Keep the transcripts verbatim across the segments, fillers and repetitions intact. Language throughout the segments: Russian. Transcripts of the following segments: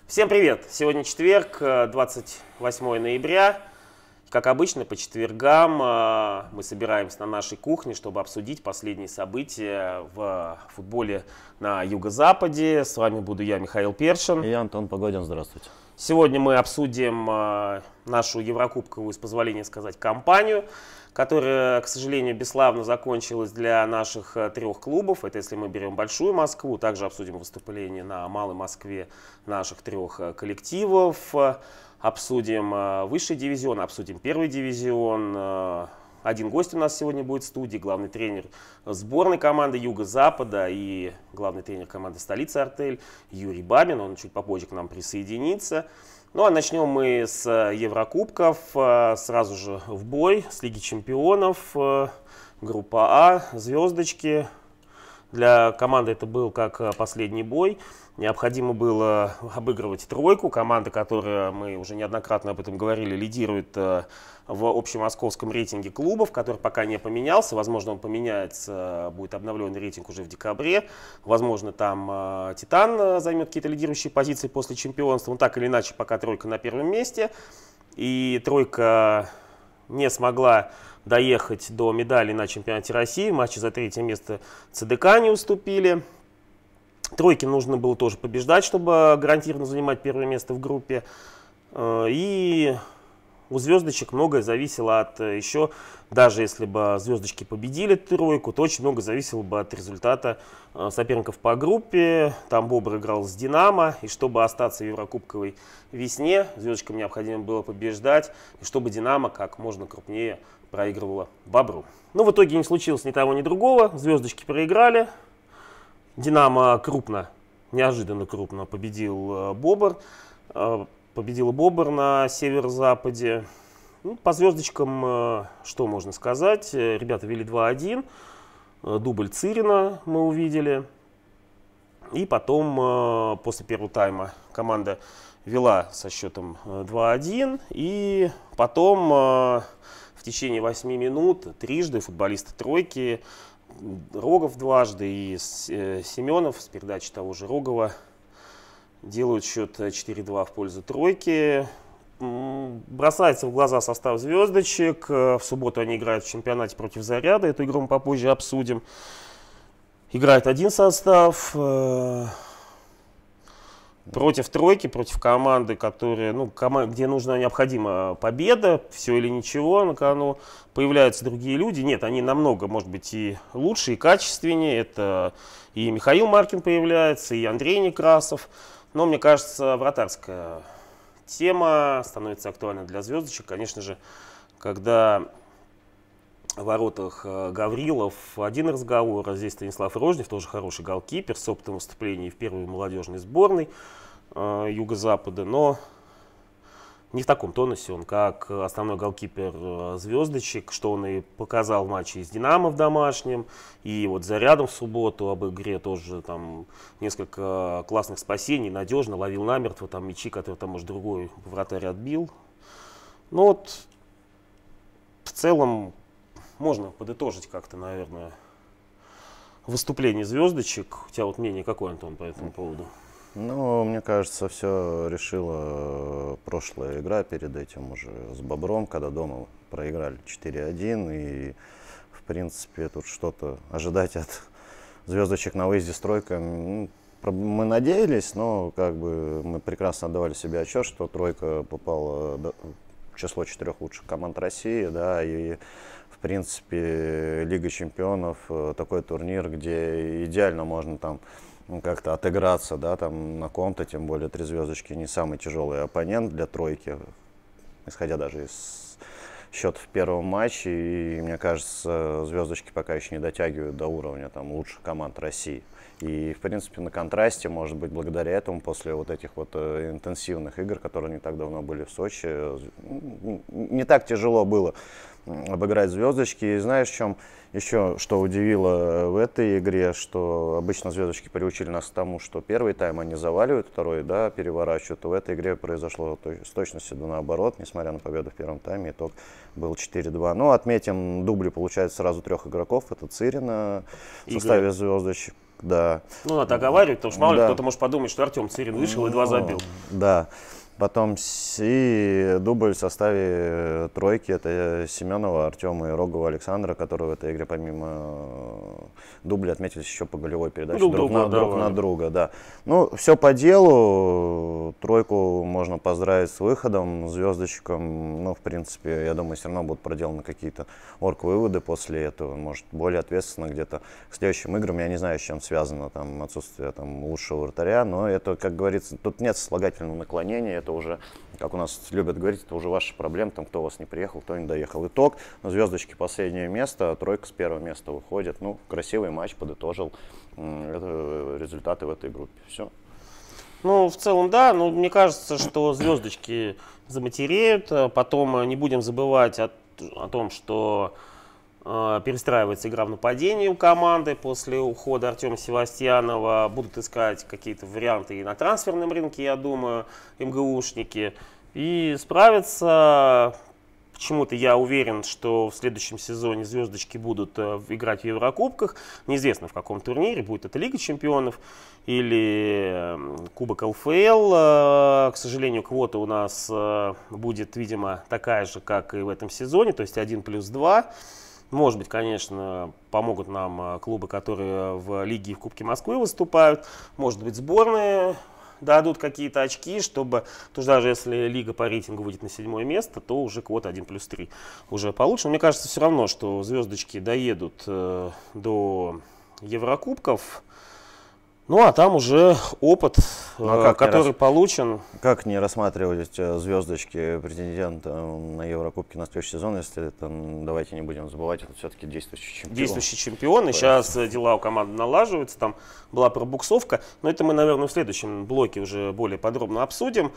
Всем привет! Сегодня четверг, двадцать восьмое ноября. Как обычно, по четвергам мы собираемся на нашей кухне, чтобы обсудить последние события в футболе на Юго-Западе. С вами буду я, Михаил Першин. И я, Антон Погодин. Здравствуйте. Сегодня мы обсудим нашу еврокубковую, с позволения сказать, кампанию, которая, к сожалению, бесславно закончилась для наших трех клубов. Это если мы берем Большую Москву. Также обсудим выступление на Малой Москве наших трех коллективов. Обсудим высший дивизион, обсудим первый дивизион. Один гость у нас сегодня будет в студии, главный тренер сборной команды Юго-Запада и главный тренер команды столицы Артель Юрий Бабин. Он чуть попозже к нам присоединится. Ну а начнем мы с Еврокубков, сразу же в бой, с Лиги Чемпионов, группа А, звездочки. Для команды это был как последний бой. Необходимо было обыгрывать тройку. Команда, которая, мы уже неоднократно об этом говорили, лидирует в общемосковском рейтинге клубов, который пока не поменялся. Возможно, он поменяется, будет обновленный рейтинг уже в декабре. Возможно, там Титан займет какие-то лидирующие позиции после чемпионства. Но так или иначе, пока тройка на первом месте. И тройка не смогла доехать до медалей на чемпионате России. Матчи за третье место ЦДК не уступили. Тройке нужно было тоже побеждать, чтобы гарантированно занимать первое место в группе. И у звездочек многое зависело от еще, даже если бы звездочки победили тройку, то очень много зависело бы от результата соперников по группе. Там Бобр играл с Динамо, и чтобы остаться в Еврокубковой весне, звездочкам необходимо было побеждать, и чтобы Динамо как можно крупнее проигрывала Бобру. Но в итоге не случилось ни того, ни другого. Звездочки проиграли. Динамо крупно, неожиданно крупно победил Бобр. Победила Бобр на северо-западе. Ну, по звездочкам, что можно сказать? Ребята вели два один. Дубль Цирина мы увидели. И потом, после первого тайма, команда вела со счетом два один. И потом в течение восьми минут трижды футболисты тройки, Рогов дважды и Семенов с передачи того же Рогова, делают счет четыре два в пользу тройки. Бросается в глаза состав звездочек. В субботу они играют в чемпионате против Заряда. Эту игру мы попозже обсудим. Играет один состав. Против тройки, против команды, которая, ну, команд, где нужна необходима победа, все или ничего на кону. Появляются другие люди. Нет, они намного, может быть, и лучше, и качественнее. Это и Михаил Маркин появляется, и Андрей Некрасов. Но, мне кажется, вратарская тема становится актуальна для звездочек. Конечно же, когда в воротах Гаврилов один разговор, а здесь Станислав Рожнев, тоже хороший голкипер, с опытом выступлений в первой молодежной сборной э, Юго-Запада, но не в таком тонусе он, как основной голкипер э, звездочек, что он и показал в матче с Динамо в домашнем, и вот Зарядом в субботу об игре тоже там несколько классных спасений, надежно ловил намертво там мячи, которые там, может, другой вратарь отбил. Ну вот, в целом, можно подытожить как-то, наверное, выступление звездочек. У тебя вот мнение какое, Антон, по этому поводу? Ну, мне кажется, все решила прошлая игра перед этим уже с Бобром, когда дома проиграли четыре один. И, в принципе, тут что-то ожидать от звездочек на выезде с тройкой. Ну, мы надеялись, но как бы мы прекрасно отдавали себе отчет, что тройка попала в число четырех лучших команд России, да, и в принципе Лига Чемпионов такой турнир, где идеально можно там ну, как-то отыграться, да, там на ком-то, тем более три звездочки не самый тяжелый оппонент для тройки, исходя даже из счета в первом матче, и мне кажется, звездочки пока еще не дотягивают до уровня там лучших команд России. И, в принципе, на контрасте, может быть, благодаря этому, после вот этих вот э, интенсивных игр, которые не так давно были в Сочи, э, не так тяжело было обыграть звездочки. И знаешь, в чем еще, что удивило в этой игре, что обычно звездочки приучили нас к тому, что первый тайм они заваливают, второй, да, переворачивают. А в этой игре произошло с точностью да наоборот, несмотря на победу в первом тайме, итог был четыре два. Но отметим, дубли получается сразу трех игроков. Это Цирина в составе звездочек. да. Ну, надо оговаривать, потому что мало ли Да. кто-то может подумать, что Артем Цирин вышел и два забил. Да. Потом с- и дубль в составе тройки, это Семенова, Артема и Рогова Александра, которые в этой игре помимо дубля отметились еще по голевой передаче Друг друг, друга на, друг давали. на друга. Да. Ну, все по делу. Тройку можно поздравить с выходом, звездочком. Ну, в принципе, я думаю, все равно будут проделаны какие-то орг-выводы после этого. Может, более ответственно где-то к следующим играм. Я не знаю, с чем связано там отсутствие там, лучшего вратаря, но это, как говорится, тут нет сослагательного наклонения. Это уже, как у нас любят говорить, это уже ваша проблема, там, кто у вас не приехал, кто не доехал. Итог, звездочки последнее место, тройка с первого места выходит. Ну, красивый матч, подытожил м, это, результаты в этой группе. Все. Ну, в целом, да, но мне кажется, что звездочки заматереют. Потом не будем забывать о, о том, что э, перестраивается игра в нападении у команды после ухода Артема Севастьянова. Будут искать какие-то варианты и на трансферном рынке, я думаю, МГУшники. И справятся. Почему-то я уверен, что в следующем сезоне звездочки будут э, играть в Еврокубках. Неизвестно в каком турнире, будет это Лига чемпионов или э, Кубок ЛФЛ. Э, к сожалению, квота у нас э, будет, видимо, такая же, как и в этом сезоне, то есть один плюс два. Может быть, конечно, помогут нам э, клубы, которые в Лиге и в Кубке Москвы выступают. Может быть, сборные дадут какие-то очки, чтобы, то есть даже если лига по рейтингу выйдет на седьмое место, то уже квота один плюс три уже получше. Но мне кажется, все равно, что звездочки доедут э, до Еврокубков. Ну, а там уже опыт, Ну, а э, как не который раз- получен. Как не рассматривать э, звездочки претендента на Еврокубки на следующий сезон, если это, м, давайте не будем забывать, это все-таки действующий чемпион. Действующий чемпион, и сейчас э, дела у команды налаживаются, там была пробуксовка, но это мы, наверное, в следующем блоке уже более подробно обсудим.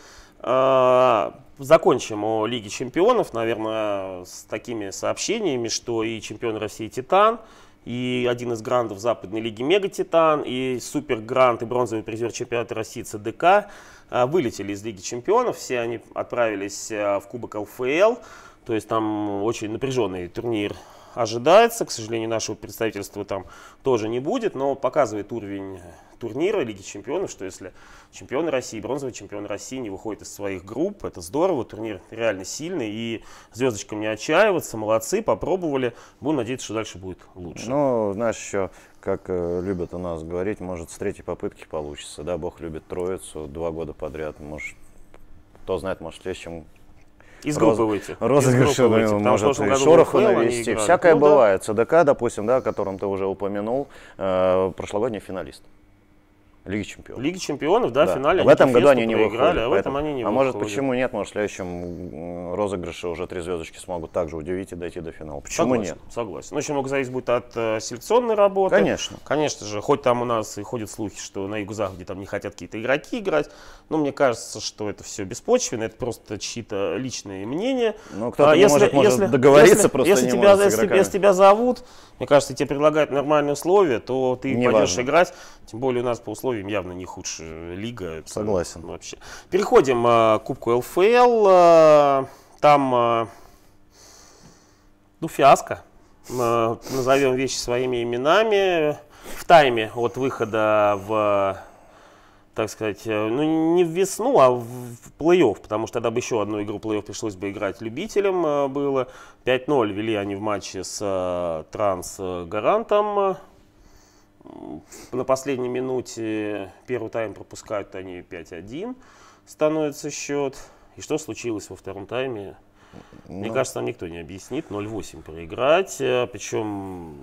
А, Закончим о Лиге чемпионов, наверное, с такими сообщениями, что и чемпион России «Титан», и один из грандов Западной лиги «Мега Титан», и супер-грант и бронзовый призер чемпионата России «ЦДК» а, вылетели из Лиги чемпионов, все они отправились а, в Кубок ЛФЛ, то есть там очень напряженный турнир ожидается. К сожалению, нашего представительства там тоже не будет, но показывает уровень турнира Лиги чемпионов, что если чемпионы России, бронзовый чемпион России не выходит из своих групп, это здорово, турнир реально сильный, и звездочкам не отчаиваться, молодцы, попробовали, будем надеяться, что дальше будет лучше. Ну, знаешь, еще, как э, любят у нас говорить, может, с третьей попытки получится, да, Бог любит троицу, два года подряд, может, кто знает, может, в следующем Из роз- группы выйти. розыгрыш, Из группы выйти, ну, потому что в может, прошлом и году шороху в ЛФЛ они навести, играли. всякое Ну да. бывает. ЦДК, допустим, да, о котором ты уже упомянул, э, прошлогодний финалист Лиги чемпионов. Лиги чемпионов, да, в финале В этом они году Кефеску они не проиграли, выходят. а в этом поэтому- они не а может, выходят. почему нет? Может, в следующем м, розыгрыше уже три звездочки смогут также удивить и дойти до финала. Почему Согласен, нет? согласен. Очень много зависит будет от э, селекционной работы. Конечно. Конечно же, хоть там у нас и ходят слухи, что на Юго-Западе там не хотят какие-то игроки играть, но мне кажется, что это все беспочвенно, это просто чьи-то личные мнения. Ну, кто-то А не может, может договориться, если, просто если не тебя, может с если, игроками. если тебя зовут, мне кажется, тебе предлагают нормальные условия, то ты Не пойдешь важно. играть. Тем более у нас по условиям явно не худшая лига. Это, Согласен. ну, вообще. Переходим э, к Кубку ЛФЛ. Э, там, э, ну, фиаско. Э, назовем вещи своими именами. В тайме от выхода в, так сказать, э, ну не в весну, а в, в плей-офф, потому что тогда бы еще одну игру плей-офф пришлось бы играть любителям э, было. пять ноль вели они в матче с э, Трансгарантом. На последней минуте первый тайм пропускают они пять один, становится счет. И что случилось во втором тайме? Мне Ну, кажется, нам никто не объяснит. ноль восемь проиграть, э, причем,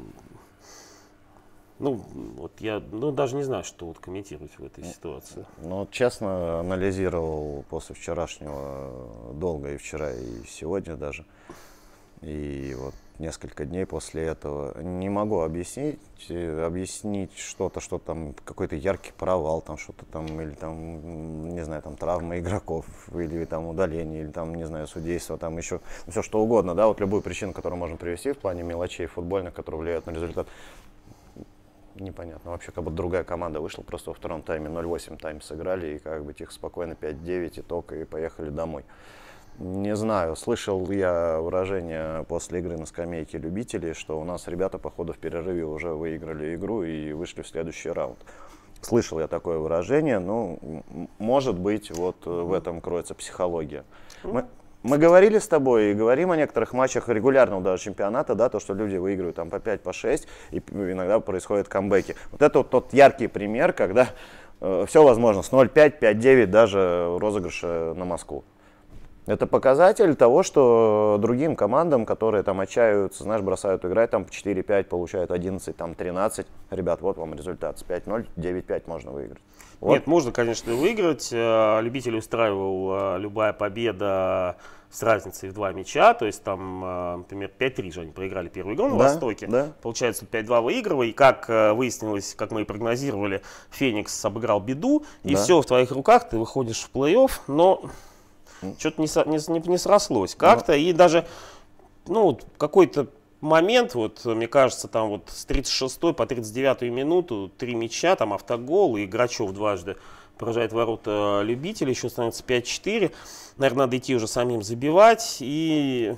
ну, вот я ну, даже не знаю, что вот комментировать в этой ситуации. Ну, вот честно, анализировал после вчерашнего долго, и вчера, и сегодня даже. И вот несколько дней после этого не могу объяснить, э, объяснить что-то, что там какой-то яркий провал, там что-то там, или там, м, не знаю, там травма игроков, или там удаление, или там, не знаю, судейство, там еще все что угодно, да, вот любую причину, которую можно привести в плане мелочей футбольных, которые влияют на результат. Непонятно. Вообще, как будто другая команда вышла, просто во втором тайме ноль восемь тайм сыграли, и как бы тихо, спокойно пять девять итог, и поехали домой. Не знаю, слышал я выражение после игры на скамейке любителей, что у нас ребята, походу, в перерыве уже выиграли игру и вышли в следующий раунд. Слышал я такое выражение, ну, может быть, вот в этом кроется психология. Мы, мы говорили с тобой и говорим о некоторых матчах регулярного даже чемпионата, да, то, что люди выигрывают там по пять, по шесть, и иногда происходят камбэки. Вот это вот тот яркий пример, когда э, все возможно, с ноль пять, пять девять даже розыгрыша на Москву. Это показатель того, что другим командам, которые там отчаиваются, знаешь, бросают играть, там четыре пять, получают одиннадцать, там тринадцать. Ребят, вот вам результат. С пять ноль, девять пять можно выиграть. Вот. Нет, можно, конечно, выиграть. Любителей устраивал любая победа с разницей в два мяча. То есть там, например, пять три же они проиграли первую игру на Да, Востоке. да. Получается, пять два выигрывая. И как выяснилось, как мы и прогнозировали, Феникс обыграл Беду. И Да. все в твоих руках, ты выходишь в плей-офф, но что-то не, со- не, не- не срослось как-то. И даже ну, вот какой-то момент, вот, мне кажется, там вот с тридцать шестой по тридцать девятую минуту три мяча, там автогол, и Грачев дважды поражает ворота любителей, еще становится пять четыре. Наверное, надо идти уже самим забивать. И,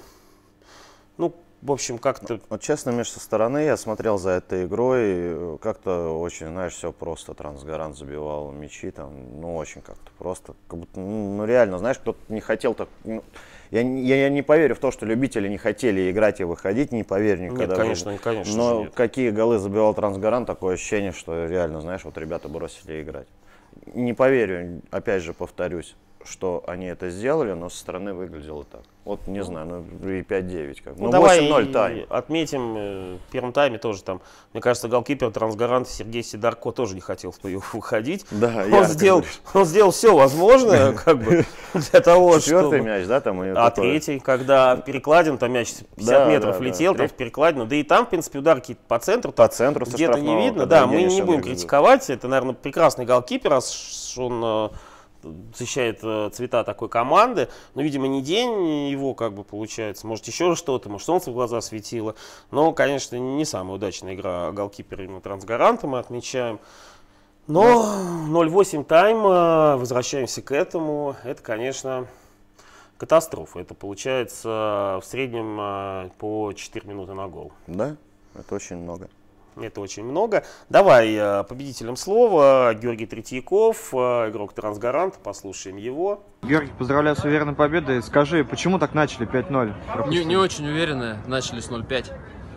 ну, в общем, как-то... Вот честно, Миш, со стороны я смотрел за этой игрой, как-то очень, знаешь, все просто. Трансгарант забивал мячи, там, ну, очень как-то просто. Как будто, ну, ну, реально, знаешь, кто-то не хотел так... Ну, я, я, я не поверю в то, что любители не хотели играть и выходить, не поверю никогда. Нет, конечно, конечно Но же нет. какие голы забивал Трансгарант, такое ощущение, что реально, знаешь, вот ребята бросили играть. Не поверю, опять же повторюсь, что они это сделали, но со стороны выглядело так. Вот не знаю, ну и пять девять как бы. Ну, Ну, давай восемь ноль тайм. отметим, э, в первом тайме тоже там, мне кажется, голкипер Трансгарант Сергей Сидорко тоже не хотел в плей-офф выходить. Да, он, ярко сделал, говоришь. он сделал все возможное, как бы, для того, Четвертый чтобы... мяч, да, там и А такое. третий, когда в перекладину, там мяч пятьдесят Да, метров да, летел, да. там в перекладину, да и там, в принципе, удар какие-то по центру, По там центру со где-то не штрафного, видно. когда Да, мы Евгений не будем Шендрик критиковать, это, наверное, прекрасный голкипер, раз он э, защищает э, цвета такой команды, но, видимо, не день его, как бы, получается, может, еще что-то, может, солнце в глаза светило, но, конечно, не самая удачная игра голкипера именно Трансгаранта мы отмечаем. Но ноль восемь тайма, возвращаемся к этому, это, конечно, катастрофа. Это получается в среднем э, по четыре минуты на гол. Да, это очень много. Это очень много. Давай э, победителям слова. Георгий Третьяков, э, игрок Трансгаранта, послушаем его. Георгий, поздравляю с уверенной победой. Скажи, почему так начали пять ноль? Не, не очень уверенно. Начали с ноль пять.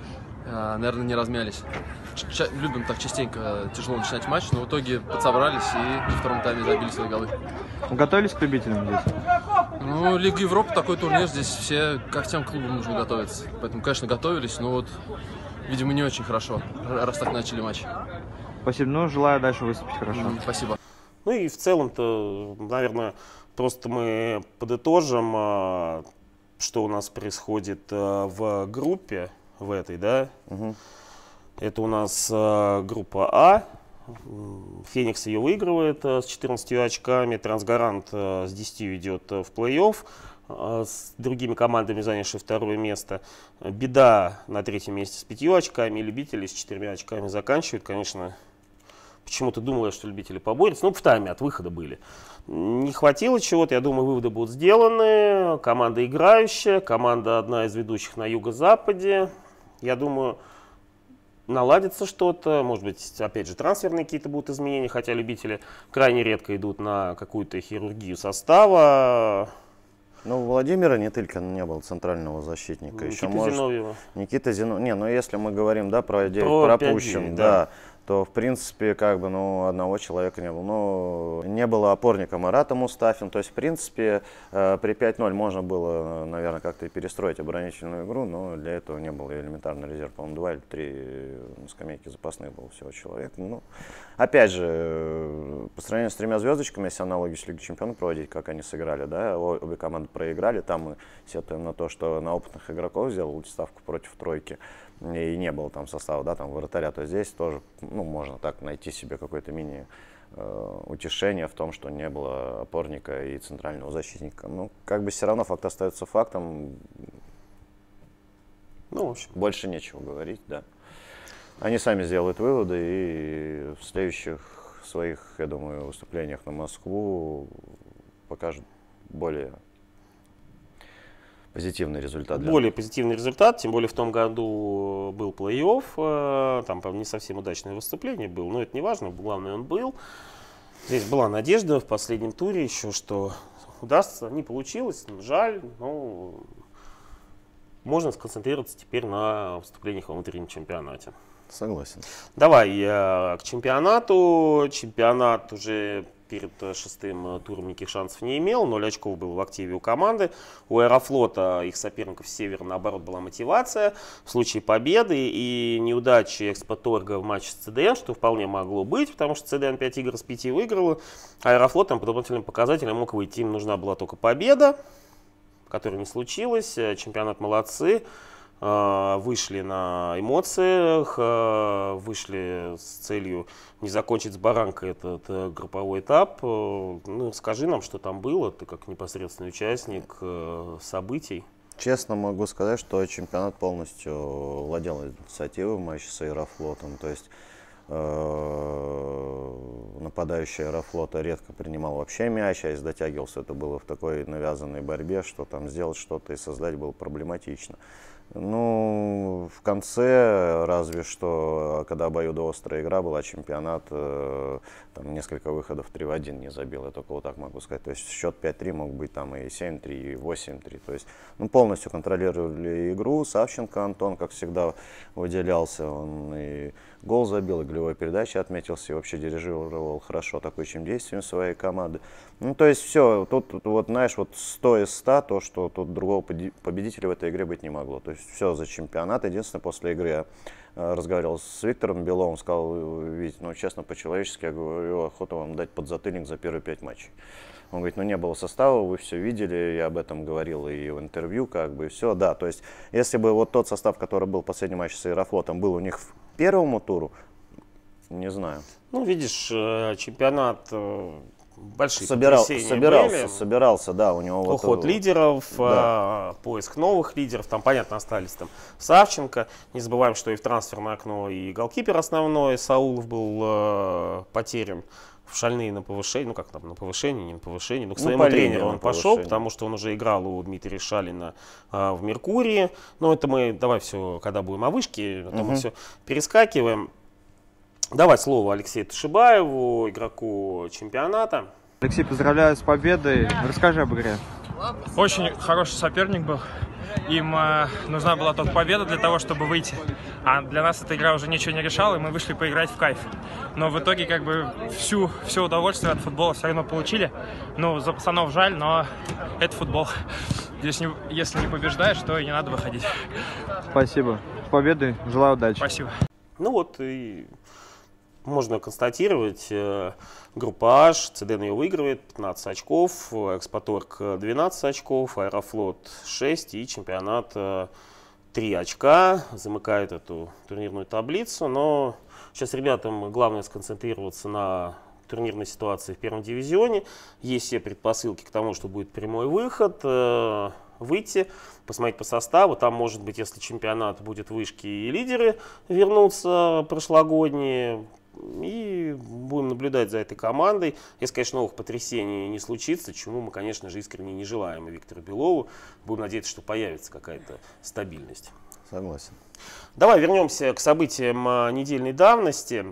А, наверное, не размялись. Ч- ча- любим так частенько тяжело начинать матч, но в итоге подсобрались и во втором тайме забили свои голы. Готовились к любителям здесь? Ну, Лига Европы, такой турнир, здесь все ко всем клубам нужно готовиться. Поэтому, конечно, готовились, но вот, видимо, не очень хорошо, раз так начали матч. Спасибо. Ну, желаю дальше выступить хорошо. М, Спасибо. Ну и в целом-то, наверное, просто мы подытожим, э, что у нас происходит э, в группе, в этой, да. Мгм. Это у нас э, группа А. Феникс ее выигрывает э, с четырнадцатью очками. Трансгарант э, с десятью идет э, в плей-офф. Э, с другими командами, занявшие второе место. Беда на третьем месте с пятью очками. И любители с четырьмя очками заканчивают. Конечно, почему-то думала, что любители поборются. Ну, в тайме от выхода были. Не хватило чего-то. Я думаю, выводы будут сделаны. Команда играющая. Команда одна из ведущих на юго-западе. Я думаю, наладится что-то, может быть, опять же, трансферные какие-то будут изменения, хотя любители крайне редко идут на какую-то хирургию состава. Ну, у Владимира Нетылькина не было центрального защитника. Еще Никита может, Зиновьева. Никита Зиновьев. Не, ну если мы говорим, да, про девять Про пропущен, пять девять, да, да. то в принципе, как бы, ну, одного человека не было. Ну, не было опорника Марата Мустафин. То есть, в принципе, э, при пять ноль можно было, наверное, как-то и перестроить оборонительную игру, но для этого не было элементарный резерв. По-моему, два или три на скамейке запасных было всего человек. Ну, опять же, э, по сравнению с тремя звездочками, если аналогию с Лигой Чемпионов проводить, как они сыграли, да, обе команды проиграли. Там мы сетуем на то, что на опытных игроков сделали ставку против тройки. И не было там состава, да, там вратаря, то здесь тоже, ну, можно так найти себе какое-то мини э, утешение в том, что не было опорника и центрального защитника. Ну, как бы все равно факт остается фактом. Ну, в общем. Больше нечего говорить, да. Они сами сделают выводы и в следующих своих, я думаю, выступлениях на Москву покажут более позитивный результат. Для... Более позитивный результат, тем более в том году был плей-офф, там, правда, не совсем удачное выступление было, но это не важно, главное, он был. Здесь была надежда в последнем туре еще, что удастся, не получилось, жаль, но можно сконцентрироваться теперь на выступлениях во внутреннем чемпионате. Согласен. Давай э, к чемпионату. Чемпионат уже перед шестым туром никаких шансов не имел. ноль очков было в активе у команды. У Аэрофлота, их соперников с севера, наоборот, была мотивация. В случае победы и неудачи Экспоторга в матче с ЦДН, что вполне могло быть, потому что ЦДН пять игр с пяти выиграла. Аэрофлот там по дополнительным показателям мог выйти. Им нужна была только победа, которая не случилась. Чемпионат молодцы. Вышли на эмоциях, вышли с целью не закончить с баранкой этот групповой этап. Ну, скажи нам, что там было, ты как непосредственный участник событий. Честно могу сказать, что чемпионат полностью владел инициативой в матче с Аэрофлотом. То есть э, нападающий Аэрофлота редко принимал вообще мяч, а если дотягивался, это было в такой навязанной борьбе, что там сделать что-то и создать было проблематично. Ну, в конце, разве что, когда обоюдоострая игра была, чемпионат, э, там несколько выходов три в один не забил, я только вот так могу сказать. То есть счет пять-три мог быть там и семь-три, и восемь-три. То есть, ну, полностью контролировали игру. Савченко Антон, как всегда, выделялся. Он и гол забил, и голевой передачей отметился, и вообще дирижировал хорошо атакующим действием своей команды. Ну, то есть все, тут, вот, знаешь, вот сто из ста, то, что тут другого победителя в этой игре быть не могло. То есть все за чемпионат. Единственное, после игры я э, разговаривал с Виктором Беловым, сказал: Вить, ну, честно, по-человечески, я говорю, охота вам дать подзатыльник за первые пять матчей. Он говорит, ну, не было состава, вы все видели, я об этом говорил и в интервью, как бы, и все, да. То есть, если бы вот тот состав, который был в последнем матче с Аэрофлотом, был у них в первому туру, не знаю. Ну, видишь, чемпионат... Большие Собирал, потрясения собирался, были. собирался, да, у него уход вот, лидеров, да. Поиск новых лидеров, там, понятно, остались там Савченко, не забываем, что и в трансферное окно и голкипер основной Саулов был э, потерян в шальные на повышение, ну как там, на повышение, не на повышение, но к своему ну, тренеру он пошел, потому что он уже играл у Дмитрия Шалина э, в Меркурии, но это мы, давай все, когда будем о вышке, то угу. мы все перескакиваем. Давай слово Алексею Ташибаеву, игроку чемпионата. Алексей, поздравляю с победой. Расскажи об игре. Очень хороший соперник был. Им э, нужна была только победа для того, чтобы выйти. А для нас эта игра уже ничего не решала, и мы вышли поиграть в кайф. Но в итоге как бы всю, все удовольствие от футбола все равно получили. Ну, за пацанов жаль, но это футбол. Если не, если не побеждаешь, то и не надо выходить. Спасибо. С победой. Желаю удачи. Спасибо. Ну вот и... Можно констатировать, группа H, ЦДН ее выигрывает, пятнадцать очков, Экспоторг двенадцать очков, Аэрофлот шесть и чемпионат три очка, замыкает эту турнирную таблицу. Но сейчас ребятам главное сконцентрироваться на турнирной ситуации в первом дивизионе. Есть все предпосылки к тому, что будет прямой выход, выйти, посмотреть по составу. Там, может быть, если чемпионат будет вышки и лидеры вернутся прошлогодние, и будем наблюдать за этой командой. Если, конечно, новых потрясений не случится, чему мы, конечно же, искренне не желаем и Виктору Белову. Будем надеяться, что появится какая-то стабильность. Согласен. Давай вернемся к событиям недельной давности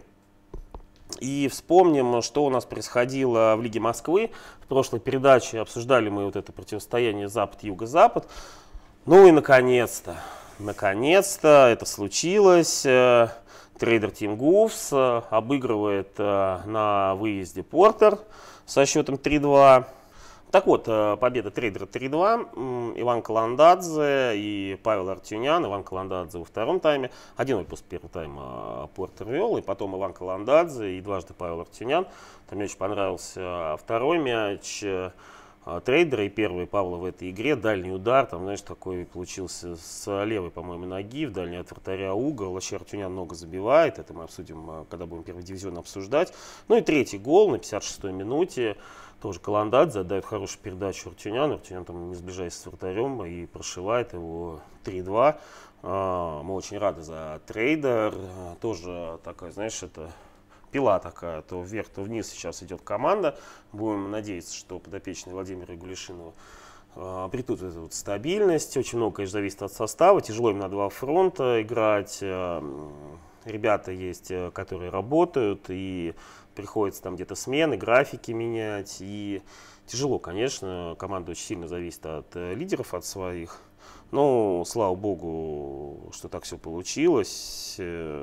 и вспомним, что у нас происходило в Лиге Москвы. В прошлой передаче обсуждали мы вот это противостояние Запад-Юго-Запад. Ну и наконец-то, наконец-то это случилось. Трейдер Тим Гуфс обыгрывает на выезде Портер со счетом три-два. Так вот, победа трейдера три-два. Иван Каландадзе и Павел Артюнян. Иван Каландадзе во втором тайме. один ноль после первого тайма Портер вел. И потом Иван Каландадзе и дважды Павел Артюнян. Там мне очень понравился второй мяч трейдера и первый Павла в этой игре. Дальний удар, там, знаешь, такой получился с левой, по-моему, ноги, в дальний от вратаря угол. Вообще Артюнян много забивает, это мы обсудим, когда будем первый дивизион обсуждать. Ну и третий гол на пятьдесят шестой минуте. Тоже Каландадзе отдает хорошую передачу Артюняну. Артюнян там не сближаясь с вратарем и прошивает его три-два. Мы очень рады за трейдер. Тоже такая, знаешь, это... пила такая, то вверх, то вниз сейчас идет команда. Будем надеяться, что подопечные Владимира Гулишинова обретут эту вот стабильность. Очень много, конечно, зависит от состава. Тяжело им на два фронта играть. Ребята есть, которые работают, и приходится там где-то смены, графики менять. И тяжело, конечно. Команда очень сильно зависит от лидеров, от своих. Но, слава богу, что так все получилось,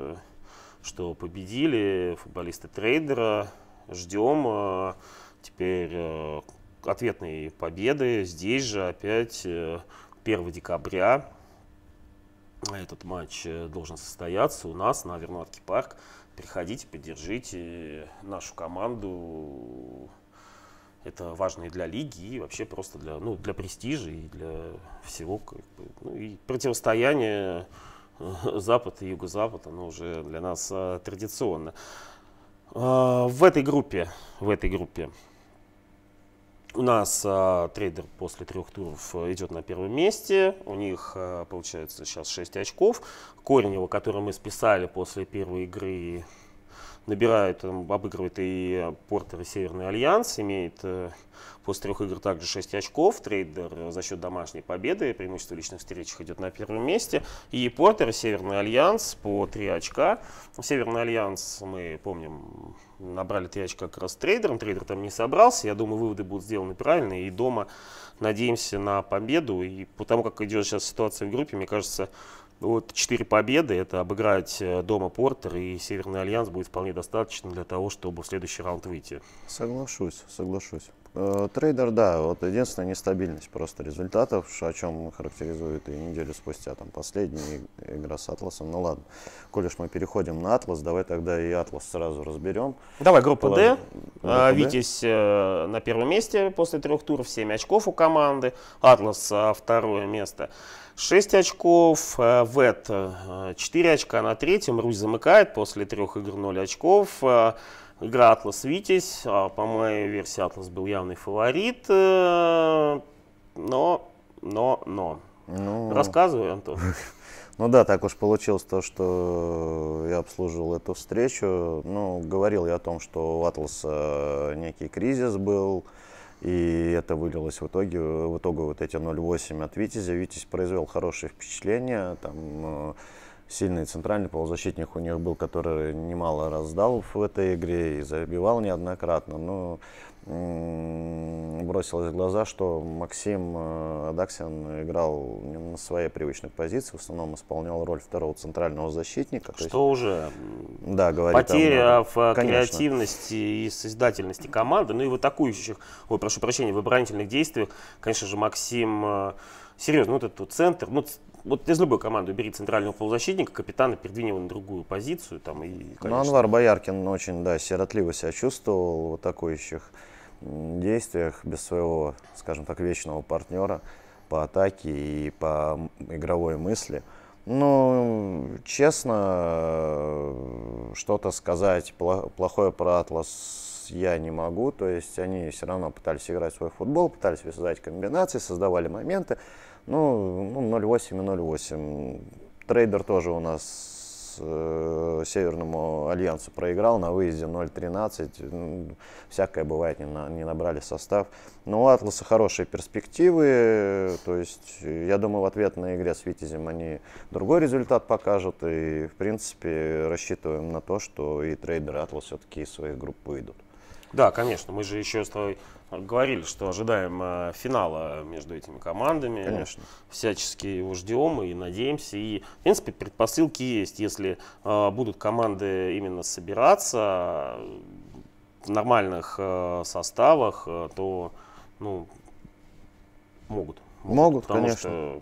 что победили футболисты Трейдера. Ждем теперь ответные победы. Здесь же опять первого декабря этот матч должен состояться у нас на Вернадский парк. Приходите, поддержите нашу команду. Это важно и для лиги, и вообще просто для, ну, для престижа, и для всего. Как бы, ну, и противостояние Запад и Юго-Запад, оно уже для нас а, традиционно. А, в этой группе, в этой группе у нас а, Трейдер после трех туров идет на первом месте. У них а, получается сейчас шесть очков. Коренева, который мы списали после первой игры, набирает, обыгрывает и Портер, и Северный Альянс, имеет э, после трех игр также шесть очков. Трейдер за счет домашней победы, преимущество в личных встречах, идет на первом месте. И Портер, и Северный Альянс по три очка. Северный Альянс, мы помним, набрали три очка как раз с Трейдером. Трейдер там не собрался. Я думаю, выводы будут сделаны правильно. И дома надеемся на победу. И потому как идет сейчас ситуация в группе, мне кажется, вот четыре победы, это обыграть дома Портер, и Северный Альянс будет вполне достаточно для того, чтобы в следующий раунд выйти. Соглашусь, соглашусь. Трейдер, да, вот единственная нестабильность просто результатов, о чем характеризует и неделю спустя там последняя игра с Атласом. Ну ладно, коль уж мы переходим на Атлас, давай тогда и Атлас сразу разберем. Давай, группа Д. Группа Витязь э, на первом месте после трех туров, семь очков у команды. Атлас э, второе место, шесть очков. Э, Вет э, четыре очка на третьем. Русь замыкает после трех игр, ноль очков. Э, Игра Атлас-Витязь, по моей версии Атлас был явный фаворит, но, но, но. Ну, рассказывай, Антон. Ну да, так уж получилось то, что я обслуживал эту встречу. Ну, говорил я о том, что у Атласа некий кризис был, и это вылилось в итоге, в итоге вот эти ноль восемь от Витязя. Витязь произвел хорошее впечатление, там сильный центральный полузащитник у них был, который немало раздал в этой игре и забивал неоднократно. Но бросилось в глаза, что Максим Адаксян играл не на своей привычной позиции, в основном исполнял роль второго центрального защитника. Что есть, уже да, потеря в Конечно. креативности и созидательности команды, ну и в атакующих, ой, прошу прощения, в оборонительных действиях, конечно же, Максим серьезно, вот этот центр, ну, вот из любой команды убери центрального полузащитника, капитана, передвинь его на другую позицию. Там, и, конечно... Ну, Анвар Бояркин очень, да, сиротливо себя чувствовал в атакующих действиях без своего, скажем так, вечного партнера по атаке и по игровой мысли. Ну, честно, что-то сказать плохое про Атлас я не могу. То есть они все равно пытались играть в свой футбол, пытались создавать комбинации, создавали моменты. Ну, ноль восемь и ноль восемь. Трейдер тоже у нас э, Северному Альянсу проиграл на выезде ноль тринадцать. Ну, всякое бывает, не, на, не набрали состав. Но у Атласа хорошие перспективы. То есть, я думаю, в ответной игре с Витязем они другой результат покажут. И, в принципе, рассчитываем на то, что и Трейдер, и Атлас все-таки из своих групп выйдут. Да, конечно. Мы же еще с тобой говорили, что ожидаем э, финала между этими командами. Конечно. Всячески его ждем и надеемся. И, в принципе, предпосылки есть. Если э, будут команды именно собираться в нормальных э, составах, э, то ну, могут. Могут, могут потому конечно. Что,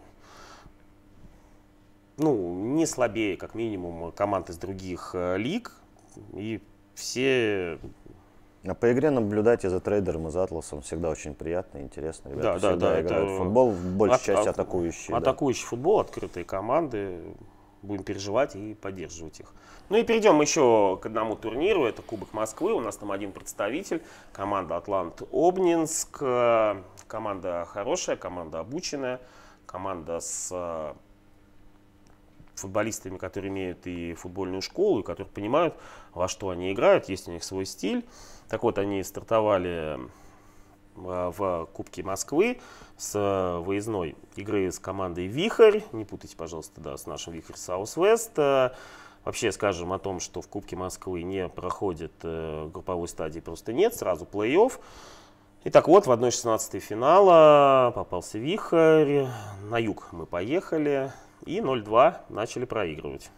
ну, не слабее, как минимум, команд из других э, лиг. И все... А по игре наблюдать и за Трейдером, и за Атласом всегда очень приятно и интересно. Ребята да, всегда да, играют это... в футбол, в большей От, части от, атакующие. Атакующий да. футбол, открытые команды. Будем переживать и поддерживать их. Ну и перейдем еще к одному турниру. Это Кубок Москвы. У нас там один представитель. Команда Атлант Обнинск. Команда хорошая, команда обученная. Команда с футболистами, которые имеют и футбольную школу, и которые понимают, во что они играют. Есть у них свой стиль. Так вот, они стартовали в Кубке Москвы с выездной игры с командой «Вихрь». Не путайте, пожалуйста, да, с нашим «Вихрь Саус-Вест». Вообще скажем о том, что в Кубке Москвы не проходит групповой стадии, просто нет, сразу плей-офф. И так вот, в одна шестнадцатая финала попался «Вихрь», на юг мы поехали и ноль-два начали проигрывать.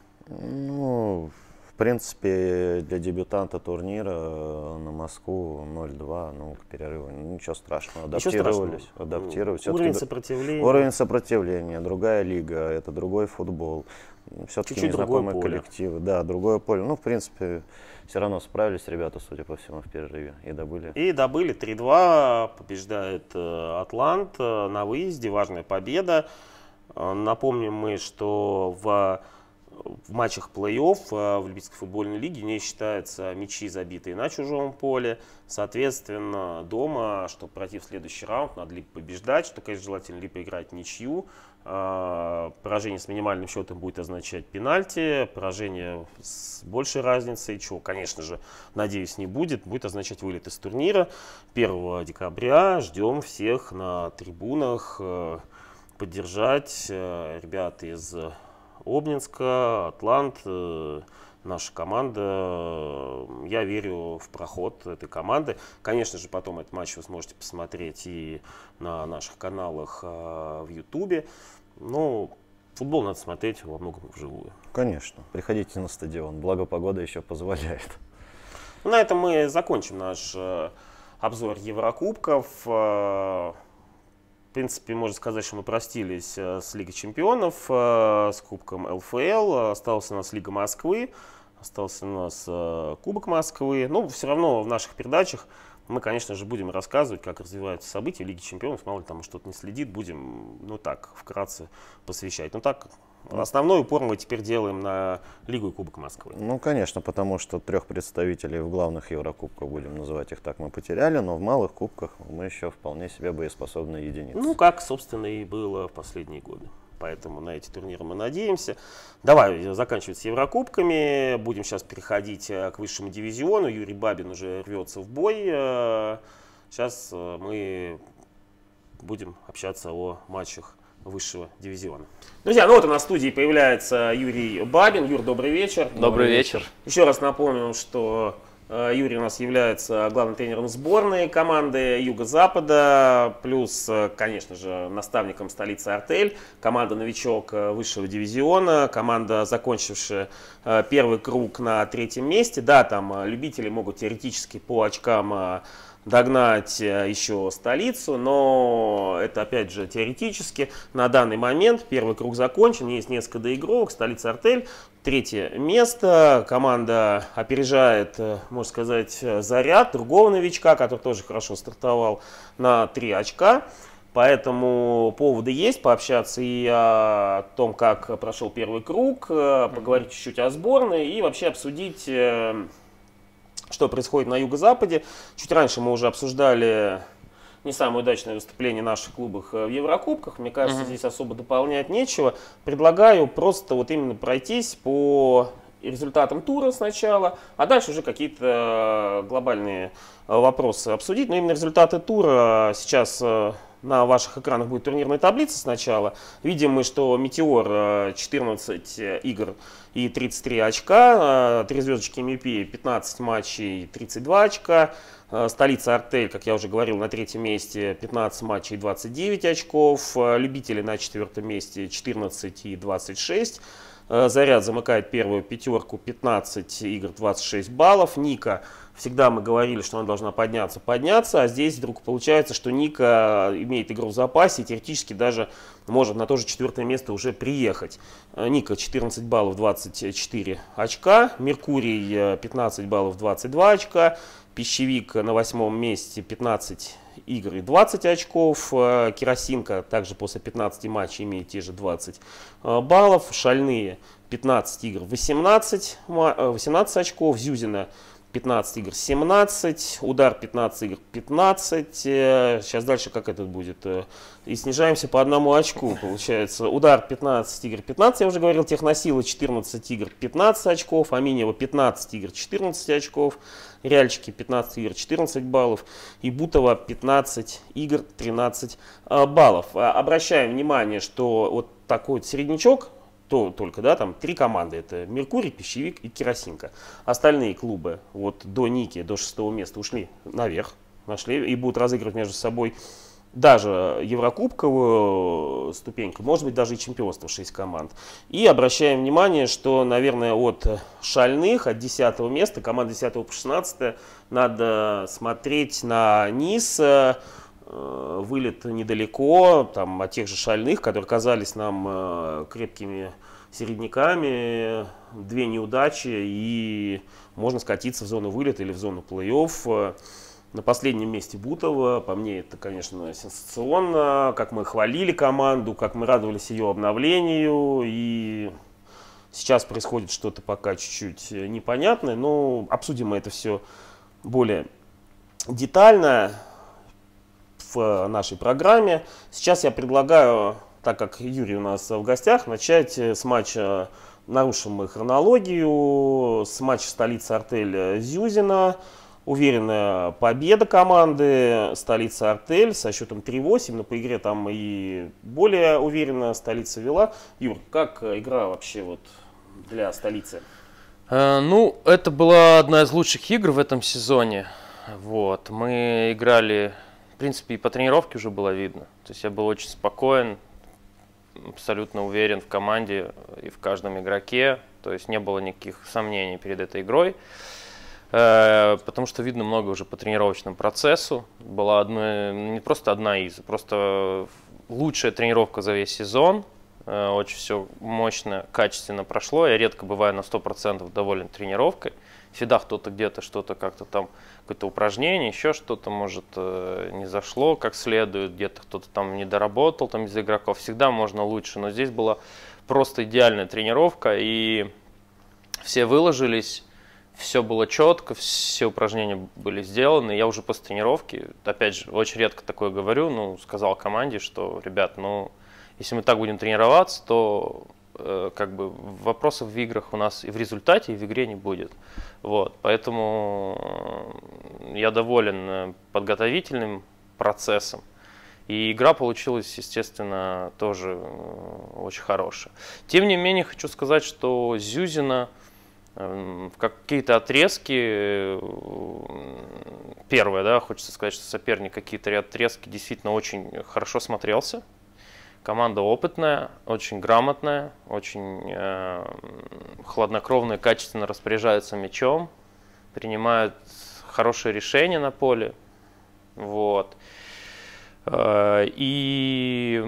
Ну, в принципе, для дебютанта турнира на Москву ноль-два, ну, к перерыву, ничего страшного, адаптировались. Ничего адаптировались. Уровень сопротивления. Уровень сопротивления, другая лига, это другой футбол. Все-таки незнакомые коллективы. Да, другое поле. Ну, в принципе, все равно справились ребята, судя по всему, в перерыве. И добыли. И добыли три-два. Побеждает э, Атлант э, на выезде. Важная победа. Э, напомним мы, что в, в матчах плей-офф э, в любительской футбольной лиге не считаются мячи, забитые на чужом поле. Соответственно, дома, чтобы пройти в следующий раунд, надо либо побеждать, что, конечно, желательно, либо играть ничью. Поражение с минимальным счетом будет означать пенальти, поражение с большей разницей, чего, конечно же, надеюсь, не будет, будет означать вылет из турнира. первого декабря ждем всех на трибунах поддержать ребят из Обнинска, Атлант, наша команда. Я верю в проход этой команды. Конечно же, потом этот матч вы сможете посмотреть и на наших каналах в Ютубе. Но футбол надо смотреть во многом вживую. Конечно. Приходите на стадион. Благо погода еще позволяет. На этом мы закончим наш обзор Еврокубков. В принципе, можно сказать, что мы простились с Лигой Чемпионов, с Кубком эл эф эл. Осталась у нас Лига Москвы, остался у нас Кубок Москвы. Но все равно в наших передачах мы, конечно же, будем рассказывать, как развиваются события в Лиге Чемпионов. Мало ли там что-то не следит, будем, ну так, вкратце посвящать. Ну так, основной упор мы теперь делаем на Лигу и Кубок Москвы. Ну, конечно, потому что трех представителей в главных Еврокубках, будем называть их так, мы потеряли, но в малых кубках мы еще вполне себе боеспособные единицы. Ну, как, собственно, и было в последние годы. Поэтому на эти турниры мы надеемся. Давай заканчивать с Еврокубками. Будем сейчас переходить к высшему дивизиону. Юрий Бабин уже рвется в бой. Сейчас мы будем общаться о матчах высшего дивизиона. Друзья, ну вот у нас в студии появляется Юрий Бабин. Юр, добрый вечер. Добрый, добрый вечер. вечер. Еще раз напомним, что Юрий у нас является главным тренером сборной команды Юго-Запада, плюс, конечно же, наставником столицы Артель, команда новичок высшего дивизиона, команда, закончившая первый круг на третьем месте. Да, там любители могут теоретически по очкам догнать еще столицу, но это, опять же, теоретически. На данный момент первый круг закончен, есть несколько доигровок, столица Артель. Третье место. Команда опережает, можно сказать, Заряд, другого новичка, который тоже хорошо стартовал, на три очка. Поэтому поводы есть пообщаться и о том, как прошел первый круг, поговорить чуть-чуть о сборной и вообще обсудить, что происходит на Юго-Западе. Чуть раньше мы уже обсуждали не самое удачное выступление наших клубов в Еврокубках. Мне кажется, uh-huh. здесь особо дополнять нечего. Предлагаю просто вот именно пройтись по результатам тура сначала, а дальше уже какие-то глобальные вопросы обсудить. Но именно результаты тура сейчас на ваших экранах будет турнирная таблица сначала. Видим мы, что Метеор четырнадцать игр и тридцать три очка, три звездочки эм ви пи пятнадцать матчей, тридцать два очка. Столица Артель, как я уже говорил, на третьем месте пятнадцать матчей, двадцать девять очков. Любители на четвертом месте четырнадцать и двадцать шесть. Заряд замыкает первую пятерку, пятнадцать игр, двадцать шесть баллов. Ника, всегда мы говорили, что она должна подняться, подняться, а здесь вдруг получается, что Ника имеет игру в запасе и теоретически даже может на то же четвертое место уже приехать. Ника четырнадцать баллов, двадцать четыре очка. Меркурий пятнадцать баллов, двадцать два очка. Пищевик на восьмом месте, пятнадцать игр и двадцать очков. Керосинка также после пятнадцати матчей имеет те же двадцать баллов. Шальные пятнадцать игр, восемнадцать, восемнадцать очков. Зюзина пятнадцать игр семнадцать, удар пятнадцать игр пятнадцать, сейчас дальше как это будет, и снижаемся по одному очку, получается, удар пятнадцать игр пятнадцать, я уже говорил, Техносила четырнадцать игр пятнадцать очков, Аминева пятнадцать игр четырнадцать очков, Реальчики пятнадцать игр четырнадцать баллов и Бутово пятнадцать игр тринадцать баллов. Обращаем внимание, что вот такой вот середнячок, то только, да, там три команды, это Меркурий, Пищевик и Керосинка. Остальные клубы вот до Ники, до шестого места ушли наверх, нашли и будут разыгрывать между собой даже еврокубковую ступеньку, может быть даже и чемпионство, шесть команд. И обращаем внимание, что, наверное, от шальных, от десятого места, команда десятого по шестнадцатое, надо смотреть на низ. Вылет недалеко, там, от тех же шальных, которые казались нам э, крепкими середняками, две неудачи, и можно скатиться в зону вылета или в зону плей-офф. На последнем месте Бутово, по мне это, конечно, сенсационно, как мы хвалили команду, как мы радовались ее обновлению, и сейчас происходит что-то пока чуть-чуть непонятное, но обсудим мы это все более детально в нашей программе. Сейчас я предлагаю, так как Юрий у нас в гостях, начать с матча, нарушим мы хронологию, с матча столицы Артель Зюзина. Уверенная победа команды столицы Артель со счетом три восемь, но по игре там и более уверенно столица вела. Юр, как игра вообще вот для столицы? Э, ну, это была одна из лучших игр в этом сезоне. Вот. Мы играли... В принципе, и по тренировке уже было видно. То есть я был очень спокоен, абсолютно уверен в команде и в каждом игроке. То есть не было никаких сомнений перед этой игрой. Потому что видно много уже по тренировочному процессу. Была одна, не просто одна из, просто лучшая тренировка за весь сезон. Очень все мощно, качественно прошло. Я редко бываю на сто процентов доволен тренировкой. Всегда кто-то где-то что-то как-то там, какое-то упражнение, еще что-то, может, не зашло как следует, где-то кто-то там не доработал там из игроков. Всегда можно лучше, но здесь была просто идеальная тренировка, и все выложились, все было четко, все упражнения были сделаны. Я уже после тренировки, опять же, очень редко такое говорю, ну, сказал команде, что, ребят, ну, если мы так будем тренироваться, то как бы вопросов в играх у нас и в результате, и в игре не будет. Вот, поэтому я доволен подготовительным процессом. И игра получилась, естественно, тоже очень хорошая. Тем не менее, хочу сказать, что Зюзина в какие-то отрезки, первое, да, хочется сказать, что соперник какие-то отрезки действительно очень хорошо смотрелся. Команда опытная, очень грамотная, очень э, хладнокровно и качественно распоряжаются мячом, принимают хорошие решения на поле. Вот. Э, и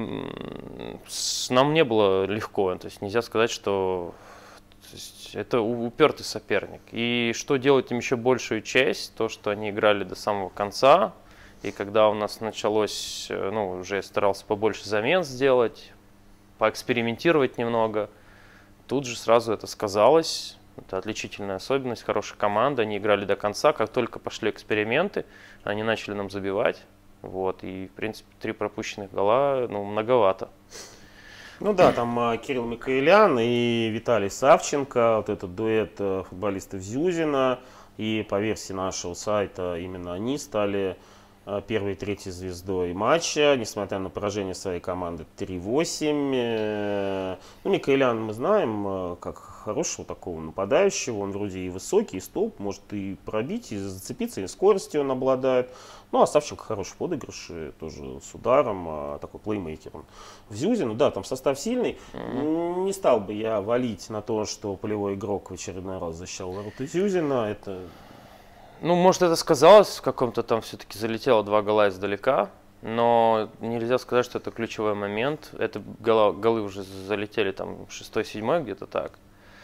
нам не было легко, то есть нельзя сказать, что то есть, это упертый соперник. И что делает им еще большую честь, то, что они играли до самого конца. И когда у нас началось, ну, уже я старался побольше замен сделать, поэкспериментировать немного, тут же сразу это сказалось. Это отличительная особенность, хорошая команда, они играли до конца. Как только пошли эксперименты, они начали нам забивать. Вот, и, в принципе, три пропущенных гола, ну, многовато. Ну да, там Кирилл Микаэлян и Виталий Савченко, вот этот дуэт футболистов Зюзина. И по версии нашего сайта именно они стали первой и третьей звездой матча, несмотря на поражение своей команды три восемь. Ну, Микаэлян мы знаем как хорошего такого нападающего, он вроде и высокий, и столб, может и пробить, и зацепиться, и скоростью он обладает. Ну, а Савченко хороший подыгрыш, тоже с ударом, такой плеймейкер он в Зюзину. Да, там состав сильный. Mm-hmm. Не стал бы я валить на то, что полевой игрок в очередной раз защищал ворота Зюзина. Это... Ну, может, это сказалось, в каком-то там все-таки залетело два гола издалека, но нельзя сказать, что это ключевой момент. Это голы, голы уже залетели там шестой-седьмой, где-то так.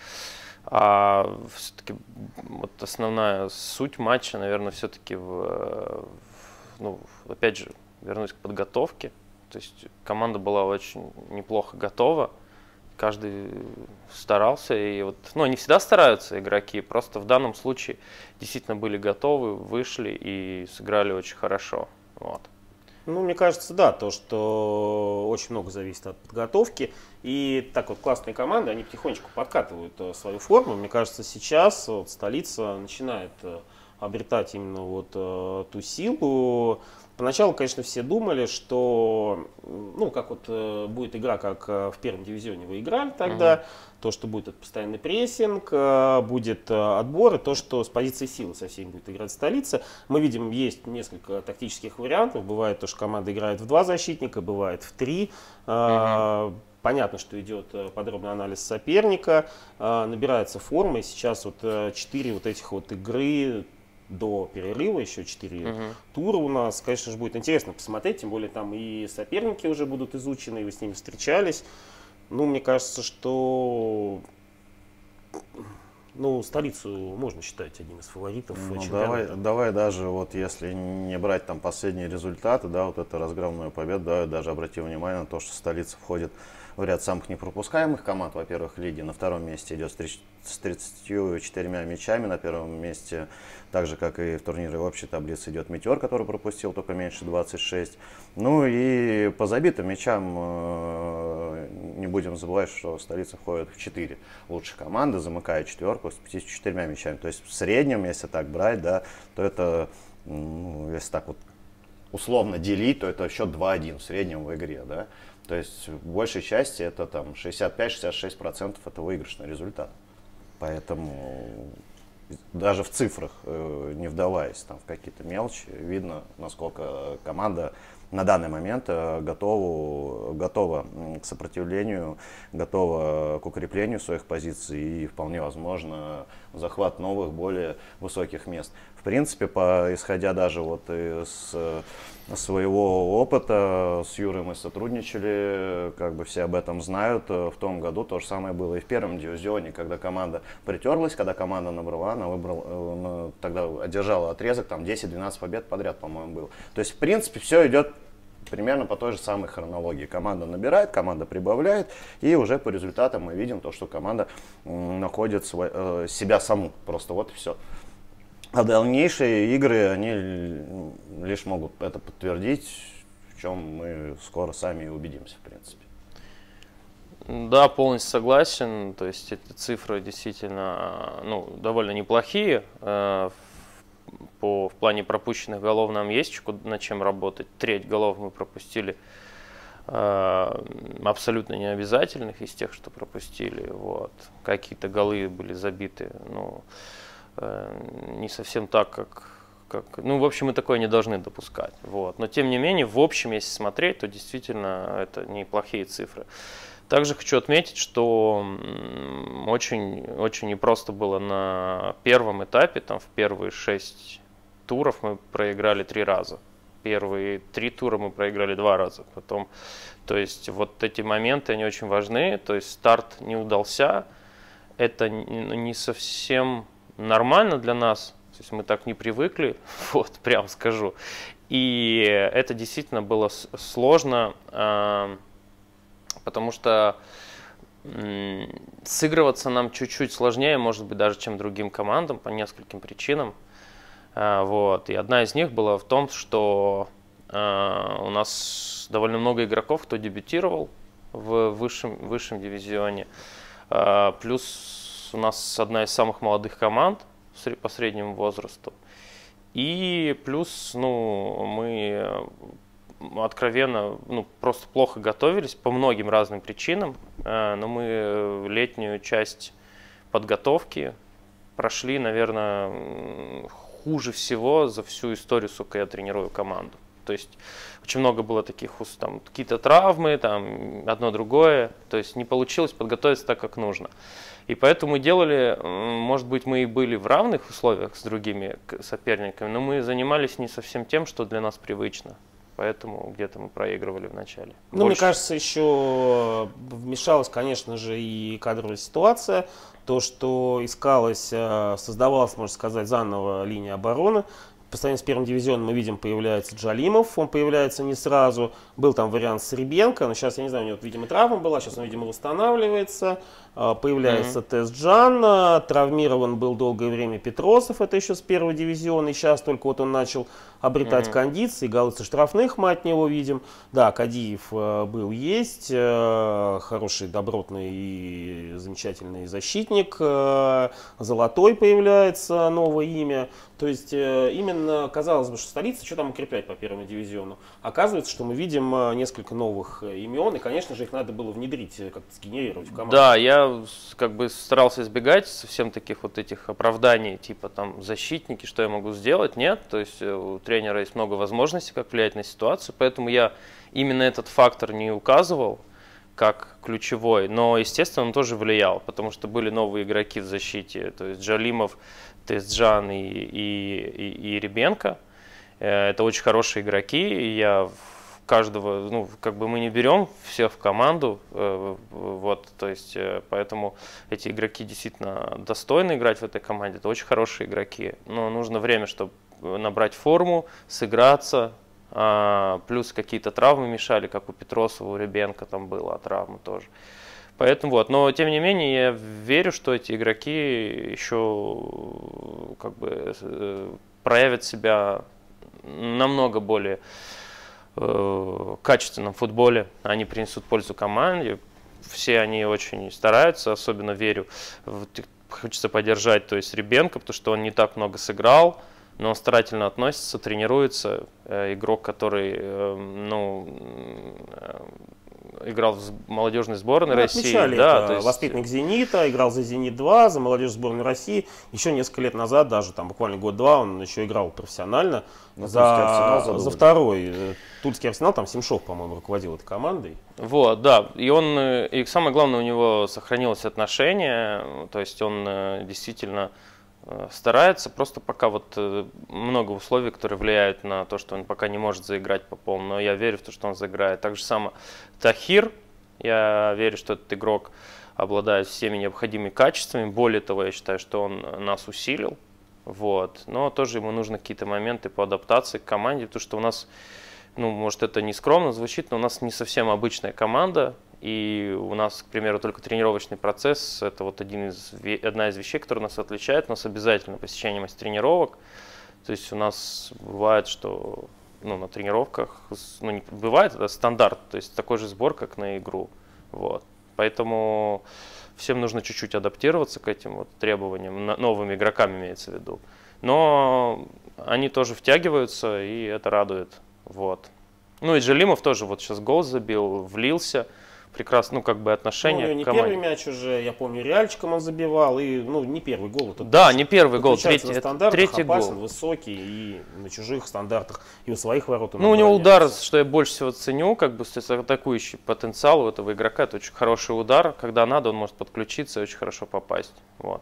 А все-таки вот основная суть матча, наверное, все-таки в, ну, опять же, вернусь к подготовке. То есть команда была очень неплохо готова каждый старался. И вот, ну, они всегда стараются, игроки, просто в данном случае действительно были готовы, вышли и сыграли очень хорошо. Вот. Ну, мне кажется, да, то, что очень много зависит от подготовки. И так вот классные команды, они потихонечку подкатывают э, свою форму. Мне кажется, сейчас вот, столица начинает э, обретать именно вот э, ту силу. Поначалу, конечно, все думали, что, ну, как вот э, будет игра, как э, в первом дивизионе вы играли тогда, mm-hmm. то, что будет этот постоянный прессинг, э, будет э, отбор, и то, что с позиции силы со всеми будет играть столица. Мы видим, есть несколько тактических вариантов. Бывает то, что команда играет в два защитника, бывает в три. Э, mm-hmm. Понятно, что идет подробный анализ соперника, э, набирается форма, и сейчас вот э, четыре вот этих вот игры до перерыва, еще четыре uh-huh. тура у нас. Конечно же, будет интересно посмотреть, тем более там и соперники уже будут изучены, и вы с ними встречались. Ну, мне кажется, что ну, столицу можно считать одним из фаворитов. Ну, давай, давай даже вот если не брать там последние результаты, да, вот это разгромную победу, давай даже обратим внимание на то, что столица входит в ряд самых непропускаемых команд, во-первых, лиги. На втором месте идет с тридцатью четырьмя мячами. На первом месте, так же, как и в турнире в общей таблице, идет Метеор, который пропустил только меньше двадцать шесть. Ну и по забитым мячам э, не будем забывать, что столица входит в четыре лучших команды, замыкает четверку с пятьюдесятью четырьмя мячами. То есть в среднем, если так брать, да, то это, ну, если так вот условно делить, то это счет два-один в среднем в игре, да. То есть в большей части это там шестьдесят пять — шестьдесят шесть процентов это выигрышный результат. Поэтому даже в цифрах, э, не вдаваясь там в какие-то мелочи, видно, насколько команда на данный момент э, готова, готова к сопротивлению, готова к укреплению своих позиций и вполне возможно захват новых, более высоких мест. В принципе, по, исходя даже вот из своего опыта, с Юрой мы сотрудничали, как бы все об этом знают. В том году то же самое было и в первом дивизионе, когда команда притерлась, когда команда набрала, она выбрала, тогда одержала отрезок, там десять-двенадцать побед подряд, по-моему, было. То есть, в принципе, все идет примерно по той же самой хронологии. Команда набирает, команда прибавляет, и уже по результатам мы видим то, что команда находит свой, э, себя саму. Просто вот и все. А дальнейшие игры, они лишь могут это подтвердить, в чем мы скоро сами и убедимся, в принципе. Да, полностью согласен. То есть эти цифры действительно, ну, довольно неплохие. По, в плане пропущенных голов нам есть над чем работать. Треть голов мы пропустили абсолютно необязательных из тех, что пропустили. Вот. Какие-то голы были забиты, ну, не совсем так, как, как... Ну, в общем, мы такое не должны допускать. Вот. Но, тем не менее, в общем, если смотреть, то действительно это неплохие цифры. Также хочу отметить, что очень, очень непросто было на первом этапе, там в первые шесть туров мы проиграли три раза. Первые три тура мы проиграли два раза. Потом, то есть вот эти моменты, они очень важны. То есть старт не удался. Это не совсем нормально для нас. То есть мы так не привыкли, вот, прям скажу. И это действительно было сложно, потому что сыгрываться нам чуть-чуть сложнее, может быть, даже чем другим командам по нескольким причинам. Вот. И одна из них была в том, что у нас довольно много игроков, кто дебютировал в высшем, высшем дивизионе. Плюс у нас одна из самых молодых команд по среднему возрасту. И плюс, ну, мы откровенно, ну, просто плохо готовились по многим разным причинам, но мы летнюю часть подготовки прошли, наверное, хуже всего за всю историю, сколько я тренирую команду. То есть очень много было таких, там, какие-то травмы, там, одно другое, то есть не получилось подготовиться так, как нужно. И поэтому мы делали, может быть, мы и были в равных условиях с другими соперниками, но мы занимались не совсем тем, что для нас привычно. Поэтому где-то мы проигрывали в начале. Ну, Больше... мне кажется, еще вмешалась, конечно же, и кадровая ситуация. То, что искалось, создавалась, можно сказать, заново линия обороны. по сравнению с первым дивизионом мы видим, появляется Джалимов, он появляется не сразу. Был там вариант с Ребенко, но сейчас, я не знаю, у него, видимо, травма была, сейчас он, видимо, восстанавливается. Появляется mm-hmm. Тесджан, травмирован был долгое время Петросов, это еще с первого дивизиона, и сейчас только вот он начал обретать mm-hmm. кондиции, голы со штрафных мы от него видим. Да, Кадиев был, есть, хороший, добротный и замечательный защитник. Золотой появляется, новое имя. То есть именно, казалось бы, что столица, что там укреплять по первому дивизиону. Оказывается, что мы видим несколько новых имен, и, конечно же, их надо было внедрить, как-то сгенерировать в команду. Да, я как бы старался избегать совсем таких вот этих оправданий, типа там защитники, что я могу сделать, нет. То есть у тренера есть много возможностей, как влиять на ситуацию, поэтому я именно этот фактор не указывал как ключевой, но, естественно, он тоже влиял, потому что были новые игроки в защите, то есть Джалимов, Тесджан и, и, и, и Ребенко. Это очень хорошие игроки, и я каждого, ну, как бы мы не берем всех в команду, вот, то есть, поэтому эти игроки действительно достойны играть в этой команде, это очень хорошие игроки, но нужно время, чтобы набрать форму, сыграться. А, плюс какие-то травмы мешали, как у Петросова, у Ребенко там была травма тоже. Поэтому вот, но тем не менее я верю, что эти игроки еще как бы проявят себя намного более э, качественном футболе, они принесут пользу команде. Все они очень стараются, особенно верю, хочется поддержать, то есть Ребенко, потому что он не так много сыграл. Но он старательно относится, тренируется. Э, игрок, который э, ну, э, играл в молодежной сборной Мы России. Да, то есть... Воспитанник «Зенита», играл за «Зенит-два», за молодежную сборную России. Еще несколько лет назад, даже там буквально год-два, он еще играл профессионально за, за второй. Тульский Арсенал, там Семшов, по-моему, руководил этой командой. Вот, да. И, он, и самое главное, у него сохранилось отношение. То есть он действительно... старается, просто пока вот много условий, которые влияют на то, что он пока не может заиграть по полному, но я верю в то, что он заиграет. Так же само Тахир, я верю, что этот игрок обладает всеми необходимыми качествами, более того, я считаю, что он нас усилил, вот, но тоже ему нужны какие-то моменты по адаптации к команде, потому что у нас, ну, может это не скромно звучит, но у нас не совсем обычная команда. И у нас, к примеру, только тренировочный процесс – это вот один из, одна из вещей, которая нас отличает. У нас обязательно посещение мастер-тренировок. То есть у нас бывает, что ну, на тренировках, ну не бывает, это стандарт, то есть такой же сбор, как на игру. Вот. Поэтому всем нужно чуть-чуть адаптироваться к этим вот требованиям, новым игрокам имеется в виду. Но они тоже втягиваются, и это радует. Вот. Ну и Джалимов тоже вот сейчас гол забил, влился. Прекрасно, ну, как бы отношения ну, не к команде. Первый мяч уже, я помню, Реальчиком он забивал, и, ну, не первый гол. Это да, не первый гол, третий, это третий опасен, гол. Высокий, и на чужих стандартах, и у своих ворот. Ну, у него удар, что я больше всего ценю, как бы атакующий потенциал у этого игрока, это очень хороший удар, когда надо, он может подключиться и очень хорошо попасть. Вот.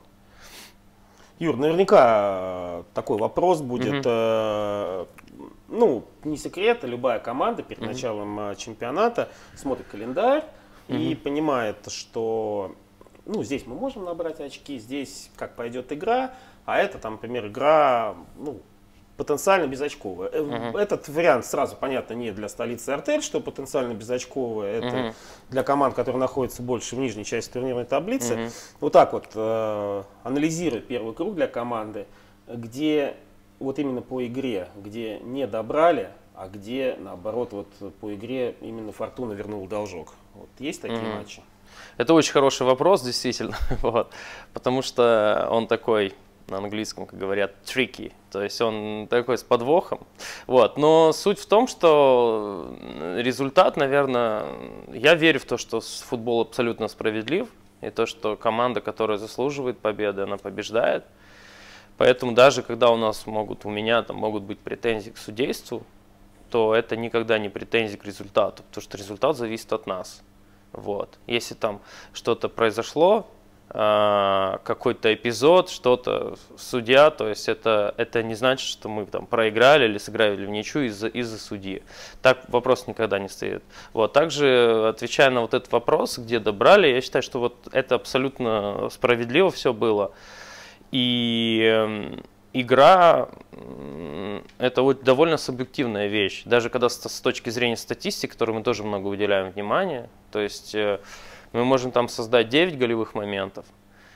Юр, наверняка такой вопрос будет. Mm-hmm. Ну, не секрет, любая команда перед mm-hmm. началом чемпионата смотрит календарь mm-hmm. и понимает, что ну, здесь мы можем набрать очки, здесь как пойдет игра, а это, там, например, игра ну, потенциально безочковая. Mm-hmm. Этот вариант сразу, понятно, не для столицы Артель, что потенциально безочковая, это mm-hmm. для команд, которые находятся больше в нижней части турнирной таблицы. Mm-hmm. Вот так вот, э, анализируя первый круг для команды, где вот именно по игре, где не добрали, а где, наоборот, вот по игре именно Фортуна вернула должок. Вот есть такие mm-hmm. матчи? Это очень хороший вопрос, действительно, вот, потому что он такой, на английском, как говорят, tricky, то есть он такой с подвохом. Вот. Но суть в том, что результат, наверное, я верю в то, что футбол абсолютно справедлив, и то, что команда, которая заслуживает победы, она побеждает. Поэтому даже когда у нас могут, у меня там могут быть претензии к судейству, то это никогда не претензии к результату, потому что результат зависит от нас. Вот. Если там что-то произошло, какой-то эпизод, что-то, судья, то есть это, это не значит, что мы там проиграли или сыграли в ничью из-за из-за судьи. Так вопрос никогда не стоит. Вот. Также, отвечая на вот этот вопрос, где добрали, я считаю, что вот это абсолютно справедливо все было. И игра – это вот довольно субъективная вещь. Даже когда с, с точки зрения статистики, которой мы тоже много уделяем внимания, то есть э, мы можем там создать девять голевых моментов,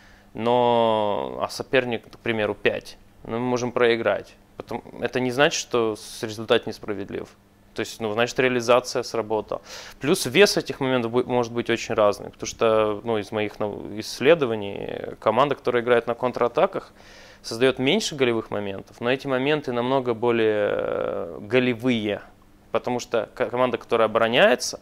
но, а соперник, к примеру, пять, но мы можем проиграть. Потом, это не значит, что результат несправедлив. То есть, ну, значит, реализация сработала. Плюс вес этих моментов будет, может быть очень разный, потому что, ну, из моих исследований команда, которая играет на контратаках, создает меньше голевых моментов, но эти моменты намного более голевые, потому что команда, которая обороняется,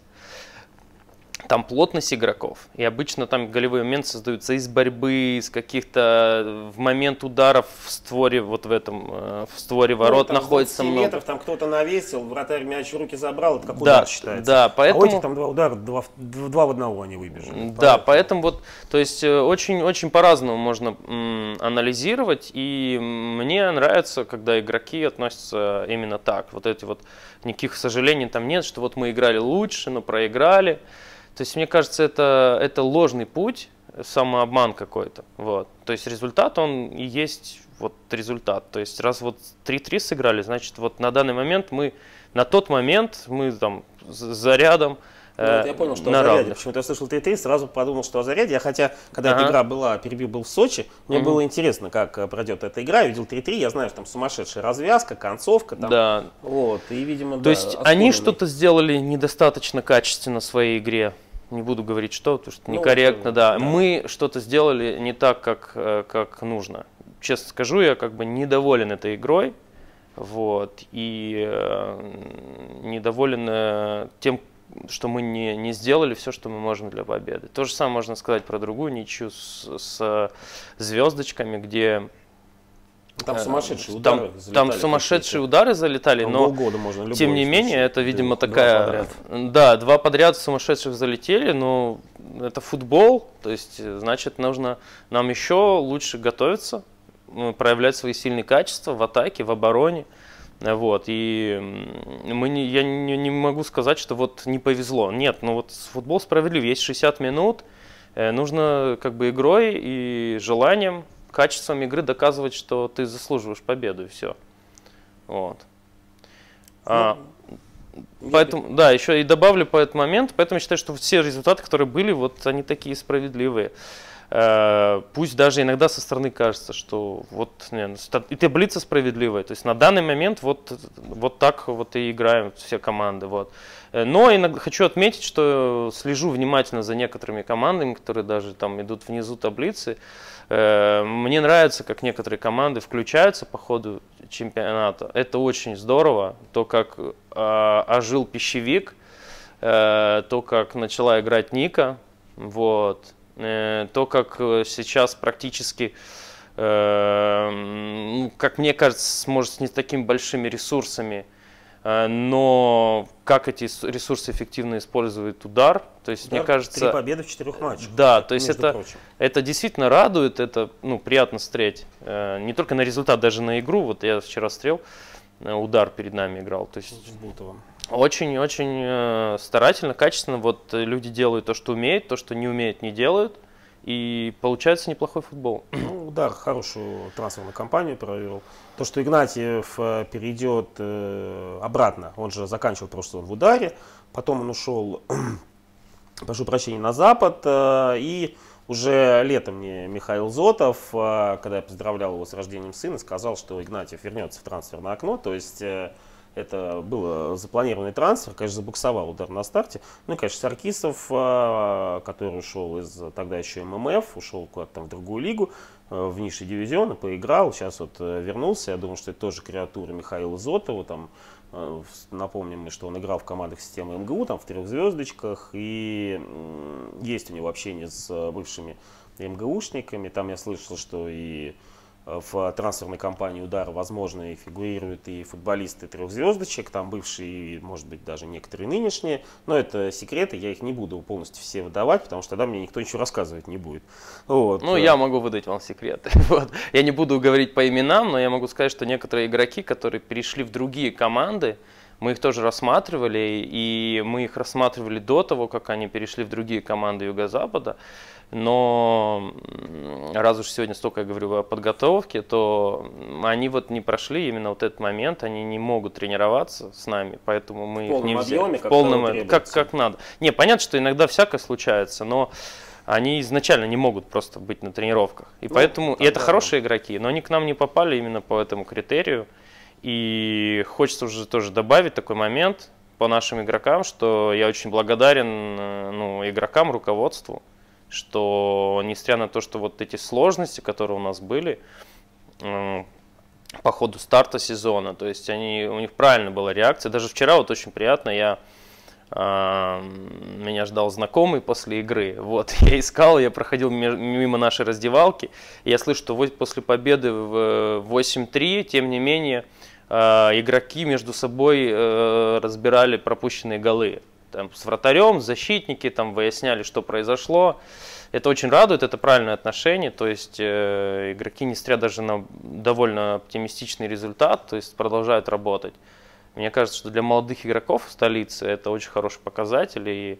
там плотность игроков, и обычно там голевые моменты создаются из борьбы, из каких-то в момент ударов в створе, вот в этом, в створе ворот, ну, находится много. метров там кто-то навесил, вратарь мяч в руки забрал, это как да, удар считается. Да, поэтому... А у этих там два удара, два, два в одного они выбежали. Да, поэтому, поэтому вот, то есть очень-очень по-разному можно м, анализировать, и мне нравится, когда игроки относятся именно так. Вот эти вот, никаких сожалений там нет, что вот мы играли лучше, но проиграли. То есть, мне кажется, это, это ложный путь, самообман какой-то. Вот. То есть, результат, он и есть вот результат. То есть, раз вот три-три сыграли, значит, вот на данный момент мы, на тот момент мы там за рядом Ну, вот я понял, что о заряде. Почему-то я слышал три-три, сразу подумал, что о заряде. Я хотя, когда ага. эта игра была, перебив был в Сочи, мне угу. было интересно, как пройдет эта игра. Я видел три-три, я знаю, что там сумасшедшая развязка, концовка. Там, да. Вот, и, видимо, То да, есть оспоренный. Они что-то сделали недостаточно качественно в своей игре. Не буду говорить что, потому что некорректно, ну, да. да. Мы что-то сделали не так, как, как нужно. Честно скажу, я как бы недоволен этой игрой. Вот, и э, недоволен э, тем, что мы не, не сделали все, что мы можем для победы. То же самое можно сказать про другую ничью с, с звездочками, где... Там сумасшедшие удары там, там сумасшедшие удары залетали, там но можно тем не менее это, видимо, два такая... Подряд. Да, два подряд сумасшедших залетели, но это футбол, то есть значит нужно нам еще лучше готовиться, проявлять свои сильные качества в атаке, в обороне. Вот, и мы не, я не, не могу сказать, что вот не повезло. Нет, ну вот футбол справедлив, есть шестьдесят минут, нужно как бы игрой и желанием, качеством игры доказывать, что ты заслуживаешь победу, и все. Вот. Ну, а, поэтому, да, еще и добавлю по этому моменту, поэтому я считаю, что все результаты, которые были, вот они такие справедливые. Пусть даже иногда со стороны кажется, что вот не, и таблица справедливая, то есть на данный момент вот, вот так вот и играем все команды. Вот. Но иногда хочу отметить, что слежу внимательно за некоторыми командами, которые даже там идут внизу таблицы. Мне нравится, как некоторые команды включаются по ходу чемпионата. Это очень здорово, то, как ожил Пищевик, то, как начала играть Ника. Вот. То, как сейчас практически, э, как мне кажется, может, с не такими большими ресурсами, э, но как эти ресурсы эффективно использует удар. То есть, удар, мне кажется, три победы в четырех матчах. Да, то есть это, это действительно радует, это ну, приятно смотреть. Э, не только на результат, даже на игру. Вот я вчера смотрел, удар перед нами играл. То есть, очень-очень э, старательно, качественно. Вот люди делают то, что умеют, то, что не умеют, не делают. И получается неплохой футбол. Ну, да, хорошую трансферную кампанию провел. То, что Игнатьев перейдет э, обратно, он же заканчивал прошлый сезон в Ударе, потом он ушел, прошу прощения, на Запад, э, и уже летом мне Михаил Зотов, э, когда я поздравлял его с рождением сына, сказал, что Игнатьев вернется в трансферное окно, то есть... Э, Это был запланированный трансфер, конечно, забуксовал Удар на старте. Ну и, конечно, Саркисов, который ушел из тогда еще эм эм эф, ушел куда-то там в другую лигу, в низший дивизион, поиграл, сейчас вот вернулся. Я думаю, что это тоже креатура Михаила Зотова. Там, напомним мы, что он играл в командах системы эм гэ у, там в трех звездочках, и есть у него общение с бывшими эм гэ ушниками. Там я слышал, что и в трансферной кампании Удара, возможно, и фигурируют и футболисты трехзвездочек, там бывшие, может быть, даже некоторые нынешние. Но это секреты, я их не буду полностью все выдавать, потому что тогда мне никто ничего рассказывать не будет. Вот. Ну, я могу выдать вам секреты. Вот. Я не буду говорить по именам, но я могу сказать, что некоторые игроки, которые перешли в другие команды, Мы их тоже рассматривали, и мы их рассматривали до того, как они перешли в другие команды Юго-Запада. Но раз уж сегодня столько я говорю о подготовке, то они вот не прошли именно вот этот момент, они не могут тренироваться с нами, поэтому мы их не взяли. Объеме, в полном объеме, как, как надо. Не, понятно, что иногда всякое случается, но они изначально не могут просто быть на тренировках. И ну, поэтому, и это хорошие игроки, но они к нам не попали именно по этому критерию. И хочется уже тоже добавить такой момент по нашим игрокам, что я очень благодарен ну, игрокам, руководству, что несмотря на то, что вот эти сложности, которые у нас были э, по ходу старта сезона, то есть они, у них правильно была реакция. Даже вчера вот очень приятно, я, э, меня ждал знакомый после игры, вот, я искал, я проходил мимо нашей раздевалки, и я слышу, что после победы в восемь три, тем не менее, э, игроки между собой э, разбирали пропущенные голы. Там, с вратарем, защитники там выясняли, что произошло. Это очень радует, это правильное отношение. То есть э, игроки, несмотря даже на довольно оптимистичный результат, то есть продолжают работать. Мне кажется, что для молодых игроков в столице это очень хороший показатель. И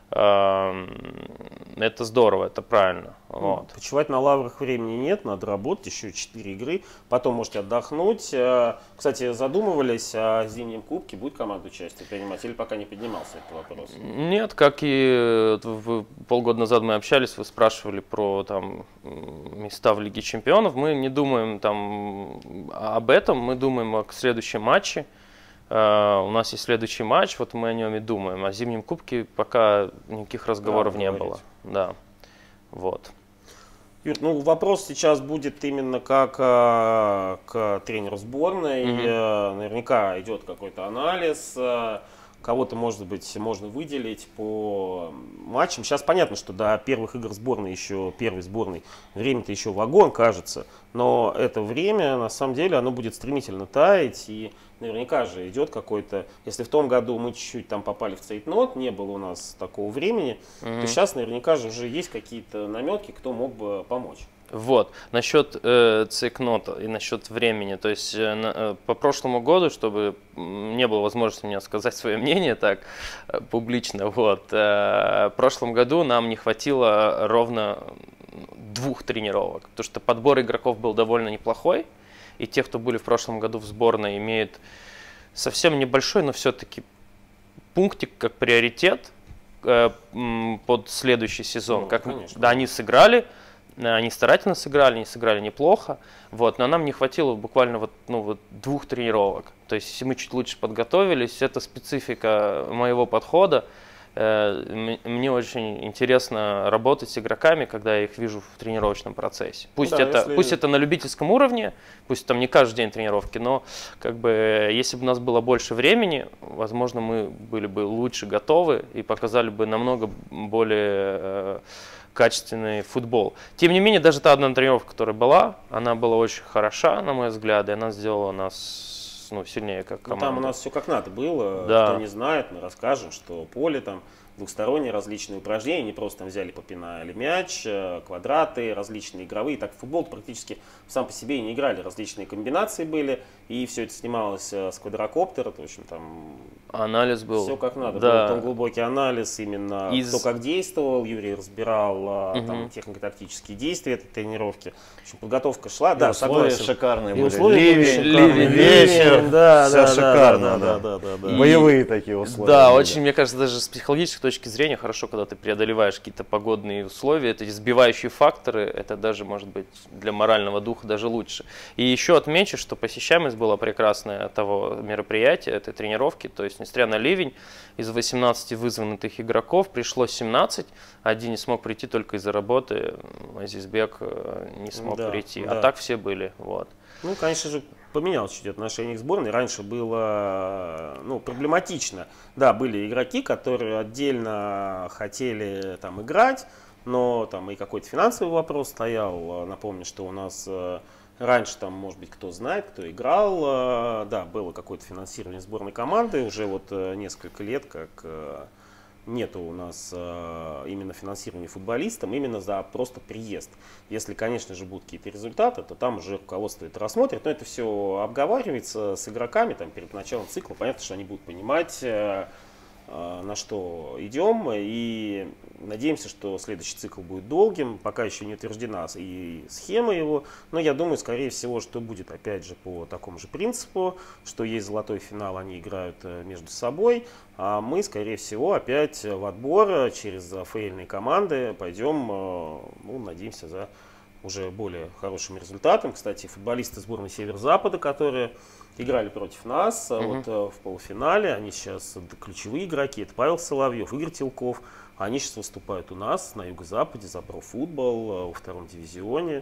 э, это здорово, это правильно. Ну, вот. Почивать на лаврах времени нет, надо работать, еще четыре игры, потом можете отдохнуть. Кстати, задумывались о зимнем кубке, будет команда участие принимать или пока не поднимался этот вопрос? Нет, как и полгода назад мы общались, вы спрашивали про там, места в Лиге Чемпионов, мы не думаем там, об этом, мы думаем о следующем матче. Uh, у нас есть следующий матч, вот мы о нем и думаем. О зимнем кубке пока никаких разговоров да, не говорить. было. Да. Вот. Юр, ну вопрос сейчас будет именно как э, к тренеру сборной. Mm-hmm. э, наверняка идет какой-то анализ. Э, кого-то, может быть, можно выделить по матчам. Сейчас понятно, что до первых игр сборной еще, первой сборной, время-то еще вагон, кажется. Но это время, на самом деле, оно будет стремительно таять. И наверняка же идет какой-то, если в том году мы чуть-чуть там попали в цейтнот, не было у нас такого времени, mm-hmm. то сейчас наверняка же уже есть какие-то наметки, кто мог бы помочь. Вот, насчет э, цейтнота и насчет времени, то есть э, на, по прошлому году, чтобы не было возможности у меня сказать свое мнение так э, публично, вот, э, в прошлом году нам не хватило ровно двух тренировок, потому что подбор игроков был довольно неплохой. И те, кто были в прошлом году в сборной, имеют совсем небольшой, но все-таки пунктик как приоритет э, под следующий сезон. Ну, как, да, они сыграли, они старательно сыграли, они сыграли неплохо, вот, но нам не хватило буквально вот, ну, вот двух тренировок. То есть, если мы чуть лучше подготовились, это специфика моего подхода. Мне очень интересно работать с игроками, когда я их вижу в тренировочном процессе. Пусть, да, это, если... пусть это на любительском уровне, пусть там не каждый день тренировки, но как бы, если бы у нас было больше времени, возможно, мы были бы лучше готовы и показали бы намного более э, качественный футбол. Тем не менее, даже та одна тренировка, которая была, она была очень хороша, на мой взгляд, и она сделала нас... Ну, сильнее как команда. Ну, там у нас все как надо было. Да. Кто не знает, мы расскажем, что поле там двухсторонние различные упражнения, не просто там взяли, попинали мяч, квадраты, различные игровые. Так в футбол практически сам по себе и не играли, различные комбинации были, и все это снималось с квадрокоптера, в общем там анализ был. Все как надо, да. был там глубокий анализ, именно Из... кто как действовал, Юрий разбирал угу. там технико-тактические действия этой тренировки. В общем, подготовка шла, и да, условия согласен. шикарные и были. Условия ливень, ливень, вечер, да, все да, шикарно, да, да. Да, да, да, да. Боевые такие условия. Да, были. очень, мне кажется, даже с психологической точки зрения хорошо, когда ты преодолеваешь какие-то погодные условия, это сбивающие факторы, это даже может быть для морального духа даже лучше. И еще отмечу, что посещаемость была прекрасная того мероприятия, этой тренировки, то есть несмотря на ливень, из восемнадцати вызванных игроков пришло семнадцать, один не смог прийти только из-за работы, Азизбек не смог да, прийти, да. а так все были. Вот. Ну, конечно же, поменялось чуть отношение к сборной. Раньше было ну, проблематично. Да, были игроки, которые отдельно хотели там играть, но там и какой-то финансовый вопрос стоял. Напомню, что у нас раньше там, может быть, кто знает, кто играл, да, было какое-то финансирование сборной команды уже вот несколько лет, как нету у нас э, именно финансирования футболистам, именно за просто приезд. Если, конечно же, будут какие-то результаты, то там уже руководство это рассмотрит, но это все обговаривается с игроками там, перед началом цикла. Понятно, что они будут понимать, э, э, на что идем, и надеемся, что следующий цикл будет долгим. Пока еще не утверждена и схема его, но я думаю, скорее всего, что будет опять же по такому же принципу, что есть золотой финал, они играют между собой, а мы, скорее всего, опять в отбор через ФЛ-ные команды пойдем, ну, надеемся, за уже более хорошим результатом. Кстати, футболисты сборной Северо-Запада, которые играли против нас, mm-hmm. вот в полуфинале, они сейчас ключевые игроки, это Павел Соловьев, Игорь Телков. Они сейчас выступают у нас на Юго-Западе за профутбол во втором дивизионе.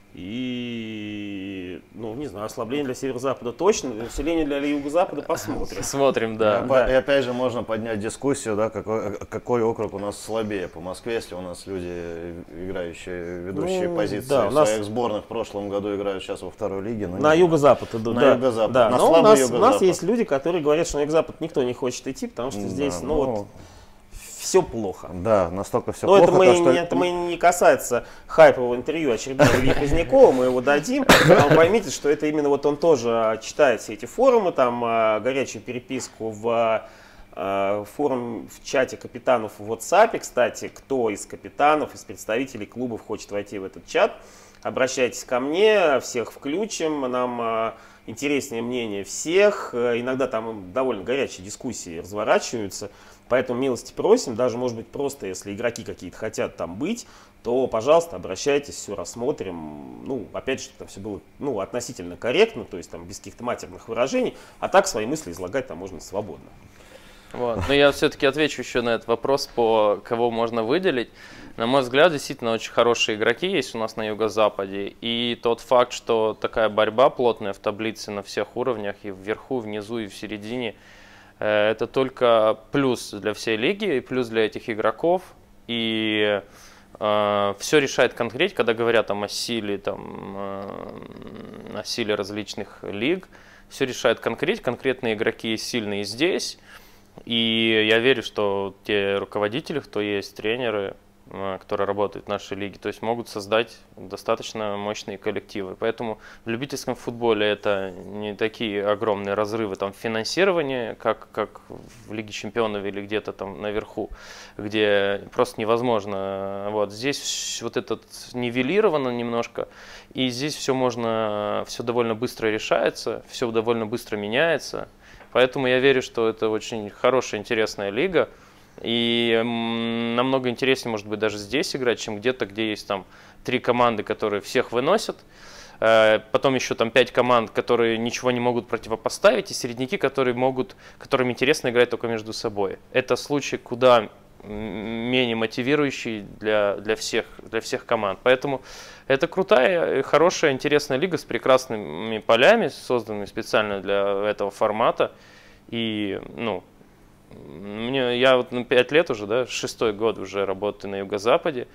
И, ну, не знаю, ослабление для Северо-Запада точно, усиление для Юго-Запада посмотрим. Смотрим, да. И, да. И опять же можно поднять дискуссию, да, какой, какой округ у нас слабее по Москве, если у нас люди, играющие, ведущие ну, позиции да, в нас... своих сборных в прошлом году играют сейчас во второй лиге. Но на Юго-Запад идут. На да, Юго-Запад. Да, на но у нас, у нас есть люди, которые говорят, что на Юго-Запад никто не хочет идти, потому что здесь, да, ну, ну вот... все плохо. Да, настолько все Но плохо. Это, мы, то, что... это мы не касается хайпового интервью очередного Ильи Позднякова, мы его дадим. Но поймите, что это именно вот он тоже читает все эти форумы, там горячую переписку в форум в чате капитанов в WhatsApp. Кстати, кто из капитанов, из представителей клубов хочет войти в этот чат, обращайтесь ко мне, всех включим, нам интереснее мнение всех. Иногда там довольно горячие дискуссии разворачиваются. Поэтому милости просим, даже, может быть, просто, если игроки какие-то хотят там быть, то, пожалуйста, обращайтесь, все рассмотрим. Ну, опять же, чтобы там все было, ну, относительно корректно, то есть там без каких-то матерных выражений, а так свои мысли излагать там можно свободно. Вот. Но я все-таки отвечу еще на этот вопрос, по кого можно выделить. На мой взгляд, действительно очень хорошие игроки есть у нас на Юго-Западе. И тот факт, что такая борьба плотная в таблице на всех уровнях, и вверху, внизу, и в середине, это только плюс для всей лиги и плюс для этих игроков. И э, все решает конкретно, когда говорят там, о силе, там, э, о силе различных лиг. Все решает конкретно, конкретные игроки сильные здесь. И я верю, что те руководители, кто есть, тренеры, которые работают в нашей лиге, то есть могут создать достаточно мощные коллективы. Поэтому в любительском футболе это не такие огромные разрывы там, финансирования, как, как в Лиге Чемпионов или где-то там наверху, где просто невозможно. Вот. Здесь вот это нивелировано немножко, и здесь все можно, все довольно быстро решается, все довольно быстро меняется. Поэтому я верю, что это очень хорошая, интересная лига. И намного интереснее, может быть, даже здесь играть, чем где-то, где есть там три команды, которые всех выносят. Потом еще там пять команд, которые ничего не могут противопоставить, и середняки, которые могут, которым интересно играть только между собой. Это случай куда менее мотивирующий для, для, всех, для всех команд. Поэтому это крутая, хорошая, интересная лига с прекрасными полями, созданными специально для этого формата. И, ну, мне, я вот на пять лет уже, да, шестой год уже работаю на Юго-Западе.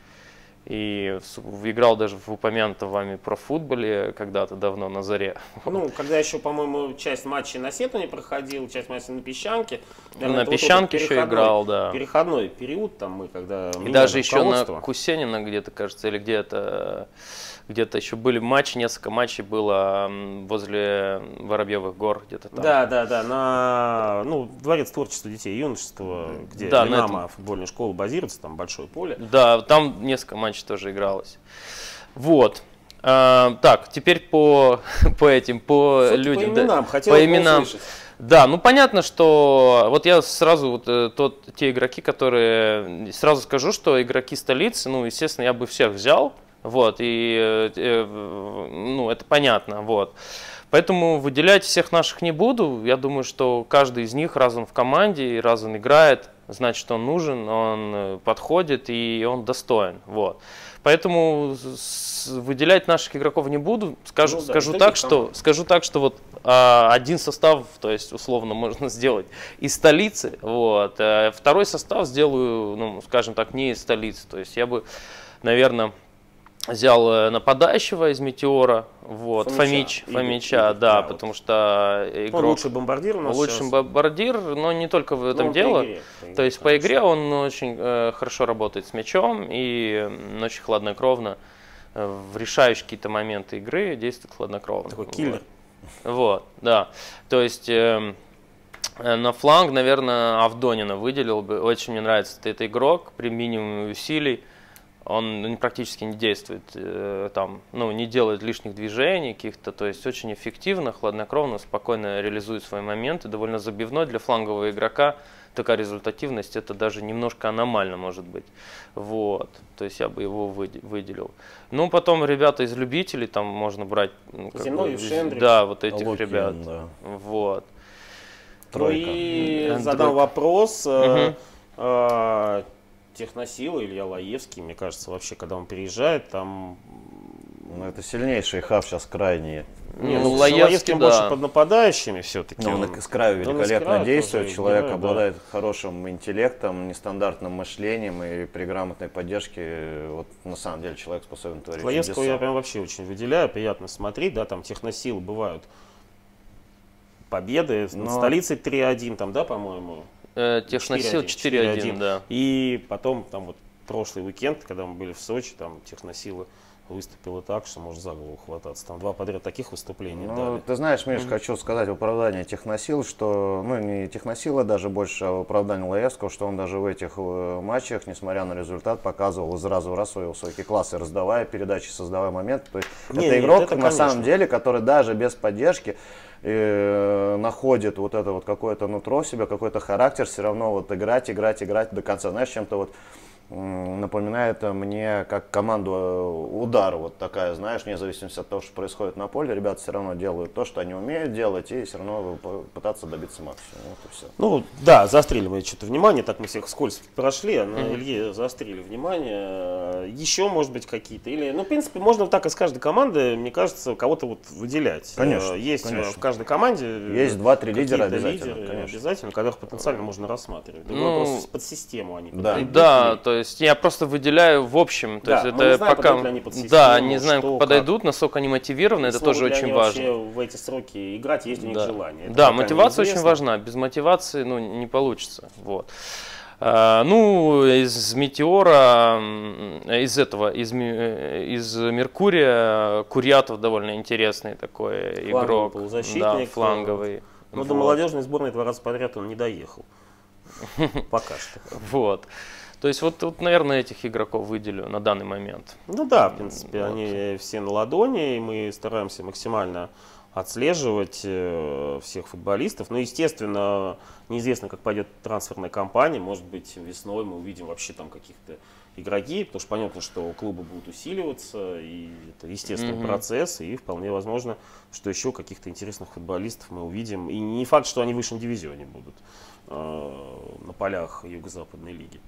И играл даже в упомянутом вами профутболе когда-то давно на заре. Ну, когда еще, по-моему, часть матчей на Сету не проходил, часть матчей на Песчанке. Наверное, на Песчанке вот еще играл, да. Переходной период там мы, когда... И даже еще на Кусенина где-то, кажется, или где-то... Где-то еще были матчи, несколько матчей было возле Воробьевых гор, где-то там. Да, да, да, на ну, Дворец творчества детей и юношества, где да, Динамо, футбольная школа базируется, там большое поле. Да, там несколько матчей тоже игралось. Вот. А, так, теперь по, по этим, по Что людям. По именам, да, хотел по именам. услышать. Да, ну понятно, что вот я сразу, вот, тот, те игроки, которые, сразу скажу, что игроки столицы, ну, естественно, я бы всех взял. Вот, и, э, ну, это понятно, вот. Поэтому выделять всех наших не буду. Я думаю, что каждый из них, раз он в команде, и раз он играет, значит, он нужен, он подходит и он достоин, вот. Поэтому выделять наших игроков не буду. Скажу, ну, да, скажу, так, что, скажу так, что вот а, один состав, то есть, условно, можно сделать из столицы, вот. А второй состав сделаю, ну, скажем так, не из столицы. То есть я бы, наверное... взял нападающего из «Метеора», вот, Фомич, Фомича, Фомича, Игорь, да, да, потому что игрок... Ну, лучший бомбардир у нас Лучший сейчас. бомбардир, но не только в этом Ну, дело. по игре, по игре, То есть по игре он очень э, хорошо работает с мячом и м, очень хладнокровно э, в решающие какие-то моменты игры действует хладнокровно. Такой киллер. Вот, вот, да. То есть э, э, на фланг, наверное, Авдонина выделил бы. Очень мне нравится этот игрок при минимуме усилий. Он практически не действует, э, там, ну, не делает лишних движений каких-то, то есть очень эффективно, хладнокровно, спокойно реализует свои моменты, довольно забивной для флангового игрока. Такая результативность, это даже немножко аномально может быть. Вот, то есть я бы его выделил. Ну, потом ребята из любителей, там можно брать, ну, как Земной, бы, Шендрик, да, вот этих Лукин, ребят. да. Вот. Ну и Тройка. задам вопрос. Мгм. э, Техносилы, Илья Лаевский, мне кажется, вообще, когда он приезжает, там... Ну, это сильнейший хав сейчас крайний. Не, Ну, ну, Лаевский, Лаевский да. больше под нападающими все-таки. Ну, он и с краю он и с великолепно краю действует, тоже человек играет, да. обладает хорошим интеллектом, нестандартным мышлением, и при грамотной поддержке, вот на самом деле, человек способен творить Лаевского чудеса. я прям вообще очень выделяю, приятно смотреть, да, там техносилы бывают. Победы над Но- столицей три один, там, да, по-моему. Э, Техносил четыре один, да. И потом, там вот прошлый уикенд, когда мы были в Сочи, там техносилы выступила так, что можно за голову хвататься. Там два подряд таких выступлений Ну, дали. ты знаешь, Миш, хочу сказать в оправдании Техносил, что, ну, не Техносила даже больше, а в оправдании Лаевского, что он даже в этих э, матчах, несмотря на результат, показывал из раза в раз свой высокий класс, и раздавая передачи, создавая момент. То есть Не, это нет, игрок, это на конечно. самом деле, который даже без поддержки э, находит вот это вот какое-то нутро в себе, какой-то характер, все равно вот играть, играть, играть до конца. Знаешь, чем-то вот напоминает мне как команду «Удар», вот такая, знаешь, вне зависимости от того, что происходит на поле, ребята все равно делают то, что они умеют делать, и все равно пытаться добиться максимума. Вот и все. Ну да, заострили мы что-то внимание, так мы всех вскользь прошли, а на Илье заострили внимание. Еще, может быть, какие-то, или, ну, в принципе, можно так из каждой команды, мне кажется, кого-то вот выделять. Конечно, Есть конечно. в каждой команде Есть два-три лидера какие-то обязательно, лидеры конечно. обязательно, которых потенциально можно рассматривать. Другой Ну, вопрос, под систему они да. подойдут Да, ли. то есть я просто выделяю в общем, то Да, есть мы это не знаем, пока, подойдут ли они под систему, да, не знаем, что, как подойдут, насколько они мотивированы, это Смогут тоже ли очень они важно. вообще в эти сроки играть, есть у них Да, желание. Это да, пока мотивация очень неизвестно. важна, без мотивации, ну, не получится, вот. А, ну, из Метеора, м, из этого, из, Ми- э, из Меркурия, Курьятов довольно интересный такой Фланговый игрок, полузащитник, да, фланговый. Но Вот. до молодежной сборной два раза подряд он не доехал. Пока что. Вот. То есть вот, вот, наверное, этих игроков выделю на данный момент. Ну да, в принципе, Вот. они все на ладони, и мы стараемся максимально отслеживать э, всех футболистов. Ну, естественно, неизвестно, как пойдет трансферная кампания. Может быть, весной мы увидим вообще там каких-то игроки, потому что понятно, что клубы будут усиливаться, и это естественный Мгм. процесс, и вполне возможно, что еще каких-то интересных футболистов мы увидим. И не факт, что они в высшем дивизионе будут э, на полях Юго-Западной лиги.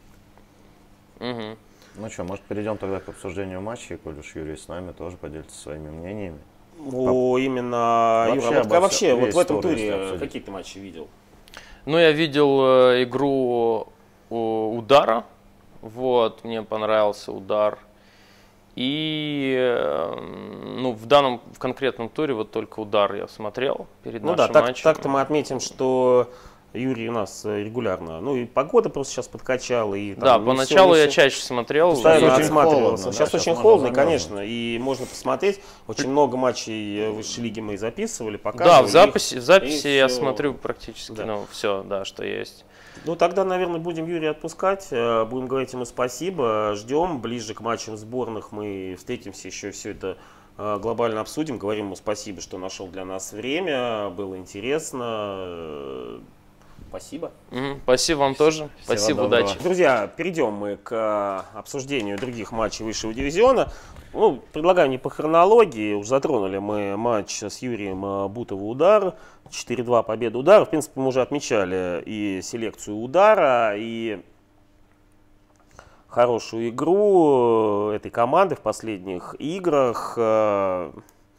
Мгм. Ну что, может, перейдем тогда к обсуждению матчей, коль уж Юрий с нами тоже поделится своими мнениями. О, именно, Вообще Юра, вот, обо вообще, всем, вот весь в этом тур, если туре обсудить. какие ты матчи видел? Ну, я видел э, игру у Удара, вот, мне понравился Удар. И, э, ну, в данном, в конкретном туре вот только Удар я смотрел перед Ну да, нашим так, матчем. так-то мы отметим, что Юрий у нас э, регулярно, ну и погода просто сейчас подкачала. И, там, Да, не поначалу всё- не я всё- чаще смотрел. постоянно Очень отсматривался. холодно, да, Сейчас сейчас очень можно холодно, замерзнуть. конечно, и можно посмотреть. Очень много матчей э, высшей лиги мы записывали, Да, показывали. в их. записи, в записи и я всё. смотрю практически, Да. ну, все, да, что есть. Ну тогда, наверное, будем Юрия отпускать, э, будем говорить ему спасибо, ждем, ближе к матчам сборных мы встретимся, еще все это э, глобально обсудим, говорим ему спасибо, что нашел для нас время, было интересно, э, спасибо. Мгм, спасибо вам тоже, спасибо, доброго. удачи. Друзья, перейдем мы к э, обсуждению других матчей высшего дивизиона. Ну, предлагаю не по хронологии, уж затронули мы матч с Юрием э, Бутово-Удар, четыре-два победа Удара. В принципе, мы уже отмечали и селекцию Удара, и хорошую игру этой команды в последних играх. Э,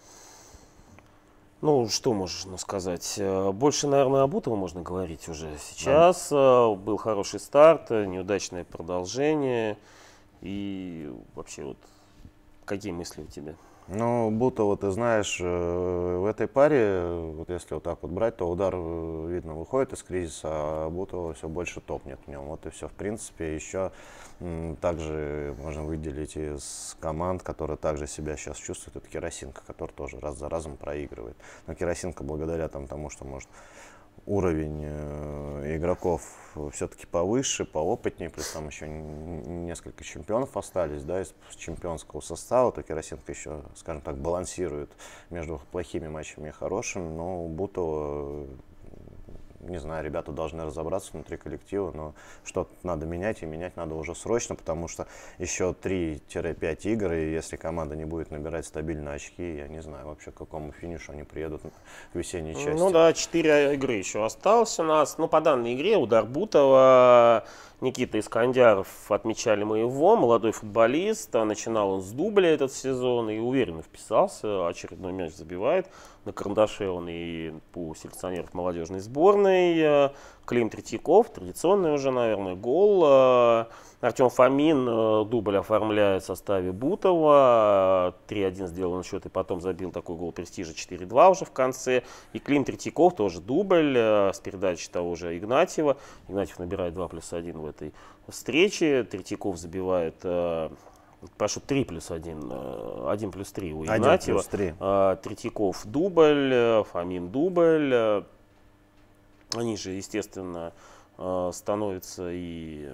Ну, что можно сказать? Э, Больше, наверное, о Бутово можно говорить уже сейчас. Э, Был хороший старт, э, неудачное продолжение. И вообще вот какие мысли у тебя? Ну, Бутово, ты знаешь, в этой паре, вот если вот так вот брать, то Удар, видно, выходит из кризиса, а Бутово все больше топнет в нем. Вот и все. В принципе, еще также можно выделить из команд, которые также себя сейчас чувствуют, это Керосинка, который тоже раз за разом проигрывает. Но Керосинка, благодаря там, тому, что, может, уровень э, игроков все-таки повыше, поопытнее, плюс там еще несколько чемпионов остались, да, из чемпионского состава, то Керосинка еще, скажем так, балансирует между плохими матчами и хорошими, но Бутово, не знаю, ребята должны разобраться внутри коллектива, но что-то надо менять, и менять надо уже срочно, потому что еще три-пять игр, и если команда не будет набирать стабильно очки, я не знаю вообще, к какому финишу они приедут к весенней части. Ну да, четыре игры еще осталось у нас. Ну, по данной игре Удар Бутово, Никита Искандяров, отмечали мы его, молодой футболист, начинал он с дубля этот сезон и уверенно вписался, очередной мяч забивает. На карандаше он и по селекционеров молодежной сборной. Клим Третьяков, традиционный уже, наверное, гол. Артем Фомин дубль оформляет в составе Бутова. три один сделал счет и потом забил такой гол престижа четыре два уже в конце. И Клим Третьяков тоже дубль с передачи того же Игнатьева. Игнатьев набирает два плюс один в этой встрече. Третьяков забивает... Прошу, три плюс один, один плюс три у Игнатьева. Третьяков дубль, Фомин дубль. Они же, естественно, становятся и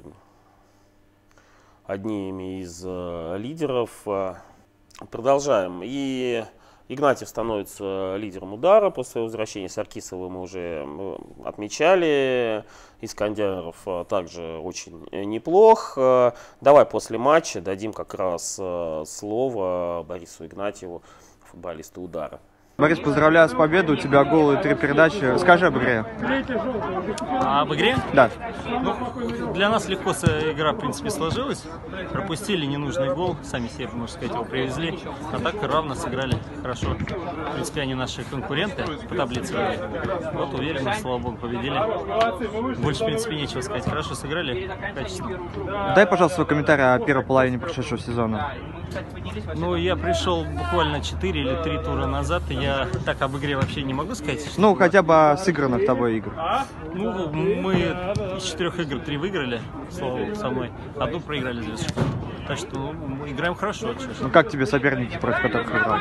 одними из лидеров. Продолжаем. И Игнатьев становится лидером Удара после своего возвращения. Саркисова мы уже отмечали. Искандяров также очень неплох. Давай после матча дадим как раз слово Борису Игнатьеву, футболисту Удара. Борис, поздравляю с победой, у тебя гол и три передачи. Расскажи об игре. А об игре? Да. Ну, для нас легко игра, в принципе, сложилась. Пропустили ненужный гол, сами себе, можно сказать, его привезли. А так равно сыграли хорошо. В принципе, они наши конкуренты по таблице. Вот уверенно, слава богу, победили. Больше, в принципе, нечего сказать. Хорошо сыграли, качественно. Дай, пожалуйста, свой комментарий о первой половине прошедшего сезона. Ну, я пришел буквально четыре или три тура назад, и я так об игре вообще не могу сказать. Ну, хотя бы о сыгранных тобой игр. Ну, мы из четырех игр три выиграли, слава богу, со мной. Одну проиграли за счет. Так что ну, мы играем хорошо. Ну, как тебе соперники, против которых играл?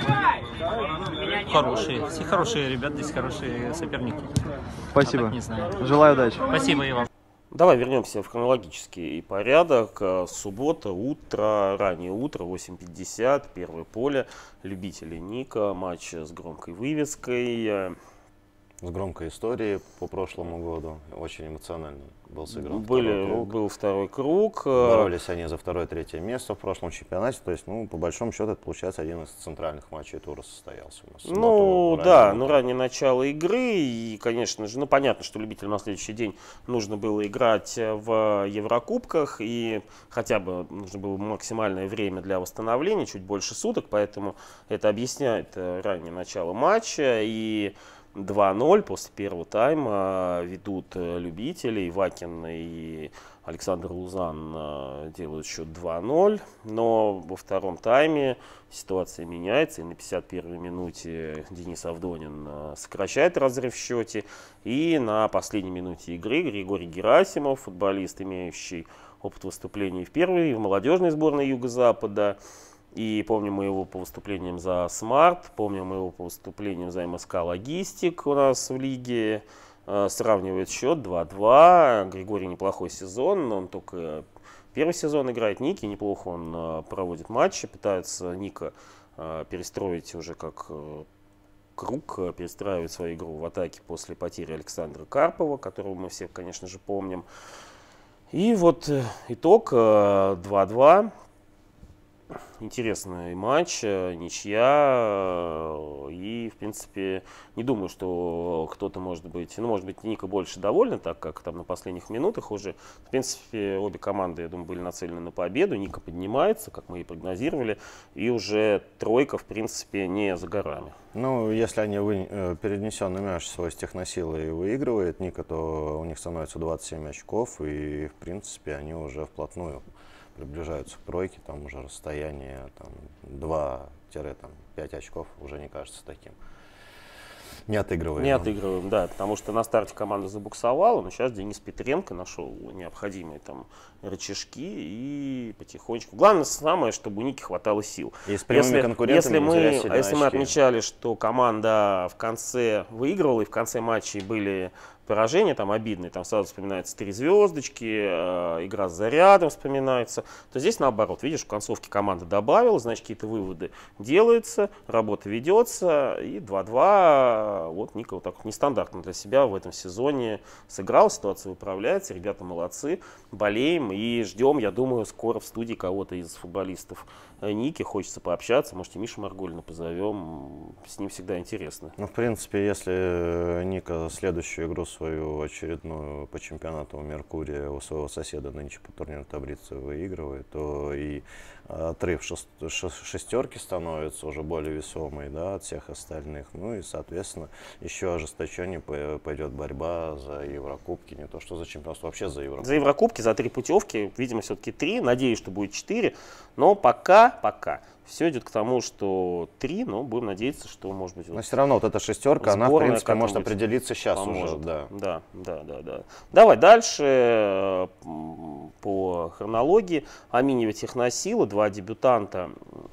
Хорошие. Все хорошие ребята, здесь хорошие соперники. Спасибо. А не знаю. Желаю удачи. Спасибо и вам. Давай вернемся в хронологический порядок. Суббота, утро, раннее утро, восемь пятьдесят, первое поле. Любители Ника, матч с громкой вывеской. С громкой историей по прошлому году. Очень эмоционально был сыгран Были, второй круг. Был второй круг. Боролись они за второе-третье место в прошлом чемпионате. То есть, ну, по большому счету, это получается один из центральных матчей тура состоялся у нас. Ну, да, ну, раннее начало игры. И, конечно же, ну, понятно, что любителям на следующий день нужно было играть в Еврокубках. И хотя бы нужно было максимальное время для восстановления, чуть больше суток. Поэтому это объясняет раннее начало матча. И два ноль после первого тайма ведут любители. Ивакин и Александр Лузан делают счет два ноль. Но во втором тайме ситуация меняется. И на пятьдесят первой минуте Денис Авдонин сокращает разрыв в счете. И на последней минуте игры Григорий Герасимов, футболист, имеющий опыт выступлений в первой и в молодежной сборной Юго-Запада. И помним мы его по выступлениям за Смарт, помним мы его по выступлениям за МСК Логистик у нас в лиге. Э, сравнивает счет два два. Григорий неплохой сезон, но он только первый сезон играет. Ники неплохо он э, проводит матчи, пытается Ника э, перестроить уже как э, круг, э, перестраивать свою игру в атаке после потери Александра Карпова, которого мы все, конечно же, помним. И вот э, итог э, два два. Интересный матч, ничья, и, в принципе, не думаю, что кто-то может быть, ну, может быть, Ника больше довольна, так как там на последних минутах уже, в принципе, обе команды, я думаю, были нацелены на победу, Ника поднимается, как мы и прогнозировали, и уже тройка, в принципе, не за горами. Ну, если они вы, перенесенный мяч свой с техносилой выигрывает Ника, то у них становится двадцать семь очков, и, в принципе, они уже вплотную приближаются к тройке, там уже расстояние там, два-пять очков уже не кажется таким. Не отыгрываем. Не отыгрываем, да, потому что на старте команда забуксовала, но сейчас Денис Петренко нашел необходимые там рычажки и потихонечку. Главное самое, чтобы у Ники хватало сил. И с прямыми если, конкурентами если, мы, если если мы очки. отмечали, что команда в конце выигрывала, и в конце матчей были поражения там обидные, там сразу вспоминаются три звездочки, э, игра с зарядом вспоминается, то здесь наоборот, видишь, в концовке команда добавила, значит, какие-то выводы делаются, работа ведется, и два-два, вот Ника вот так вот нестандартно для себя в этом сезоне сыграл, ситуация выправляется, ребята молодцы, болеем и ждем, я думаю, скоро в студии кого-то из футболистов Ники, хочется пообщаться, может, и Мишу Марголина позовем, с ним всегда интересно. Ну, в принципе, если Ника следующую игру свою очередную по чемпионату Меркурия у своего соседа нынче по турнирной таблице выигрывает, то и отрыв шест, шестерки становится уже более весомый, да, от всех остальных. Ну и, соответственно, еще ожесточеннее пойдет борьба за Еврокубки, не то что за чемпионство, вообще за Еврокубки. За Еврокубки, за три путевки, видимо, все-таки три, надеюсь, что будет четыре, но пока, пока. Все идет к тому, что три, но будем надеяться, что, может быть... Но вот все равно вот эта шестерка, она, в принципе, может определиться сейчас поможет. уже. Да. Да, да, да, да. Давай дальше по хронологии. Аминева Техносила, два дебютанта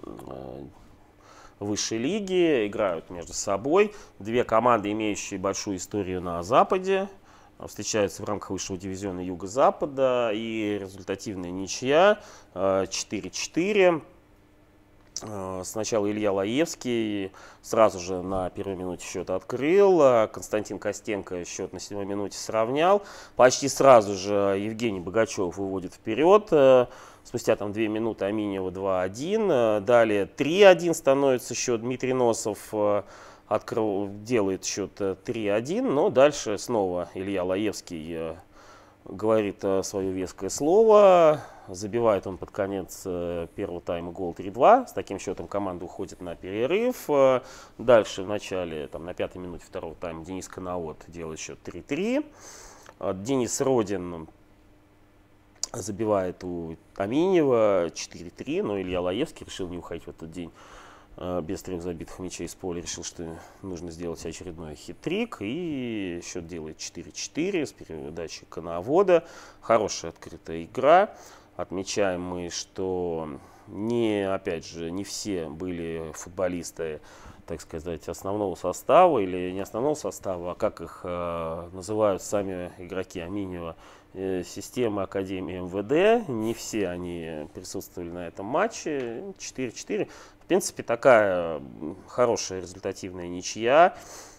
высшей лиги, играют между собой. Две команды, имеющие большую историю на Западе, встречаются в рамках высшего дивизиона Юго-Запада. И результативная ничья четыре-четыре. Сначала Илья Лаевский сразу же на первой минуте счет открыл, Константин Костенко счет на седьмой минуте сравнял, почти сразу же Евгений Богачев выводит вперед, спустя там две минуты Аминева два-один, далее три-один становится счет, Дмитрий Носов открыл, делает счет три-один, но дальше снова Илья Лаевский говорит свое веское слово, забивает он под конец первого тайма гол три-два, с таким счетом команда уходит на перерыв. Дальше в начале, там, на пятой минуте второго тайма Денис Коновод делает счет три-три. Денис Родин забивает у Аминева четыре-три, но Илья Лаевский решил не уходить в этот день без трех забитых мячей с поля, решил, что нужно сделать очередной хит-трик, и счет делает четыре-четыре с передачей Коновода. Хорошая открытая игра. Отмечаем мы, что не, опять же, не все были футболисты, так сказать, основного состава или не основного состава, а как их э, называют сами игроки Аминева, э, системы Академии МВД. Не все они присутствовали на этом матче. четыре-четыре. В принципе, такая хорошая результативная ничья.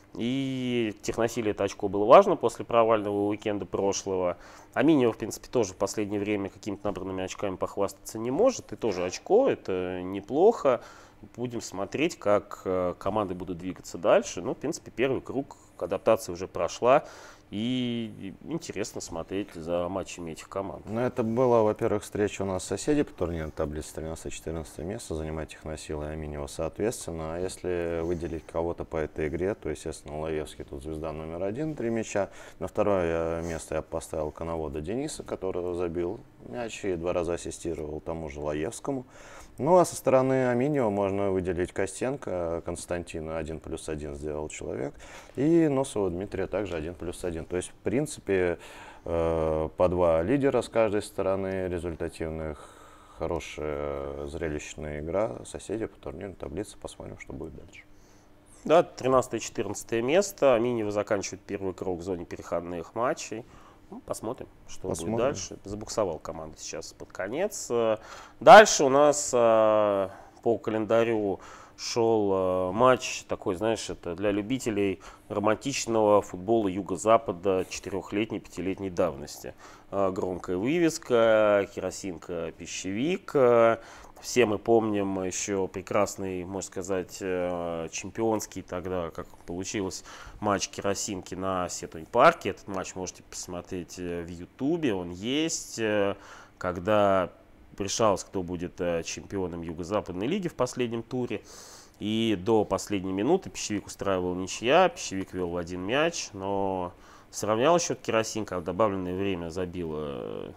И Техносиле это очко было важно после провального уикенда прошлого. Аминева, в принципе, тоже в последнее время какими-то набранными очками похвастаться не может. И тоже очко, это неплохо. Будем смотреть, как команды будут двигаться дальше. Ну, в принципе, первый круг адаптации уже прошла. И интересно смотреть за матчами этих команд. Ну, это была, во-первых, встреча у нас соседей по турнирной таблице, тринадцатое-четырнадцатое место, занимает Техносила и Аминева соответственно. А если выделить кого-то по этой игре, то, естественно, Лаевский тут звезда номер один, три мяча. На второе место я поставил Коновода Дениса, который забил мяч и два раза ассистировал тому же Лаевскому. Ну, а со стороны Аминева можно выделить Костенко, Константина один плюс один сделал человек, и Носова Дмитрия также один плюс один. То есть, в принципе, э, по два лидера с каждой стороны, результативных, хорошая зрелищная игра. Соседи по турнирной таблице, посмотрим, что будет дальше. Да, тринадцатое-четырнадцатое место. Аминева заканчивает первый круг в зоне переходных матчей. Ну, посмотрим, что посмотрим. будет дальше. Забуксовал команда сейчас под конец. Дальше у нас по календарю шел матч такой, знаешь, это для любителей романтичного футбола Юго-Запада четырехлетней, пятилетней давности. Громкая вывеска, керосинка, пищевик. Все мы помним еще прекрасный, можно сказать, чемпионский тогда, как получилось, матч керосинки на Сетунь-парке. Этот матч можете посмотреть в Ютубе, он есть. Когда решалось, кто будет чемпионом Юго-Западной лиги в последнем туре. И до последней минуты пищевик устраивал ничья, пищевик вел в один мяч, но сравнял счет керосинка, а в добавленное время забила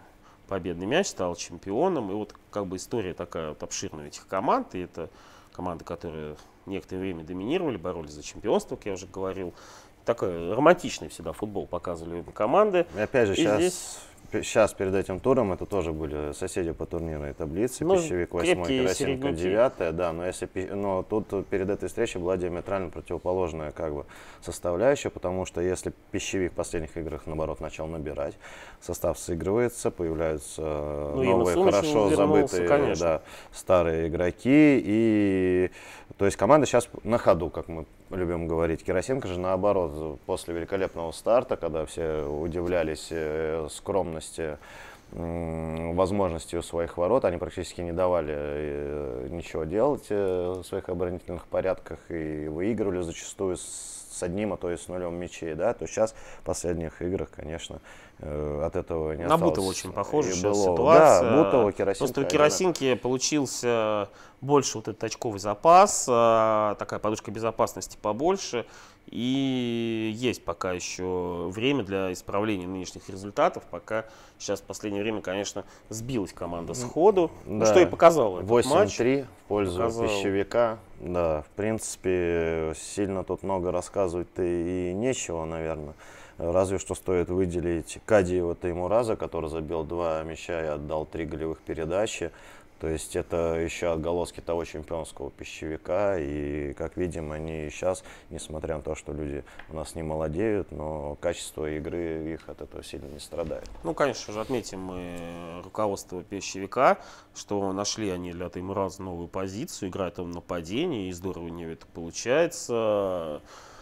победный мяч, стал чемпионом. И вот как бы история такая вот обширная у этих команд. И это команды, которые некоторое время доминировали, боролись за чемпионство, как я уже говорил. Такой романтичный всегда футбол показывали команды. И опять же, и сейчас, здесь... сейчас перед этим туром это тоже были соседи по турнирной таблице. Ну, Пищевик восьмой, Керосинка середняки. девятая. Да, но, если, но тут перед этой встречей была диаметрально противоположная как бы составляющая, потому что если Пищевик в последних играх, наоборот, начал набирать, состав сыгрывается, появляются ну, новые, хорошо забытые да, старые игроки. И, то есть команда сейчас на ходу, как мы любим говорить. Керосинка же наоборот, после великолепного старта, когда все удивлялись э, скромности, э, возможности у своих ворот, они практически не давали э, ничего делать э, в своих оборонительных порядках и выигрывали зачастую с, с одним, а то и с нулем мячей. Да? То сейчас в последних играх, конечно, э, от этого не На осталось. Бутово очень похожа было, ситуация. Да, Бутово, Керосинка. Просто у Керосинки получился больше вот этот очковый запас, такая подушка безопасности побольше. И есть пока еще время для исправления нынешних результатов. Пока сейчас в последнее время, конечно, сбилась команда с ходу. Да. Ну, что и показало этот матч. восемь три в пользу показал. Пищевика. Да, в принципе, сильно тут много рассказывать-то и нечего, наверное. Разве что стоит выделить Кадиева Таймураза, который забил два мяча и отдал три голевых передачи. То есть это еще отголоски того чемпионского Пищевика. И, как видим, они сейчас, несмотря на то, что люди у нас не молодеют, но качество игры их от этого сильно не страдает. Ну, конечно же, отметим мы руководство Пищевика, что нашли они для Таймураза новую позицию, играет он в нападении, и здорово у него это получается.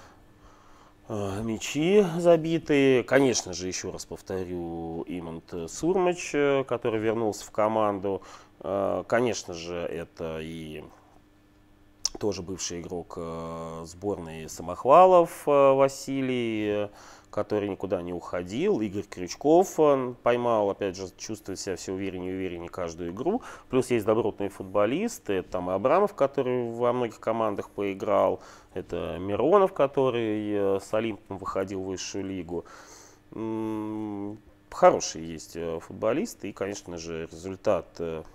Мячи забитые. Конечно же, еще раз повторю, Имант Сурмач, который вернулся в команду. Конечно же, это и тоже бывший игрок сборной Самохвалов Василий, который никуда не уходил. Игорь Крючков поймал, опять же, чувствует себя все увереннее и увереннее каждую игру. Плюс есть добротные футболисты. Это там и Абрамов, который во многих командах поиграл. Это Миронов, который с Олимпом выходил в высшую лигу. Хорошие есть футболисты. И, конечно же, результат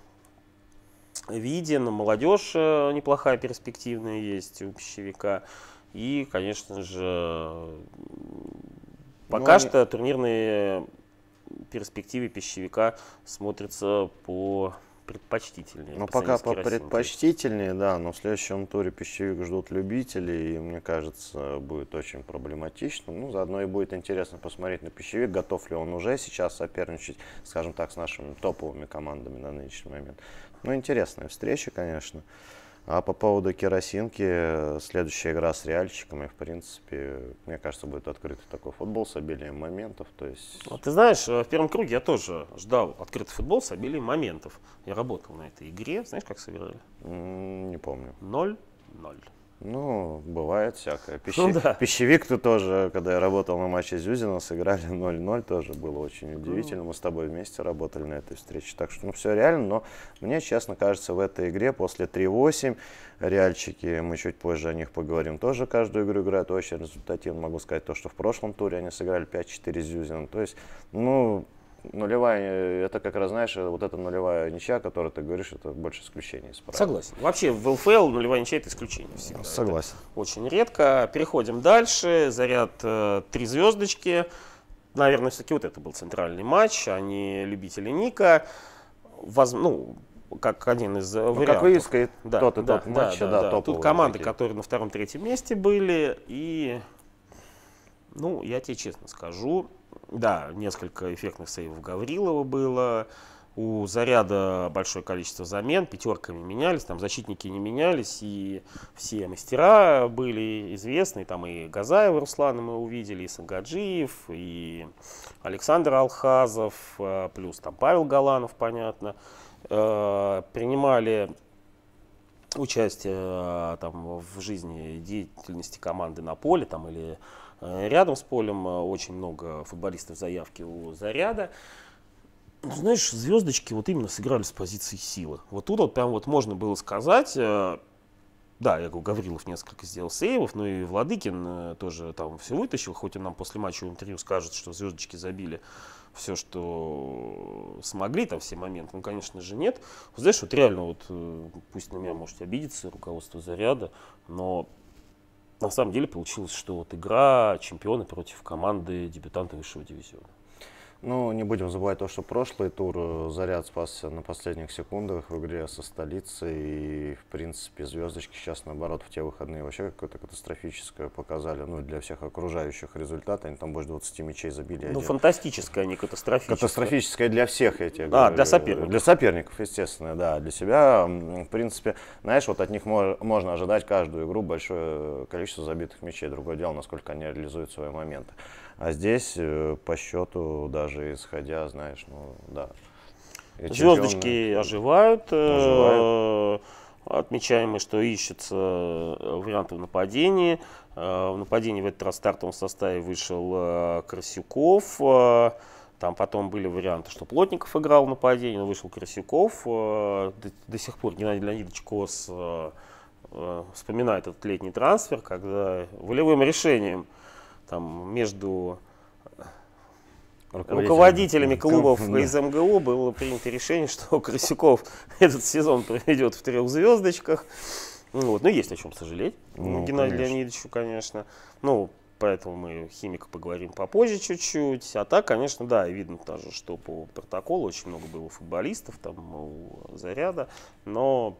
виден. Молодежь неплохая, перспективная есть у Пищевика. И, конечно же, пока ну, что турнирные перспективы Пищевика смотрятся по предпочтительнее. Ну, пока по предпочтительнее, да, но в следующем туре Пищевик ждут любителей, и, мне кажется, будет очень проблематично. Ну, заодно и будет интересно посмотреть на Пищевик, готов ли он уже сейчас соперничать, скажем так, с нашими топовыми командами на нынешний момент. Ну, интересная встреча, конечно. А по поводу Керосинки, следующая игра с Реальчиком, и, в принципе, мне кажется, будет открытый такой футбол с обилием моментов. То есть... Вот, ты знаешь, в первом круге я тоже ждал открытый футбол с обилием моментов. Я работал на этой игре. Знаешь, как сыграли? Не помню. ноль ноль. Ну, бывает всякое. Пищи... Ну, да. Пищевик-то тоже, когда я работал на матче Зюзина, сыграли ноль ноль, тоже было очень удивительно. Мы с тобой вместе работали на этой встрече. Так что, ну, все реально, но мне, честно кажется, в этой игре после три восемь Реальчики, мы чуть позже о них поговорим, тоже каждую игру играют очень результативно. Могу сказать то, что в прошлом туре они сыграли пять четыре с Зюзином. То есть, ну... Нулевая, это как раз, знаешь, вот эта нулевая ничья, о которой ты говоришь, это больше исключение из правил. Согласен. Вообще в ЛФЛ нулевая ничья — это исключение всегда. Согласен. Это очень редко. Переходим дальше. Заряд э, три звездочки. Наверное, все-таки вот это был центральный матч, а не любители Ника. Воз, ну, как один из ну, вариантов. Как вывеска, да, тот и да, тот матч, да, да, да, да. Тут команды, такие, которые на втором-третьем месте были. И, ну, я тебе честно скажу, да, несколько эффектных сейвов Гаврилова было. У Заряда большое количество замен, пятерками менялись, там защитники не менялись, и все мастера были известны. Там и Газаева Руслана мы увидели, и Сангаджиев, и Александр Алхазов, плюс там Павел Галанов, понятно. Принимали участие там в жизни, деятельности команды на поле там или рядом с полем. Очень много футболистов заявки у Заряда. Знаешь, звездочки вот именно сыграли с позиции силы. Вот тут вот прям вот можно было сказать, да, я говорю, Гаврилов несколько сделал сейвов, но и Владыкин тоже там все вытащил, хоть он нам после матча в интервью скажет, что звездочки забили все, что смогли, там все моменты, ну, конечно же, нет. Знаешь, вот реально, вот, пусть на меня можете обидеться, руководство «Заряда», но на самом деле получилось, что вот игра чемпионы против команды дебютанта высшего дивизиона. Ну, не будем забывать то, что прошлый тур «Заряд» спасся на последних секундах в игре со столицей. И, в принципе, звездочки сейчас, наоборот, в те выходные вообще какое-то катастрофическое показали. Ну, для всех окружающих результат. Они там больше двадцати мячей забили. Ну, один. фантастическое, а не катастрофическое. Катастрофическое для всех, я тебе А, говорю. для соперников. Для соперников, естественно, да. Для себя, в принципе, знаешь, вот от них мож, можно ожидать каждую игру большое количество забитых мячей. Другое дело, насколько они реализуют свои моменты. А здесь, по счету, даже исходя, знаешь, ну, да. Звездочки оживают. оживают. Отмечаем мы, что ищется варианты в нападении. В нападении в этот раз в стартовом составе вышел Красюков. Там потом были варианты, что Плотников играл в нападении, но вышел Красюков. До, до сих пор Геннадий Леонидович Кос вспоминает этот летний трансфер, когда волевым решением там, между руководителями, руководителями клубов да. из МГУ было принято решение, что Красюков этот сезон проведет в трех звездочках. Вот. Ну, есть о чем сожалеть ну, Геннадию Леонидовичу, конечно. Ну, поэтому мы химика поговорим попозже чуть-чуть. А так, конечно, да, видно тоже, что по протоколу очень много было футболистов там у «Заряда. Но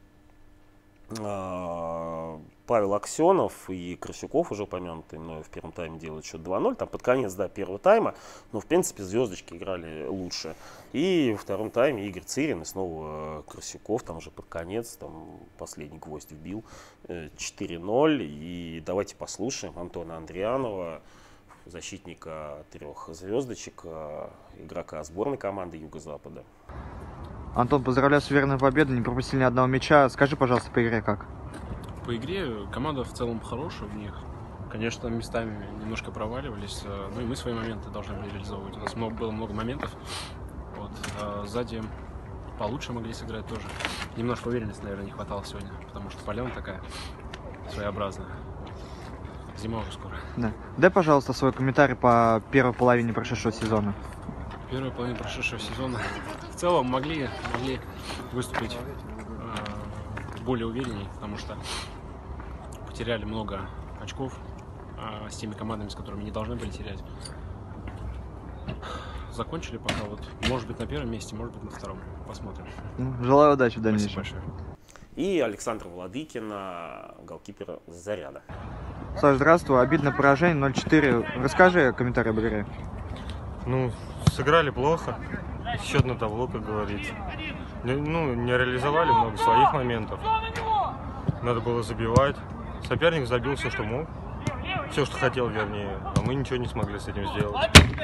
Павел Аксенов и Красюков, уже упомянутый мной, в первом тайме делают счет два ноль. Там под конец, да, первого тайма, но в принципе звездочки играли лучше. И во втором тайме Игорь Цирин и снова Красюков, там уже под конец, там последний гвоздь вбил, четыре ноль. И давайте послушаем Антона Андрианова, защитника трех звездочек, игрока сборной команды Юго-Запада. Антон, поздравляю с уверенной победой, не пропустили ни одного мяча. Скажи, пожалуйста, по игре как? По игре команда в целом хорошая в них. Конечно, местами немножко проваливались, ну и мы свои моменты должны были реализовывать. У нас много, было много моментов. Вот. А сзади получше могли сыграть тоже. Немножко уверенности, наверное, не хватало сегодня, потому что полена такая своеобразная. Зима уже скоро. Да. Дай, пожалуйста, свой комментарий по первой половине прошедшего сезона. Первая половина прошедшего сезона в целом могли, могли выступить э, более уверенней, потому что потеряли много очков э, с теми командами, с которыми не должны были терять. Закончили пока вот, может быть, на первом месте, может быть, на втором. Посмотрим. Желаю удачи в дальнейшем. Спасибо большое. И Александр Владыкин, голкипер «Заряда». Саш, здравствуй. Обидное поражение ноль четыре. Расскажи комментарий об игре. Ну, сыграли плохо. Счет на табло, как говорится. Ну, не реализовали много своих моментов. Надо было забивать. Соперник забил все, что мог. Все, что хотел, вернее. А мы ничего не смогли с этим сделать.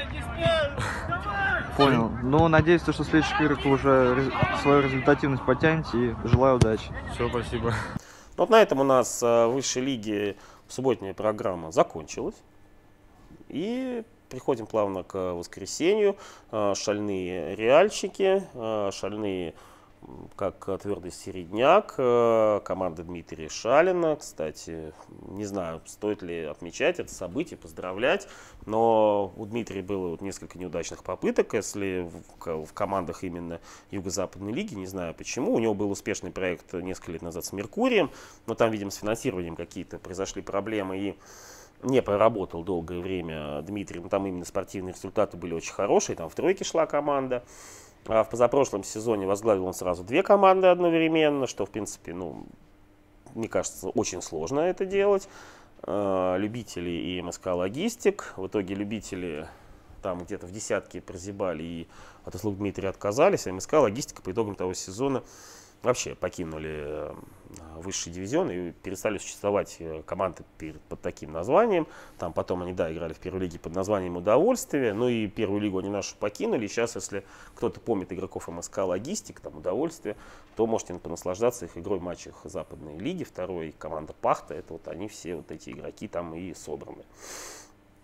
Понял. Ну, надеюсь, что в следующих играх вы уже свою результативность потянете. И желаю удачи. Все, спасибо. Вот на этом у нас в высшей лиге субботняя программа закончилась. И приходим плавно к воскресенью. Шальные реальщики, шальные как твердый середняк, команда Дмитрия Шалина. Кстати, не знаю, стоит ли отмечать это событие, поздравлять, но у Дмитрия было вот несколько неудачных попыток, если в, в командах именно Юго-Западной лиги, не знаю почему. У него был успешный проект несколько лет назад с Меркурием, но там, видимо, с финансированием какие-то произошли проблемы, и не проработал долгое время Дмитрий, но там именно спортивные результаты были очень хорошие, там в тройке шла команда. А в позапрошлом сезоне возглавил он сразу две команды одновременно, что, в принципе, ну, мне кажется, очень сложно это делать. Любители и МСК Логистик. В итоге любители там где-то в десятке прозябали и от услуг Дмитрия отказались, а МСК Логистика по итогам того сезона вообще покинули высший дивизион и перестали существовать команды под таким названием. Там потом они, да, играли в первой лиге под названием «Удовольствие», ну и первую лигу они нашу покинули. Сейчас, если кто-то помнит игроков МСК Логистик, там «Удовольствие», то можете понаслаждаться их игрой в матчах Западной лиги. Второй команда «Пахта», это вот они все, вот эти игроки там и собраны.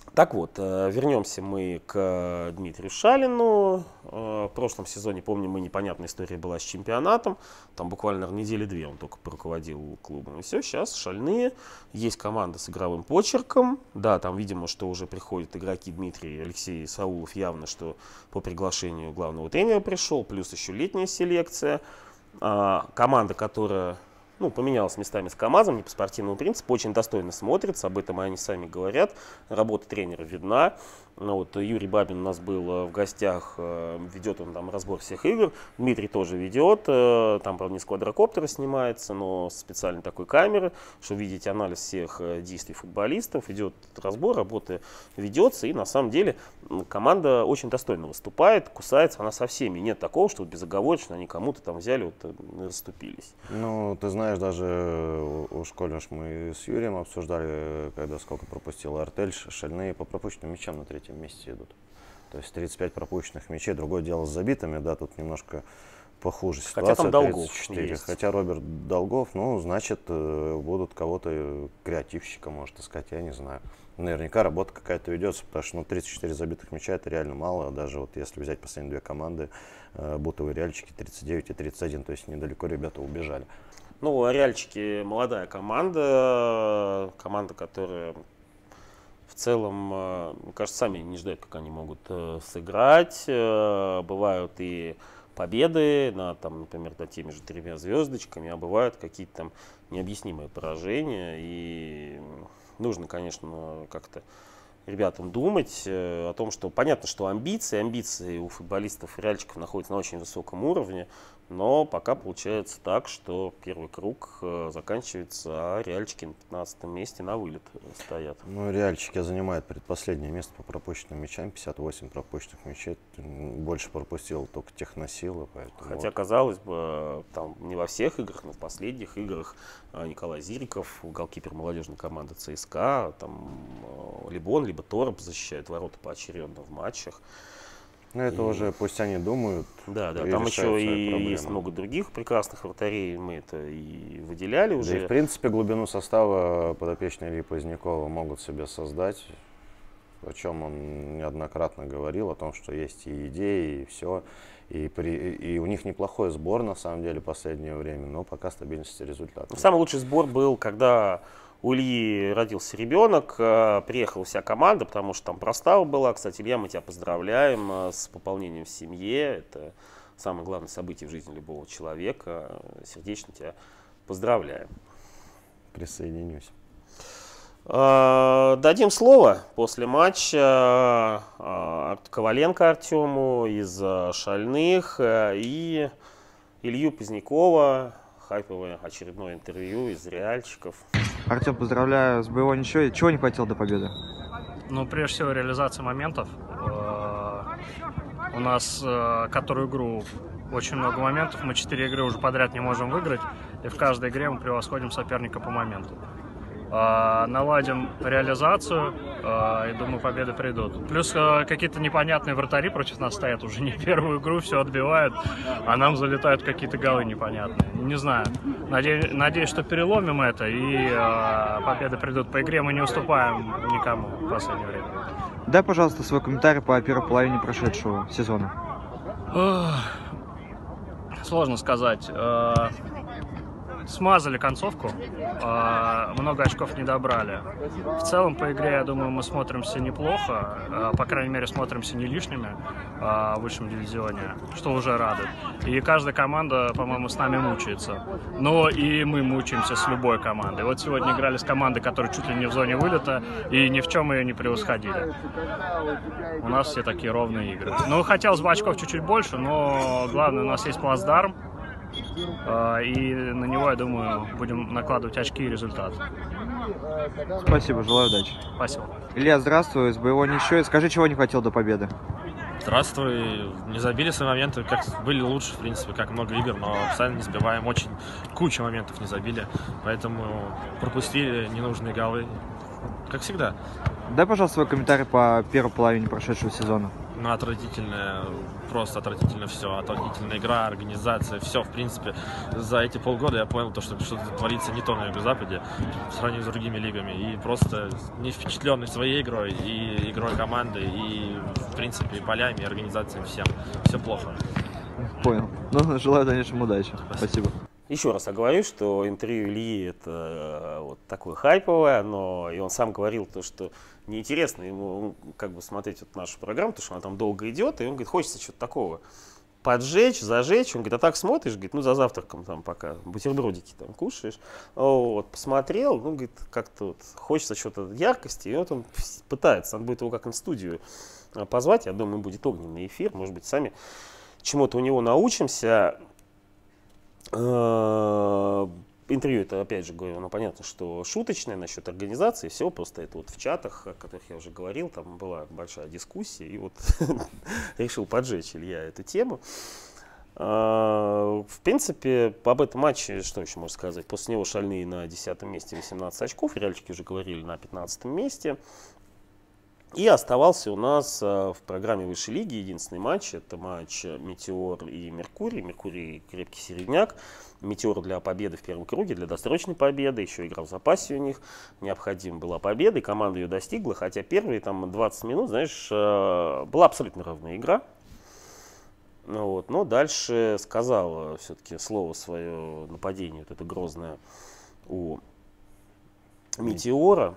Так вот, вернемся мы к Дмитрию Шалину. В прошлом сезоне, помню, мы непонятная история была с чемпионатом. Там буквально, наверное, недели две он только руководил клубом. И все, сейчас Шальные. Есть команда с игровым почерком. Да, там, видимо, что уже приходят игроки. Дмитрий Алексей Саулов явно, что по приглашению главного тренера пришел. Плюс еще летняя селекция. Команда, которая... Ну, поменялась местами с КамАЗом, не по спортивному принципу, очень достойно смотрится, об этом они сами говорят, работа тренера видна. Ну, вот Юрий Бабин у нас был в гостях, ведет он там разбор всех игр, Дмитрий тоже ведет, там, правда, не с квадрокоптера снимается, но с специальной такой камеры, чтобы видеть анализ всех действий футболистов, идет разбор, работа ведется, и на самом деле команда очень достойно выступает, кусается она со всеми, нет такого, что безоговорочно они кому-то там взяли, вот, и расступились. Ну, ты знаешь, даже у школе мы с Юрием обсуждали, когда сколько пропустил Артель, Шальные по пропущенным мячам на третьем месте идут. То есть тридцать пять пропущенных мячей. Другое дело с забитыми, да, тут немножко похуже ситуация. Хотя там Долгов есть. Хотя Роберт Долгов, ну, значит, будут кого-то креативщика, может искать, я не знаю. Наверняка работа какая-то ведется, потому что ну, тридцать четыре забитых мяча это реально мало. Даже вот если взять последние две команды, Бутовы и Реальчики тридцать девять и тридцать один, то есть недалеко ребята убежали. Ну, Реальчики молодая команда, команда, которая в целом, мне кажется, сами не ждают, как они могут сыграть. Бывают и победы, на, там, например, над теми же тремя звездочками, а бывают какие-то там необъяснимые поражения. И нужно, конечно, как-то ребятам думать о том, что понятно, что амбиции, амбиции у футболистов и реальчиков находятся на очень высоком уровне, но пока получается так, что первый круг заканчивается, а реальчики на пятнадцатом месте на вылет стоят. Ну, реальчики занимают предпоследнее место по пропущенным мячам, пятьдесят восемь пропущенных мячей, больше пропустил только Техносила. Поэтому Хотя, вот. казалось бы, там не во всех играх, но в последних играх Николай Зириков, голкипер молодежной команды ЦСКА, там либо он, либо Торп защищает ворота поочередно в матчах. Ну, это и... уже пусть они думают. Да, да, там еще и проблемы. Есть много других прекрасных вратарей, мы это и выделяли уже. Да и, в принципе, глубину состава подопечные Ильи Позднякова могут себе создать, о чем он неоднократно говорил, о том, что есть и идеи, и все. И, при, и у них неплохой сбор, на самом деле, в последнее время, но пока стабильности результата. Самый лучший сбор был, когда у Ильи родился ребенок, приехала вся команда, потому что там простава была. Кстати, Илья, мы тебя поздравляем с пополнением в семье. Это самое главное событие в жизни любого человека. Сердечно тебя поздравляем. Присоединюсь. Дадим слово после матча Коваленко Артему из Шальных и Илью Позднякова. Хайповое очередное интервью из реальчиков. Артем, поздравляю с боевой ничьей. Чего не хватило до победы? Ну, прежде всего, реализация моментов. У нас которую игру очень много моментов. Мы четыре игры уже подряд не можем выиграть. И в каждой игре мы превосходим соперника по моменту. Наладим реализацию, и думаю, победы придут. Плюс какие-то непонятные вратари против нас стоят уже не первую игру, все отбивают, а нам залетают какие-то голы непонятные. Не знаю. Надеюсь, надеюсь, что переломим это, и победы придут. По игре мы не уступаем никому в последнее время. Дай, пожалуйста, свой комментарий по первой половине прошедшего сезона. Сложно сказать. Смазали концовку, много очков не добрали. В целом по игре, я думаю, мы смотримся неплохо, по крайней мере смотримся не лишними в высшем дивизионе, что уже радует. И каждая команда, по-моему, с нами мучается. Но и мы мучаемся с любой командой. Вот сегодня играли с командой, которая чуть ли не в зоне вылета, и ни в чем ее не превосходили. У нас все такие ровные игры. Ну, хотелось бы очков чуть-чуть больше, но главное, у нас есть плацдарм. И на него, я думаю, будем накладывать очки и результат. Спасибо, желаю удачи. Спасибо. Илья, здравствуй, с боевой ничьей. Скажи, чего не хватило до победы? Здравствуй. Не забили свои моменты, как были лучше, в принципе, как много игр, но постоянно не забиваем. Очень куча моментов не забили, поэтому пропустили ненужные голы, как всегда. Дай, пожалуйста, свой комментарий по первой половине прошедшего сезона. ну, отвратительное, просто отвратительно все, отвратительная игра, организация, все, в принципе. За эти полгода я понял, то, что что-то творится не то на Юго-Западе в сравнении с другими лигами. И просто не впечатленный своей игрой, и игрой команды, и, в принципе, и полями, и организацией, всем. Все плохо. Понял. Ну, желаю в дальнейшем удачи. Спасибо. Еще раз оговорюсь, что интервью Ильи это э, вот такое хайповое, но и он сам говорил то, что неинтересно ему как бы смотреть вот нашу программу, потому что она там долго идет, и он говорит, хочется что-то такого поджечь, зажечь. Он говорит, а так смотришь, говорит, ну за завтраком там пока бутербродики там кушаешь. Вот, посмотрел, ну, говорит, как-то вот хочется что-то яркости, и вот он пытается, он будет его как на студию позвать, я думаю, будет огненный эфир, может быть, сами чему-то у него научимся. Интервью это, опять же говорю, ну понятно, что шуточное насчет организации, все, просто это вот в чатах, о которых я уже говорил, там была большая дискуссия, и вот решил поджечь Илья эту тему. В принципе, об этом матче, что еще можно сказать, после него шальные на десятом месте восемнадцать очков, реальчики уже говорили на пятнадцатом месте. И оставался у нас в программе высшей лиги единственный матч, это матч Метеор и Меркурий. Меркурий крепкий середняк, Метеор для победы в первом круге, для досрочной победы, еще игра в запасе у них, необходима была победа, и команда ее достигла, хотя первые там двадцать минут, знаешь, была абсолютно равная игра. Вот, но дальше сказал все-таки слово свое нападение, вот это грозное у Метеора.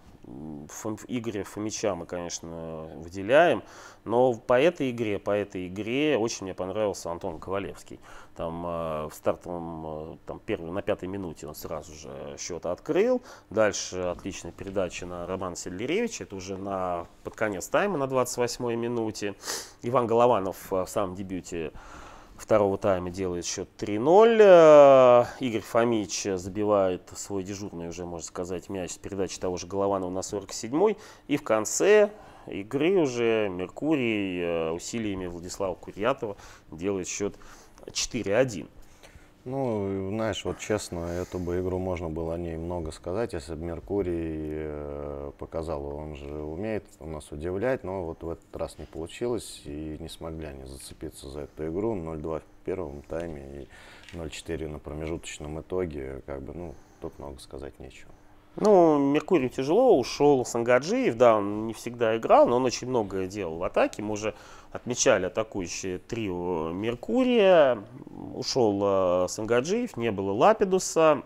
Игоря Фомича мы, конечно, выделяем, но по этой игре, по этой игре очень мне понравился Антон Ковалевский. Там э, в стартовом, э, там, первый, на пятой минуте он сразу же счет открыл. Дальше отличная передача на Романа Седлеревича, это уже на, под конец тайма на двадцать восьмой минуте. Иван Голованов в самом дебюте второго тайма делает счет три ноль. Игорь Фомич забивает свой дежурный, уже можно сказать, мяч с передачи того же Голованова на сорок седьмой. И в конце игры уже Меркурий усилиями Владислава Курьятова делает счет четыре один. Ну, знаешь, вот честно, эту бы игру можно было о ней много сказать, если бы Меркурий э, показал, он же умеет у нас удивлять, но вот в этот раз не получилось, и не смогли они зацепиться за эту игру. ноль два в первом тайме и ноль четыре на промежуточном итоге, как бы, ну, тут много сказать нечего. Ну, Меркурию тяжело, ушел Сангаджиев, да, он не всегда играл, но он очень многое делал в атаке. Мы уже отмечали атакующее трио Меркурия, ушел э, Сангаджиев, не было Лапидуса,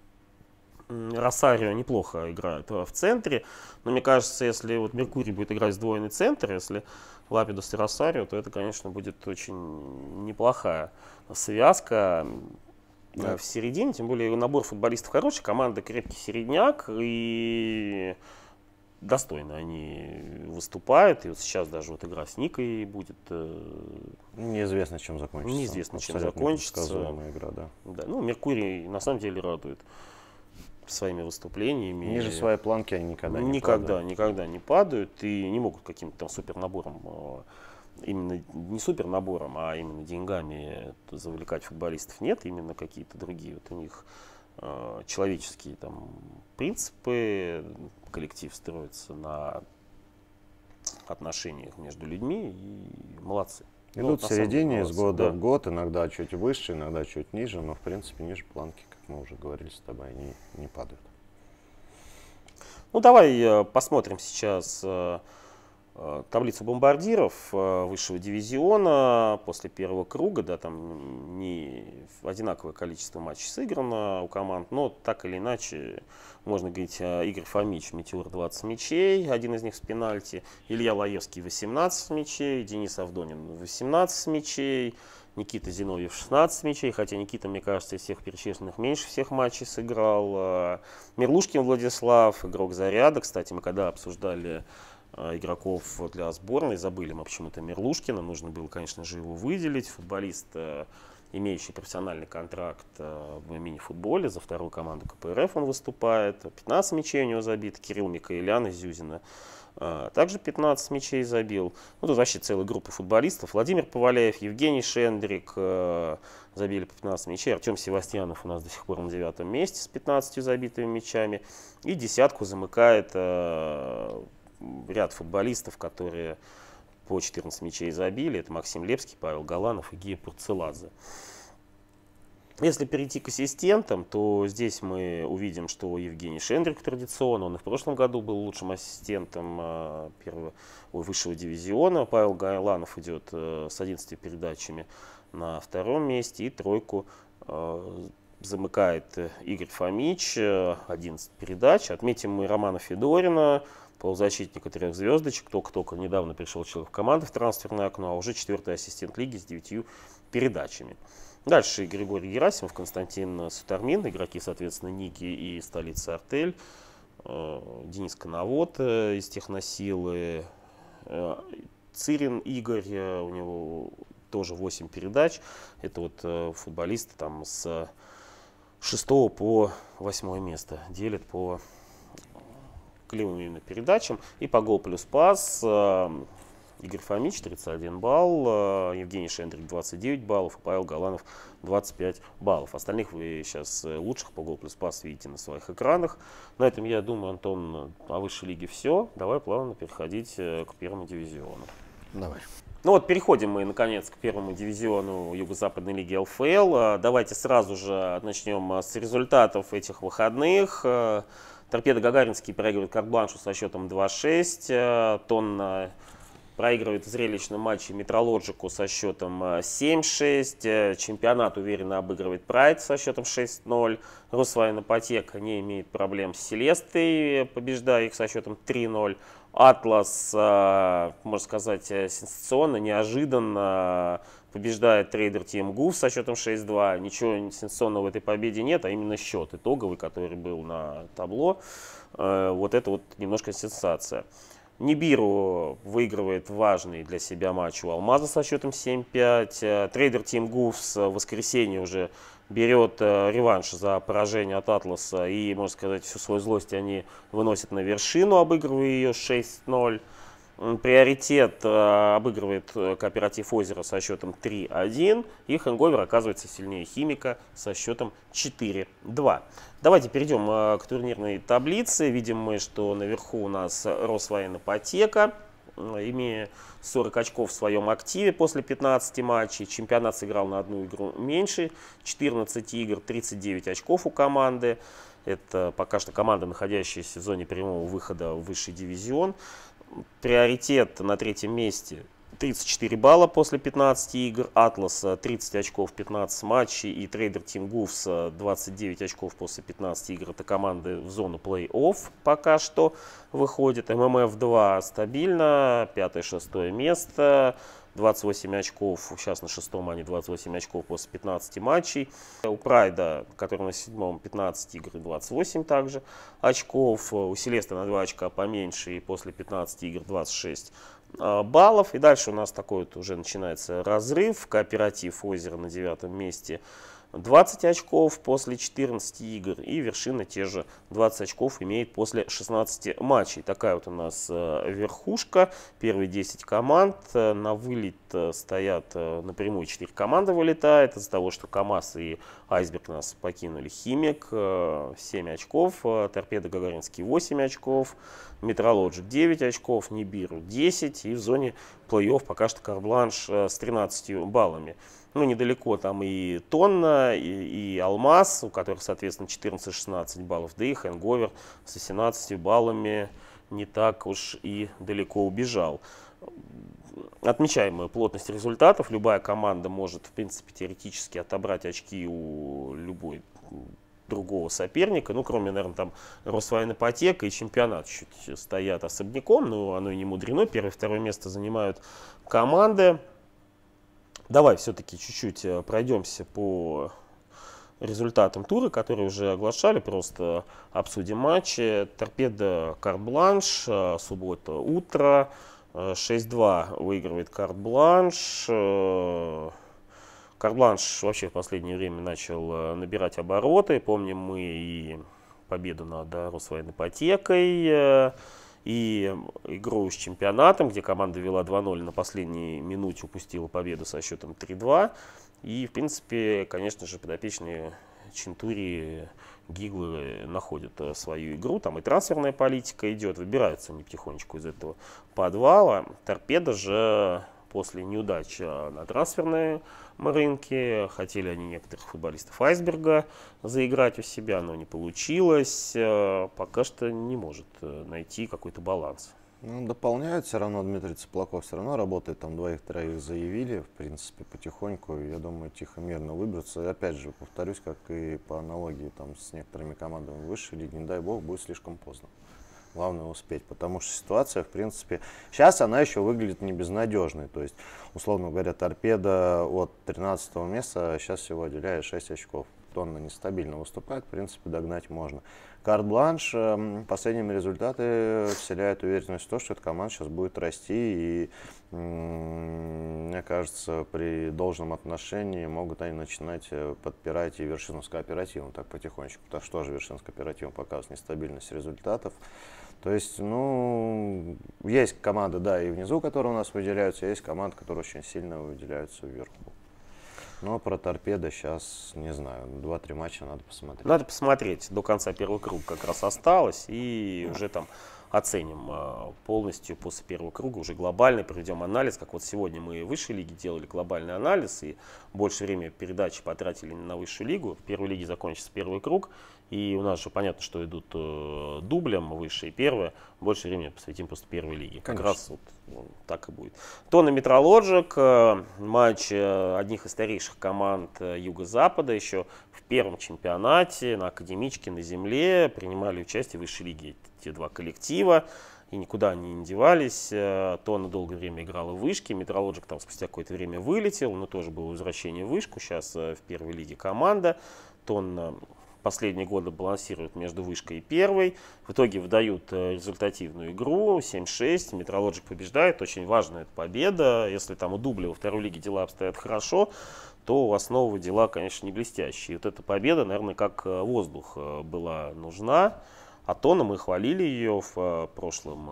Росарио неплохо играет в центре, но мне кажется, если вот Меркурий будет играть сдвоенный центр, если Лапидус и Росарио, то это, конечно, будет очень неплохая связка. Да. В середине, тем более набор футболистов хороший, команда крепкий середняк, и достойно они выступают. И вот сейчас даже вот игра с Никой будет. Неизвестно, чем закончится. Неизвестно, чем закончится. Игра, да. Да. Ну, Меркурий на самом деле радует своими выступлениями. Ниже своей планки они никогда не никогда, падают. Никогда не падают и не могут каким-то там супер набором, именно не супер набором, а именно деньгами завлекать футболистов нет, именно какие-то другие вот у них э, человеческие там принципы, коллектив строится на отношениях между людьми, и молодцы. Идут ну, в середине, молодцы, из года да. в год, иногда чуть выше, иногда чуть ниже, но в принципе ниже планки, как мы уже говорили с тобой, они не падают. Ну давай э, посмотрим сейчас э, таблицу бомбардиров высшего дивизиона после первого круга, да, там не одинаковое количество матчей сыграно у команд, но так или иначе, можно говорить, Игорь Фомич, Метеор двадцать мячей, один из них с пенальти, Илья Лаевский восемнадцать мячей, Денис Авдонин восемнадцать мячей, Никита Зиновьев шестнадцать мячей, хотя Никита, мне кажется, из всех перечисленных меньше всех матчей сыграл. Мерлушкин Владислав, игрок Заряда, кстати, мы когда обсуждали игроков для сборной, забыли мы почему-то Мерлушкина, нужно было, конечно же, его выделить. Футболист, имеющий профессиональный контракт в мини-футболе, за вторую команду ка пэ эр эф он выступает, пятнадцать мячей у него забит, Кирилл Микаэлян из Зюзина также пятнадцать мячей забил. Ну, тут вообще целая группа футболистов. Владимир Поваляев, Евгений Шендрик забили по пятнадцать мячей. Артем Севастьянов у нас до сих пор на девятом месте с пятнадцатью забитыми мячами. И десятку замыкает ряд футболистов, которые по четырнадцать мячей забили. Это Максим Лепский, Павел Галанов и Гия Пурцеладзе. Если перейти к ассистентам, то здесь мы увидим, что Евгений Шендрик традиционно, он и в прошлом году был лучшим ассистентом первого, высшего дивизиона. Павел Галанов идет с одиннадцатью передачами на втором месте, и тройку замыкает Игорь Фомич, одиннадцать передач. Отметим мы Романа Федорина, полузащитника трех звездочек, только-только недавно пришел человек в команду в трансферное окно, а уже четвертый ассистент лиги с девятью передачами. Дальше Григорий Герасимов, Константин Сутармин, игроки, соответственно, Ники и столицы Артель. Денис Коновод из Техносилы. Цирин Игорь, у него тоже восемь передач. Это вот футболисты там с шестого по восьмое место делят по клевым именно передачам. И по гол плюс пас Игорь Фомич тридцать один балл, Евгений Шендрик двадцать девять баллов, и Павел Галанов двадцать пять баллов. Остальных вы сейчас лучших по гол плюс пас видите на своих экранах. На этом, я думаю, Антон, о высшей лиге все. Давай плавно переходить к первому дивизиону. Давай. Ну вот, переходим мы, наконец, к первому дивизиону Юго-Западной лиги эл эф эл. Давайте сразу же начнем с результатов этих выходных. Торпедо Гагаринский проигрывает Карт-Бланшу со счетом два шесть. Тонна проигрывает в зрелищном матче Метрологику со счетом семь шесть. Чемпионат уверенно обыгрывает Прайд со счетом шесть ноль. Росвоенипотека не имеет проблем с Селестой, побеждая их со счетом три ноль. Атлас, можно сказать, сенсационно, неожиданно побеждает Трейдер Тим Гуф со счетом шесть два. Ничего сенсационного в этой победе нет, а именно счет итоговый, который был на табло. Вот это вот немножко сенсация. Нибиру выигрывает важный для себя матч у Алмаза со счетом семь пять. Трейдер Тим Гуфс в воскресенье уже берет реванш за поражение от Атласа. И, можно сказать, всю свою злость они выносят на вершину, обыгрывая ее шесть ноль. Приоритет обыгрывает Кооператив Озеро со счетом три один. И Хэнговер оказывается сильнее Химика со счетом четыре два. Давайте перейдем к турнирной таблице. Видим мы, что наверху у нас Росвоенипотека, имея сорок очков в своем активе после пятнадцати матчей. Чемпионат сыграл на одну игру меньше, четырнадцать игр, тридцать девять очков у команды. Это пока что команда, находящаяся в зоне прямого выхода в высший дивизион. Приоритет на третьем месте. тридцать четыре балла после пятнадцати игр, Атлас тридцать очков, пятнадцать матчей, и Трейдер Тим Гуфс двадцать девять очков после пятнадцати игр. Это команды в зону плей-офф пока что выходит. эм эм эф два стабильно, пятое-шестое место, двадцать восемь очков, сейчас на шестом, они двадцать восемь очков после пятнадцати матчей. У Прайда, который на седьмом, пятнадцать игр и двадцать восемь также очков. У Селеста на два очка поменьше, и после пятнадцати игр двадцать шесть баллов. И дальше у нас такой вот уже начинается разрыв. Кооператив Озеро на девятом месте, двадцать очков после четырнадцати игр. И вершина те же двадцать очков имеет после шестнадцати матчей. Такая вот у нас верхушка. Первые десять команд. На вылет стоят напрямую четыре команды вылетает. Из-за того, что КамАЗ и Айсберг нас покинули. Химик семь очков. Торпедо Гагаринский восемь очков. Метрологик девять очков. Нибиру десять. И в зоне плей-офф пока что Карт-Бланш с тринадцатью баллами. Ну, недалеко там и Тонна, и, и Алмаз, у которых, соответственно, четырнадцать-шестнадцать баллов, да и Хэнговер с восемнадцатью баллами не так уж и далеко убежал. Отмечаем плотность результатов. Любая команда может, в принципе, теоретически отобрать очки у любой другого соперника. Ну, кроме, наверное, там Росвоенипотека и Чемпионат чуть стоят особняком, но оно и не мудрено. Первое и второе место занимают команды. Давай все-таки чуть-чуть пройдемся по результатам тура, которые уже оглашали. Просто обсудим матчи. Торпедо Карт-Бланш, суббота, утро. шесть два выигрывает Карт-Бланш. Карт-Бланш вообще в последнее время начал набирать обороты. Помним мы и победу над Росвоенипотекой, и игру с Чемпионатом, где команда вела два ноль, на последней минуте упустила победу со счетом три два. И, в принципе, конечно же, подопечные Чентури, Гиглы находят свою игру. Там и трансферная политика идет, выбираются они потихонечку из этого подвала. Торпедо же после неудач на трансферной рынке, хотели они некоторых футболистов Айсберга заиграть у себя, но не получилось. Пока что не может найти какой-то баланс. Ну, дополняют все равно. Дмитрий Цыплаков все равно работает, там двоих-троих заявили, в принципе, потихоньку, я думаю, тихо-мирно выберутся. И опять же, повторюсь, как и по аналогии там, с некоторыми командами высшей лиги, не дай бог, будет слишком поздно. Главное успеть, потому что ситуация, в принципе, сейчас она еще выглядит не безнадежной. То есть, условно говоря, Торпедо от тринадцатого места сейчас всего отделяет шесть очков. Тонна нестабильно выступает, в принципе, догнать можно. Карт-бланш, последними результаты вселяют уверенность в том, что эта команда сейчас будет расти. И, мне кажется, при должном отношении могут они начинать подпирать и Вершиновскую кооперативу так потихонечку. Потому что тоже Вершиновская кооператива показывает нестабильность результатов. То есть, ну, есть команды, да, и внизу, которые у нас выделяются, есть команды, которые очень сильно выделяются вверху. Но про Торпедо сейчас, не знаю, два-три матча надо посмотреть. Надо посмотреть. До конца первого круга как раз осталось. И уже там оценим полностью после первого круга, уже глобальный, проведем анализ. Как вот сегодня мы в высшей лиге делали глобальный анализ. И больше времени передачи потратили на высшую лигу. В первой лиге закончится первый круг. И у нас же понятно, что идут э, дублем высшие и первые. Больше времени посвятим просто первой лиге. Как раз вот, ну, так и будет. Тонна Метрологик. Э, матч э, одних из старейших команд э, Юго-Запада. Еще в первом чемпионате на Академичке на земле принимали участие в высшей лиге те два коллектива. И никуда они не девались. Тонна долгое время играла в вышке. Метрологик там спустя какое-то время вылетел. Но тоже было возвращение в вышку. Сейчас э, в первой лиге команда. Тонна последние годы балансируют между вышкой и первой. В итоге выдают результативную игру семь шесть. Метрологик побеждает. Очень важная эта победа. Если там у дубля во второй лиге дела обстоят хорошо, то у основы дела, конечно, не блестящие. И вот эта победа, наверное, как воздух была нужна. А Тонна мы хвалили ее в прошлом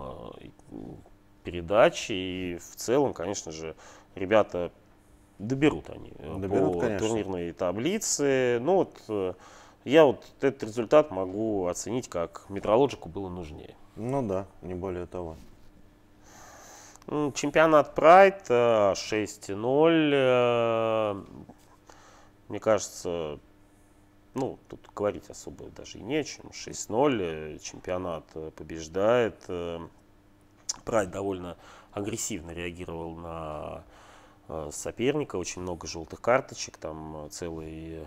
передаче. И в целом, конечно же, ребята доберут они доберут, по конечно. турнирной таблице. Ну вот я вот этот результат могу оценить, как Метрологику было нужнее. Ну да, не более того. Чемпионат Pride шесть ноль. Мне кажется, ну, тут говорить особо даже и не о чем. шесть ноль, чемпионат побеждает. Pride довольно агрессивно реагировал на соперника. Очень много желтых карточек, там целый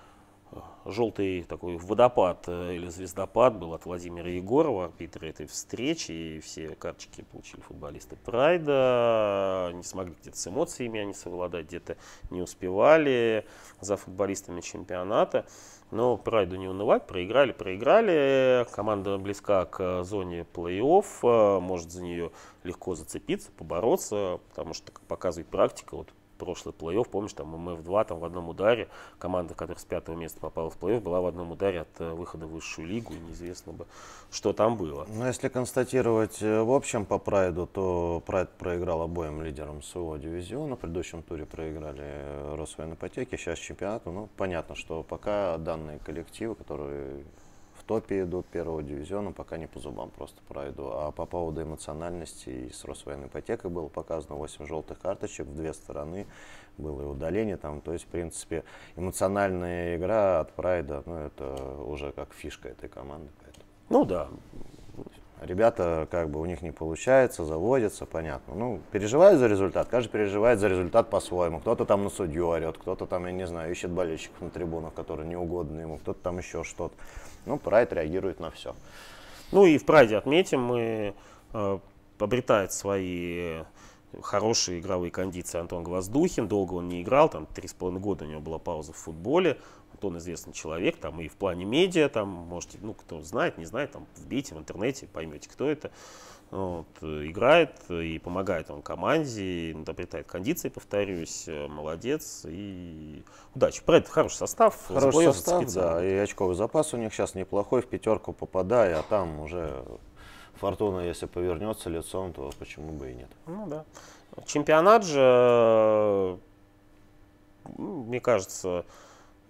желтый такой водопад или звездопад был от Владимира Егорова, арбитра этой встречи, и все карточки получили футболисты Прайда. Не смогли где-то с эмоциями они совладать, где-то не успевали за футболистами чемпионата. Но Прайду не унывать, проиграли, проиграли. Команда близка к зоне плей-офф, может за нее легко зацепиться, побороться, потому что, как показывает практика, вот прошлый плей-офф, помнишь, там эм эф два там в одном ударе, команда, которая с пятого места попала в плей-офф, была в одном ударе от выхода в высшую лигу, и неизвестно бы, что там было. Но если констатировать в общем по Прайду, то Прайд проиграл обоим лидерам своего дивизиона, в предыдущем туре проиграли Росвоенипотеке, сейчас чемпионату. Ну, понятно, что пока данные коллективы, которые в топе идут первого дивизиона, пока не по зубам просто Прайду. А по поводу эмоциональности, и с Росвоенипотекой было показано восемь желтых карточек в две стороны, было и удаление там. То есть, в принципе, эмоциональная игра от Прайда, ну, это уже как фишка этой команды. Поэтому. Ну да. Ребята, как бы у них не получается, заводятся, понятно. Ну, переживают за результат, каждый переживает за результат по-своему. Кто-то там на судью орет, кто-то там, я не знаю, ищет болельщиков на трибунах, которые не угодны ему, кто-то там еще что-то. Ну, Прайд реагирует на все. Ну и в Прайде отметим, мы, э, обретает свои хорошие игровые кондиции Антон Гвоздухин. Долго он не играл, там три с половиной года у него была пауза в футболе. Антон известный человек, там и в плане медиа, там можете, ну кто знает, не знает, там вбейте в интернете, поймете, кто это. Вот, играет и помогает он команде, обретает кондиции, повторюсь, молодец и удачи. Прайд хороший состав. Хороший состав, да, и очковый запас у них сейчас неплохой, в пятерку попадая, а там уже фортуна, если повернется лицом, то почему бы и нет. Ну да. Чемпионат же, мне кажется,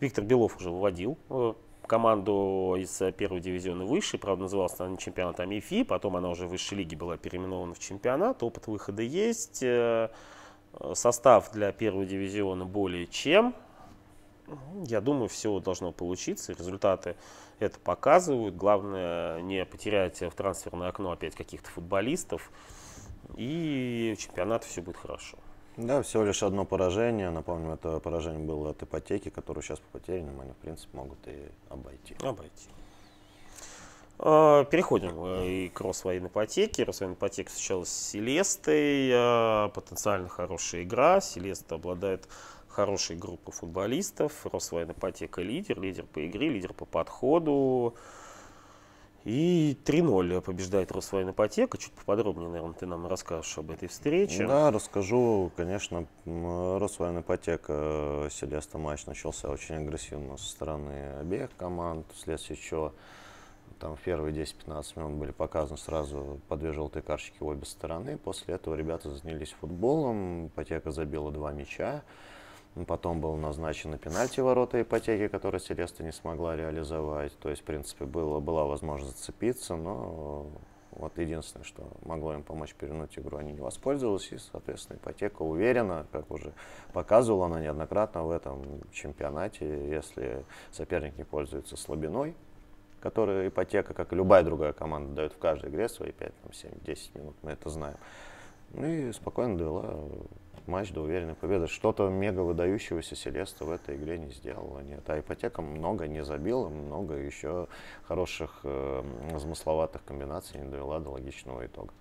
Виктор Белов уже выводил команду из первого дивизиона выше, правда, называлась она не чемпионат, а МИФИ, потом она уже в высшей лиге была переименована в чемпионат, опыт выхода есть, состав для первого дивизиона более чем. Я думаю, все должно получиться, результаты это показывают, главное не потерять в трансферное окно опять каких-то футболистов, и в чемпионате все будет хорошо. Да, всего лишь одно поражение. Напомню, это поражение было от ипотеки, которую сейчас по потерянным они, в принципе, могут и обойти. Обойти. Переходим и к Росвоенипотеке. Росвоенипотека встречалась с Селестой. Потенциально хорошая игра. Селеста обладает хорошей группой футболистов. Росвоенипотека лидер. Лидер по игре, лидер по подходу. И три ноль побеждает Росвоенипотека. Чуть поподробнее, наверное, ты нам расскажешь об этой встрече. Да, расскажу. Конечно, Росвоенипотека, Селеста матч начался очень агрессивно со стороны обеих команд. Вследствие чего там в первые десять-пятнадцать минут были показаны сразу по две желтые карточки в обе стороны. После этого ребята занялись футболом. Ипотека забила два мяча. Потом был назначен пенальти ворота Ипотеки, который Селеста не смогла реализовать. То есть, в принципе, было, была возможность зацепиться, но вот единственное, что могло им помочь перевернуть игру, они не воспользовались. И, соответственно, Ипотека уверена, как уже показывала она неоднократно в этом чемпионате, если соперник не пользуется слабиной, которую Ипотека, как и любая другая команда, дает в каждой игре свои пять-семь-десять минут, мы это знаем. Ну и спокойно довела матч до уверенной победы. Что-то мега выдающегося Селеста в этой игре не сделала. Нет, а Ипотека много не забила, много еще хороших э, замысловатых комбинаций не довела до логичного итога.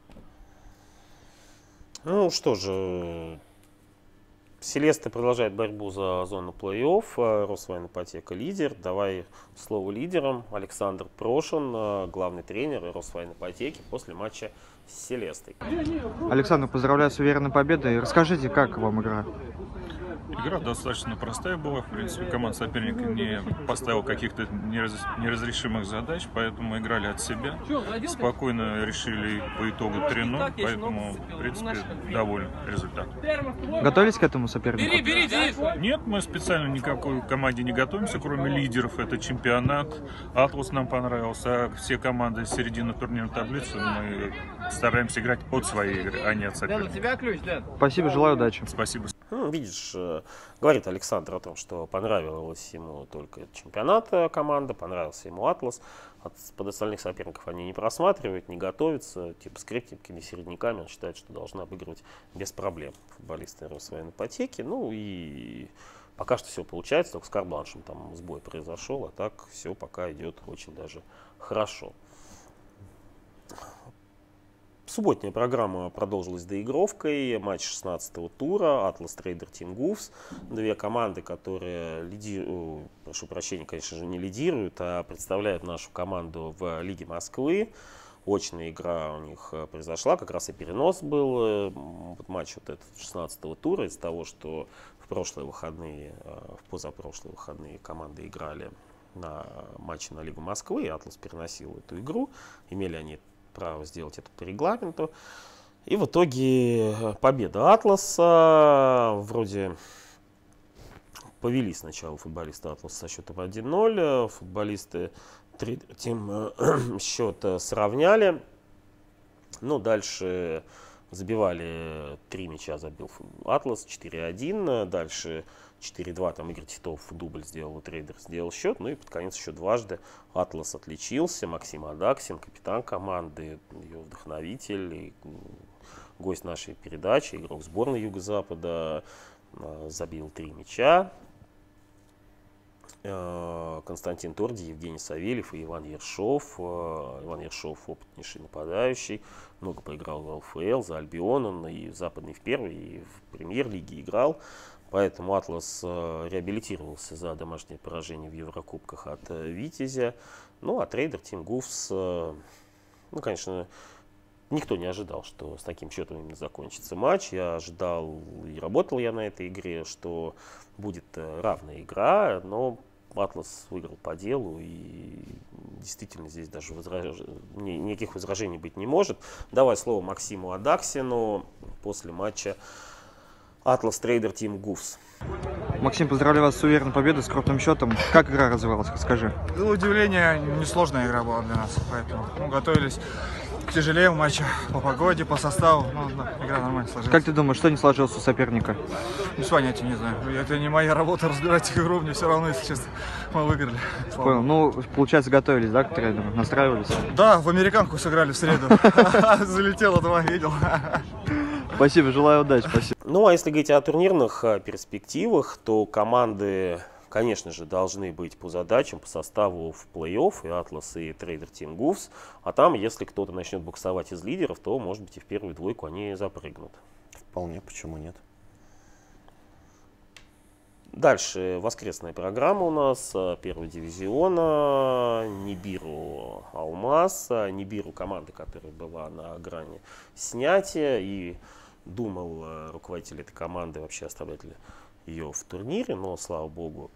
Ну что же, Селеста продолжает борьбу за зону плей-офф, Росвоенипотека лидер. Давай слово лидерам. Александр Прошин, главный тренер Росвоенипотеки после матча с Селестой. Александр, поздравляю с уверенной победой. Расскажите, как вам игра? Игра достаточно простая была. В принципе, команда соперника не поставила каких-то нераз... неразрешимых задач, поэтому играли от себя. Спокойно решили по итогу три ноль, поэтому, в принципе, довольны результатом. Готовились к этому сопернику? Нет, мы специально никакой команде не готовимся, кроме лидеров. Это чемпионат. Атлас нам понравился, а все команды с середины турнирной таблицы мы стараемся играть от своей игры, а не от соперника. Спасибо, желаю удачи. Спасибо. Ну, видишь, говорит Александр о том, что понравилась ему только чемпионат команда, понравился ему Атлас. От, под остальных соперников они не просматривают, не готовятся. Типа с крепкими середняками он считает, что должны обыгрывать без проблем футболисты Росвоенипотеки. Ну и пока что все получается, только с карт-бланшем там сбой произошел, а так все пока идет очень даже хорошо. Субботняя программа продолжилась доигровкой. Матч шестнадцатого тура. Атлас Трейдер Тим Гуфс. Две команды, которые лидируют, прошу прощения, конечно же, не лидируют, а представляют нашу команду в Лиге Москвы. Очная игра у них произошла, как раз и перенос был. Вот матч вот этот шестнадцатого тура из-за того, что в прошлые выходные, в позапрошлые выходные команды играли на матче на Лигу Москвы, и Атлас переносил эту игру. Имели они право сделать это по регламенту. И в итоге победа Атласа. Вроде повели сначала футболисты Атласа со счетом один ноль. Футболисты тем счет сравняли. Ну, дальше забивали три мяча, забил Атлас четыре один. Дальше четыре два, там Игорь Титов дубль сделал, Трейдер сделал счет. Ну и под конец еще дважды Атлас отличился. Максим Адаксин, капитан команды, ее вдохновитель, и гость нашей передачи, игрок сборной Юго-Запада, забил три мяча. Константин Торди, Евгений Савельев и Иван Ершов. Иван Ершов опытнейший нападающий, много поиграл в ЛФЛ, за Альбион, он и в западной в первой, и в премьер-лиге играл. Поэтому Атлас реабилитировался за домашнее поражение в Еврокубках от Витязя. Ну а Трейдер Тим Гуфс, ну конечно, никто не ожидал, что с таким счетом именно закончится матч. Я ожидал и работал я на этой игре, что будет равная игра, но Атлас выиграл по делу, и действительно здесь даже возраж... никаких возражений быть не может. Давай слово Максиму Адаксину после матча Atlas Trader Team Goose. Максим, поздравляю вас с уверенной победой, с крупным счетом. Как игра развивалась, расскажи. На удивление, несложная игра была для нас, поэтому ну, готовились к тяжелее матчу по погоде, по составу. Ну, да, игра нормально сложилась. Как ты думаешь, что не сложилось у соперника? Без понятия не знаю. Это не моя работа разбирать игру, мне все равно, если честно, мы выиграли. Понял. Ну, получается, готовились, да, к трейдеру? Настраивались? Да, в американку сыграли в среду. Залетело два, видел. Спасибо, желаю удачи. Спасибо. Ну, а если говорить о турнирных перспективах, то команды, конечно же, должны быть по задачам, по составу в плей-офф, и Atlas, и Trader Team Goose. А там, если кто-то начнет буксовать из лидеров, то, может быть, и в первую двойку они запрыгнут. Вполне, почему нет? Дальше воскресная программа у нас первого дивизиона. Нибиру Алмаз. Нибиру команда, которая была на грани снятия. И думал руководитель этой команды, вообще оставлять ли ее в турнире. Но, слава богу,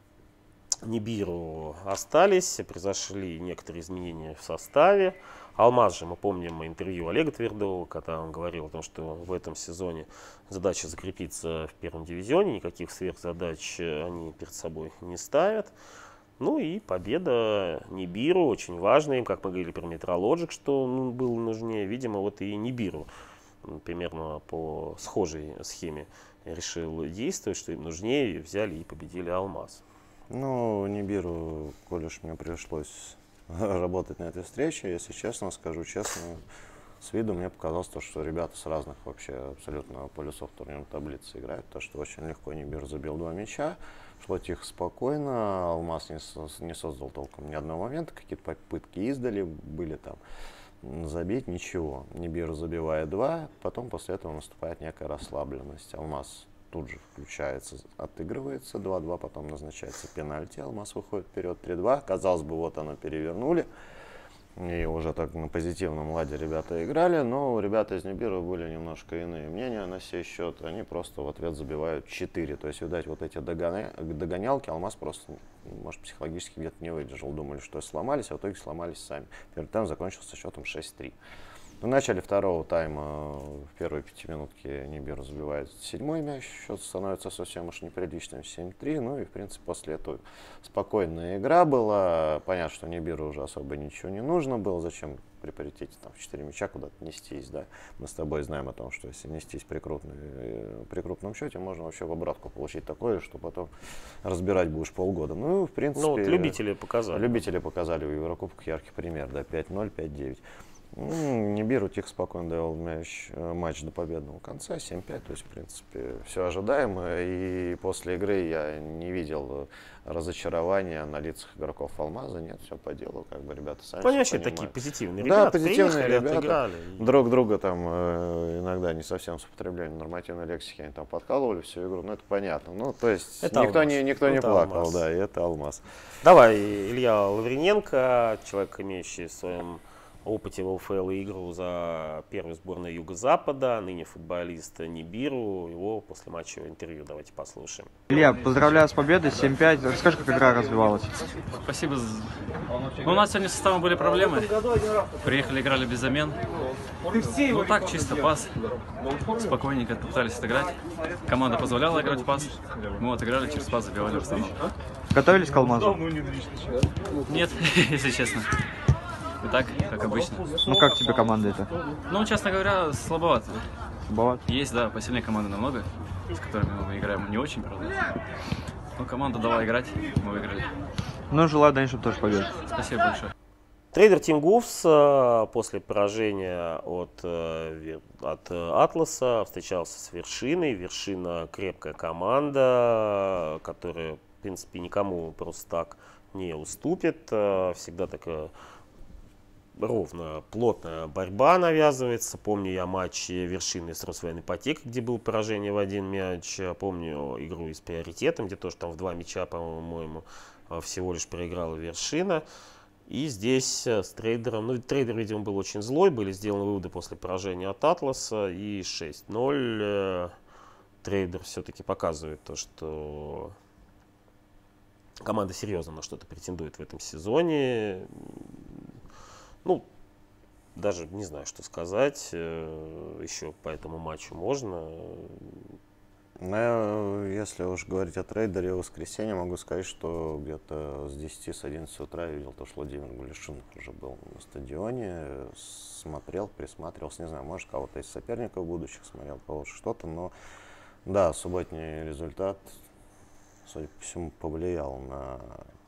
Нибиру остались. Произошли некоторые изменения в составе. Алмаз же, мы помним интервью Олега Твердова, когда он говорил о том, что в этом сезоне задача закрепиться в первом дивизионе, никаких сверхзадач они перед собой не ставят. Ну и победа Нибиру, очень важная им, как мы говорили про Метрологик, что ну, было нужнее, видимо, вот и Нибиру примерно по схожей схеме решил действовать, что им нужнее, взяли и победили Алмаз. Ну, Нибиру, коль уж мне пришлось работать на этой встрече, если честно, скажу честно, с виду мне показалось то, что ребята с разных вообще абсолютно полюсов турнирной таблицы играют, то, что очень легко Нибиру забил два мяча, шло тихо, спокойно, Алмаз не, со не создал толком ни одного момента, какие-то попытки издали были там, забить ничего, Нибиру забивает два, потом после этого наступает некая расслабленность, Алмаз тут же включается, отыгрывается два-два, потом назначается пенальти, Алмаз выходит вперед три-два. Казалось бы, вот оно перевернули. И уже так на позитивном ладе ребята играли, но ребята из Нибиру были немножко иные мнения на сей счет. Они просто в ответ забивают четыре. То есть, видать, вот эти догоня... догонялки Алмаз просто, может, психологически где-то не выдержал. Думали, что сломались, а в итоге сломались сами. Первый тайм закончился счетом шесть-три. В начале второго тайма, в первой пятиминутке, Нибиру забивает седьмой мяч, счет становится совсем уж неприличным, семь-три, ну и в принципе после этого спокойная игра была, понятно, что Нибиру уже особо ничего не нужно было, зачем при паритете там в четыре мяча куда-то нестись, да, мы с тобой знаем о том, что если нестись при, крупной, при крупном счете, можно вообще в обратку получить такое, что потом разбирать будешь полгода, ну в принципе. Ну вот любители показали. Любители показали в Еврокубках яркий пример, да, пять-ноль, пять-девять. Нибиру тихо, спокойно довел мяч, матч до победного конца, семь-пять, то есть, в принципе, все ожидаемо. И после игры я не видел разочарования на лицах игроков Алмаза. Нет, все по делу, как бы ребята сами Конечно, понимают. такие позитивные да, ребята. позитивные ребята. Отыграли. Друг друга там э, иногда не совсем с употреблением нормативной лексики они там подкалывали всю игру, ну это понятно. Ну, то есть, это никто, не, никто не плакал, Алмаз. Да, и это Алмаз. Давай, Илья Лавриненко, человек, имеющий в своем опыте в ЛФЛ и игру за первую сборную Юго-Запада, ныне футболист Нибиру, его после матчевого интервью давайте послушаем. Илья, поздравляю с победой, семь-пять. Расскажи, как игра развивалась. Спасибо. Ну, у нас сегодня с составом были проблемы. Приехали, играли без замен. Ну так, чисто пас. Спокойненько пытались отыграть. Команда позволяла играть пас. Мы отыграли, через пас забивали в основном. Готовились к Алмазу? Нет, если честно. И так, как обычно. Ну как тебе команда эта? Ну, честно говоря, слабовато. Слабовато? Есть, да, посильнее команды намного, с которыми мы играем не очень, правда. Но команда дала играть, мы выиграли. Ну, желаю дальше тоже победы. Спасибо большое. Trader Team Goose после поражения от, от Атласа встречался с Вершиной. Вершина крепкая команда, которая, в принципе, никому просто так не уступит. Всегда такая ровно, плотная борьба навязывается. Помню я матч Вершины с Росвоенипотекой, где было поражение в один мяч. Помню игру и с Приоритетом, где тоже там в два мяча, по-моему, всего лишь проиграла Вершина. И здесь с Трейдером, ну Трейдер, видимо, был очень злой, были сделаны выводы после поражения от Атласа, и шесть-ноль. Трейдер все-таки показывает то, что команда серьезно на что-то претендует в этом сезоне. Ну, даже не знаю, что сказать. Еще по этому матчу можно. Ну, если уж говорить о трейдере в воскресенье, могу сказать, что где-то с десяти, с одиннадцати утра я видел то, что Владимир Гулишинов уже был на стадионе, смотрел, присматривался, не знаю, может, кого-то из соперников будущих смотрел, кого-то что-то, но да, субботний результат, судя по всему, повлиял на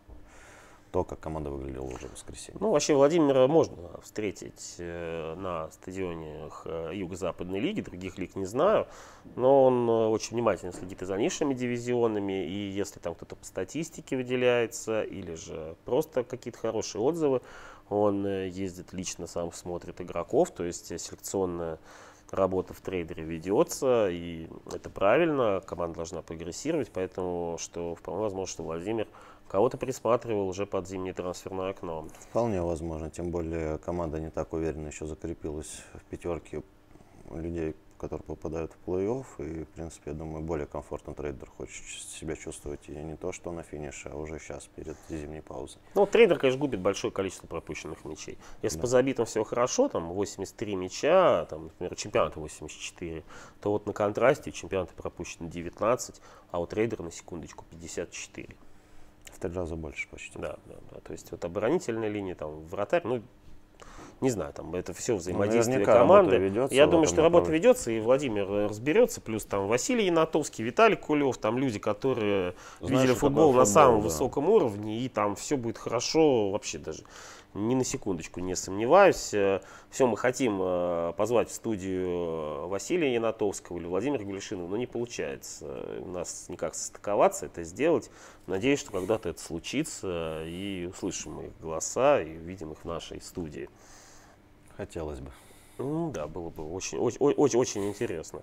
то, как команда выглядела уже в воскресенье. Ну, вообще Владимира можно встретить э, на стадионах э, Юго-Западной лиги, других лиг не знаю, но он э, очень внимательно следит и за низшими дивизионами, и если там кто-то по статистике выделяется, или же просто какие-то хорошие отзывы, он э, ездит лично, сам смотрит игроков, то есть селекционная работа в трейдере ведется, и это правильно, команда должна прогрессировать, поэтому что вполне возможно, что Владимир кого-то присматривал уже под зимнее трансферное окно. Вполне возможно, тем более команда не так уверенно еще закрепилась в пятерке людей, которые попадают в плей-офф, и, в принципе, я думаю, более комфортно трейдер хочет себя чувствовать, и не то, что на финише, а уже сейчас, перед зимней паузой. Ну, трейдер, конечно, губит большое количество пропущенных мячей. Если Да. по забитым все хорошо, там восемьдесят три мяча, там, например, чемпионат восемьдесят четыре, то вот на контрасте чемпионаты пропущено девятнадцать, а у трейдера, на секундочку, пятьдесят четыре. В три раза больше почти. Да, да, да. То есть вот оборонительная линия, там, вратарь, ну, не знаю, там это все взаимодействие ну, команды. ведется Я думаю, что работа направлении. ведется, и Владимир разберется. Плюс там Василий Янатовский, Виталий Кулев, там люди, которые Знаешь, видели что футбол такое на футбол, самом да. высоком уровне, и там все будет хорошо, вообще даже ни на секундочку не сомневаюсь. Все, мы хотим позвать в студию Василия Янатовского или Владимира Гулишинова, но не получается у нас никак состыковаться, это сделать. Надеюсь, что когда-то это случится, и услышим их голоса, и увидим их в нашей студии. Хотелось бы. Ну да, было бы очень, очень, очень, очень интересно.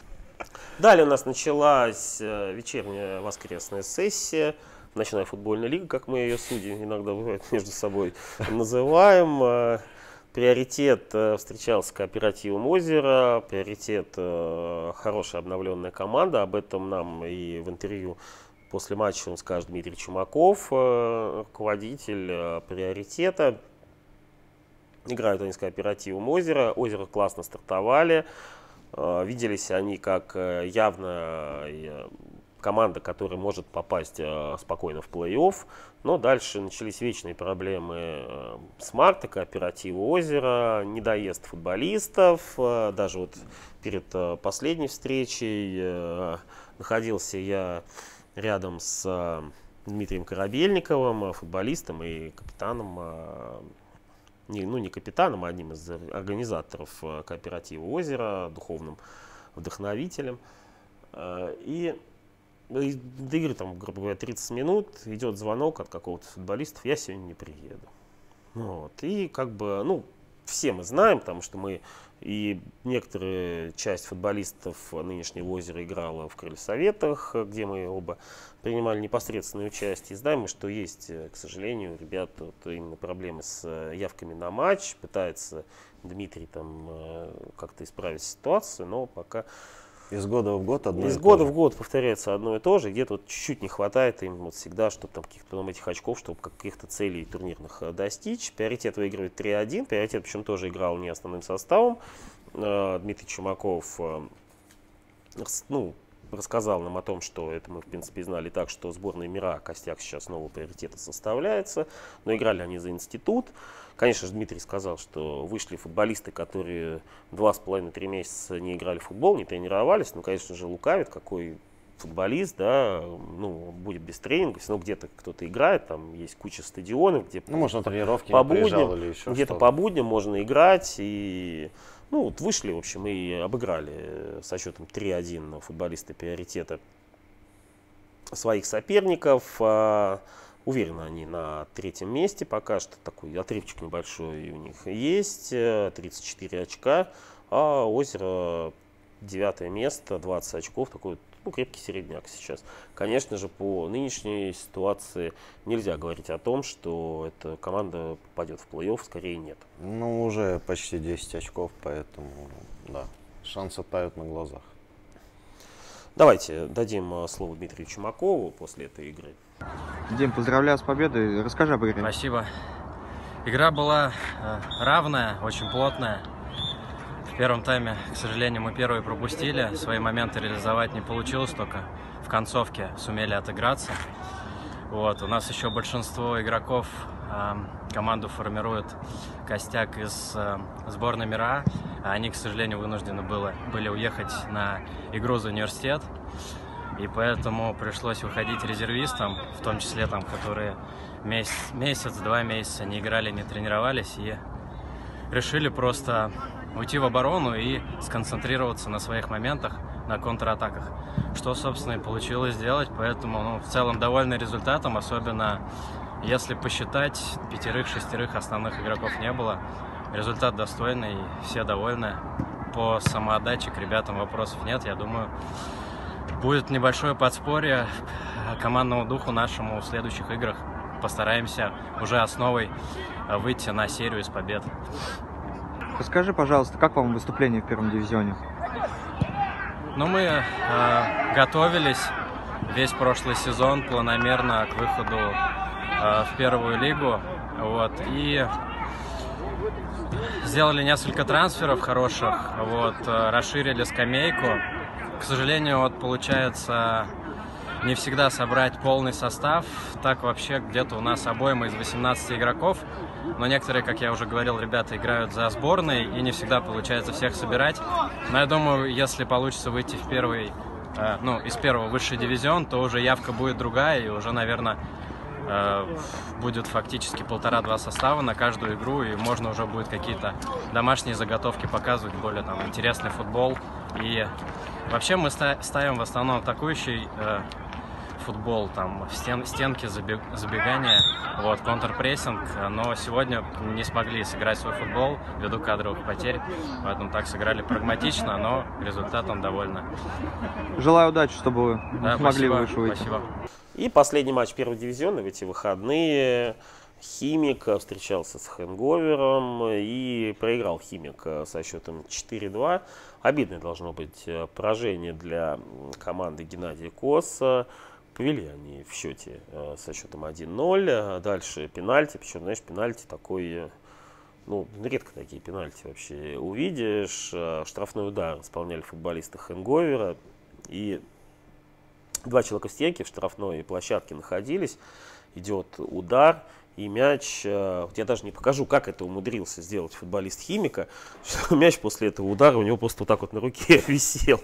Далее у нас началась вечерняя воскресная сессия. Ночная футбольная лига, как мы ее судьи иногда бывает между собой называем. Приоритет встречался с Кооперативом Озеро, приоритет хорошая обновленная команда. Об этом нам и в интервью после матча он скажет Дмитрий Чумаков, руководитель приоритета. Играют они с Кооперативом Озеро. Озеро классно стартовали. Виделись они как явно команда, которая может попасть спокойно в плей-офф. Но дальше начались вечные проблемы с Марта, Кооператива Озеро, недоезд футболистов. Даже вот перед последней встречей находился я рядом с Дмитрием Корабельниковым, футболистом и капитаном, не, ну не капитаном, а одним из организаторов Кооператива Озеро, духовным вдохновителем. И до игры, там, грубо говоря, тридцать минут, идет звонок от какого-то футболиста, я сегодня не приеду. Вот. И как бы, ну, все мы знаем, потому что мы и некоторая часть футболистов нынешнего Озера играла в крыльсоветах, где мы оба принимали непосредственное участие. И знаем мы, что есть, к сожалению, у ребят вот именно проблемы с явками на матч. Пытается Дмитрий там как-то исправить ситуацию, но пока... Из года в год одно Из и года то же. в год повторяется одно и то же. Где-то вот чуть-чуть не хватает им вот всегда, чтобы там каких-то потом этих очков, чтобы каких-то целей турнирных достичь. Приоритет выигрывает три один. Приоритет, причем тоже играл не основным составом. Дмитрий Чумаков ну, рассказал нам о том, что это мы в принципе знали так, что сборная мира костяк сейчас нового приоритета составляется. Но играли они за институт. Конечно же, Дмитрий сказал, что вышли футболисты, которые два с половиной-три месяца не играли в футбол, не тренировались. Ну, конечно же, лукавит, какой футболист, да, ну, будет без тренинга, все равно где-то кто-то играет, там есть куча стадионов, где ну, может, на тренировки по не приезжал будням, или еще где-то что-то. по будням можно играть. И, ну, вот вышли, в общем, и обыграли со счетом три один футболисты приоритета своих соперников. Уверенно они на третьем месте, пока что такой отрывчик небольшой у них есть, тридцать четыре очка, а Озеро девятое место, двадцать очков, такой ну, крепкий середняк сейчас. Конечно же, по нынешней ситуации нельзя говорить о том, что эта команда попадет в плей-офф, скорее нет. Ну, уже почти десять очков, поэтому, да, шансы тают на глазах. Давайте дадим слово Дмитрию Чумакову после этой игры. Дим, поздравляю с победой. Расскажи об игре. Спасибо. Игра была э, равная, очень плотная. первом тайме, к сожалению, мы первые пропустили. Свои моменты реализовать не получилось, только в концовке сумели отыграться. Вот. У нас еще большинство игроков э, команду формирует костяк из э, сборной мира. А они, к сожалению, вынуждены было, были уехать на игру за университет. И поэтому пришлось выходить резервистам, в том числе там, которые месяц, месяц-два месяца не играли, не тренировались. И решили просто уйти в оборону и сконцентрироваться на своих моментах, на контратаках. Что, собственно, и получилось сделать. Поэтому ну, в целом довольны результатом, особенно если посчитать, пятерых-шестерых основных игроков не было. Результат достойный, все довольны. По самоотдаче к ребятам вопросов нет. Я думаю, будет небольшое подспорье командному духу нашему в следующих играх. Постараемся уже основой выйти на серию из побед. Расскажи, пожалуйста, как вам выступление в первом дивизионе? Ну, мы э, готовились весь прошлый сезон планомерно к выходу э, в первую лигу. Вот, и сделали несколько трансферов хороших, вот, э, расширили скамейку. К сожалению, вот получается не всегда собрать полный состав. Так вообще где-то у нас обойма из восемнадцати игроков. Но некоторые, как я уже говорил, ребята играют за сборной, и не всегда получается всех собирать. Но я думаю, если получится выйти в первый, э, ну, из первого высший дивизион, то уже явка будет другая, и уже, наверное, э, будет фактически полтора-два состава на каждую игру, и можно уже будет какие-то домашние заготовки показывать, более там интересный футбол. И вообще мы ставим в основном атакующий э, футбол, там стен, стенки, забег, забегания, вот, контрпрессинг, но сегодня не смогли сыграть свой футбол ввиду кадровых потерь, поэтому так сыграли прагматично, но результатом довольны. Желаю удачи, чтобы вы да, смогли спасибо, выше выйти. Спасибо. И последний матч первого дивизиона в эти выходные. Химик встречался с Хэнговером и проиграл Химик со счетом четыре-два. Обидное должно быть поражение для команды Геннадия Коса. Повели они в счете э, со счетом один-ноль. Дальше пенальти. Причем, знаешь, пенальти такой, ну, редко такие пенальти вообще увидишь. Штрафной удар исполняли футболисты Хэнговера. И два человека в стенке в штрафной площадке находились. Идет удар. И мяч, я даже не покажу, как это умудрился сделать футболист Химика, что мяч после этого удара у него просто вот так вот на руке висел.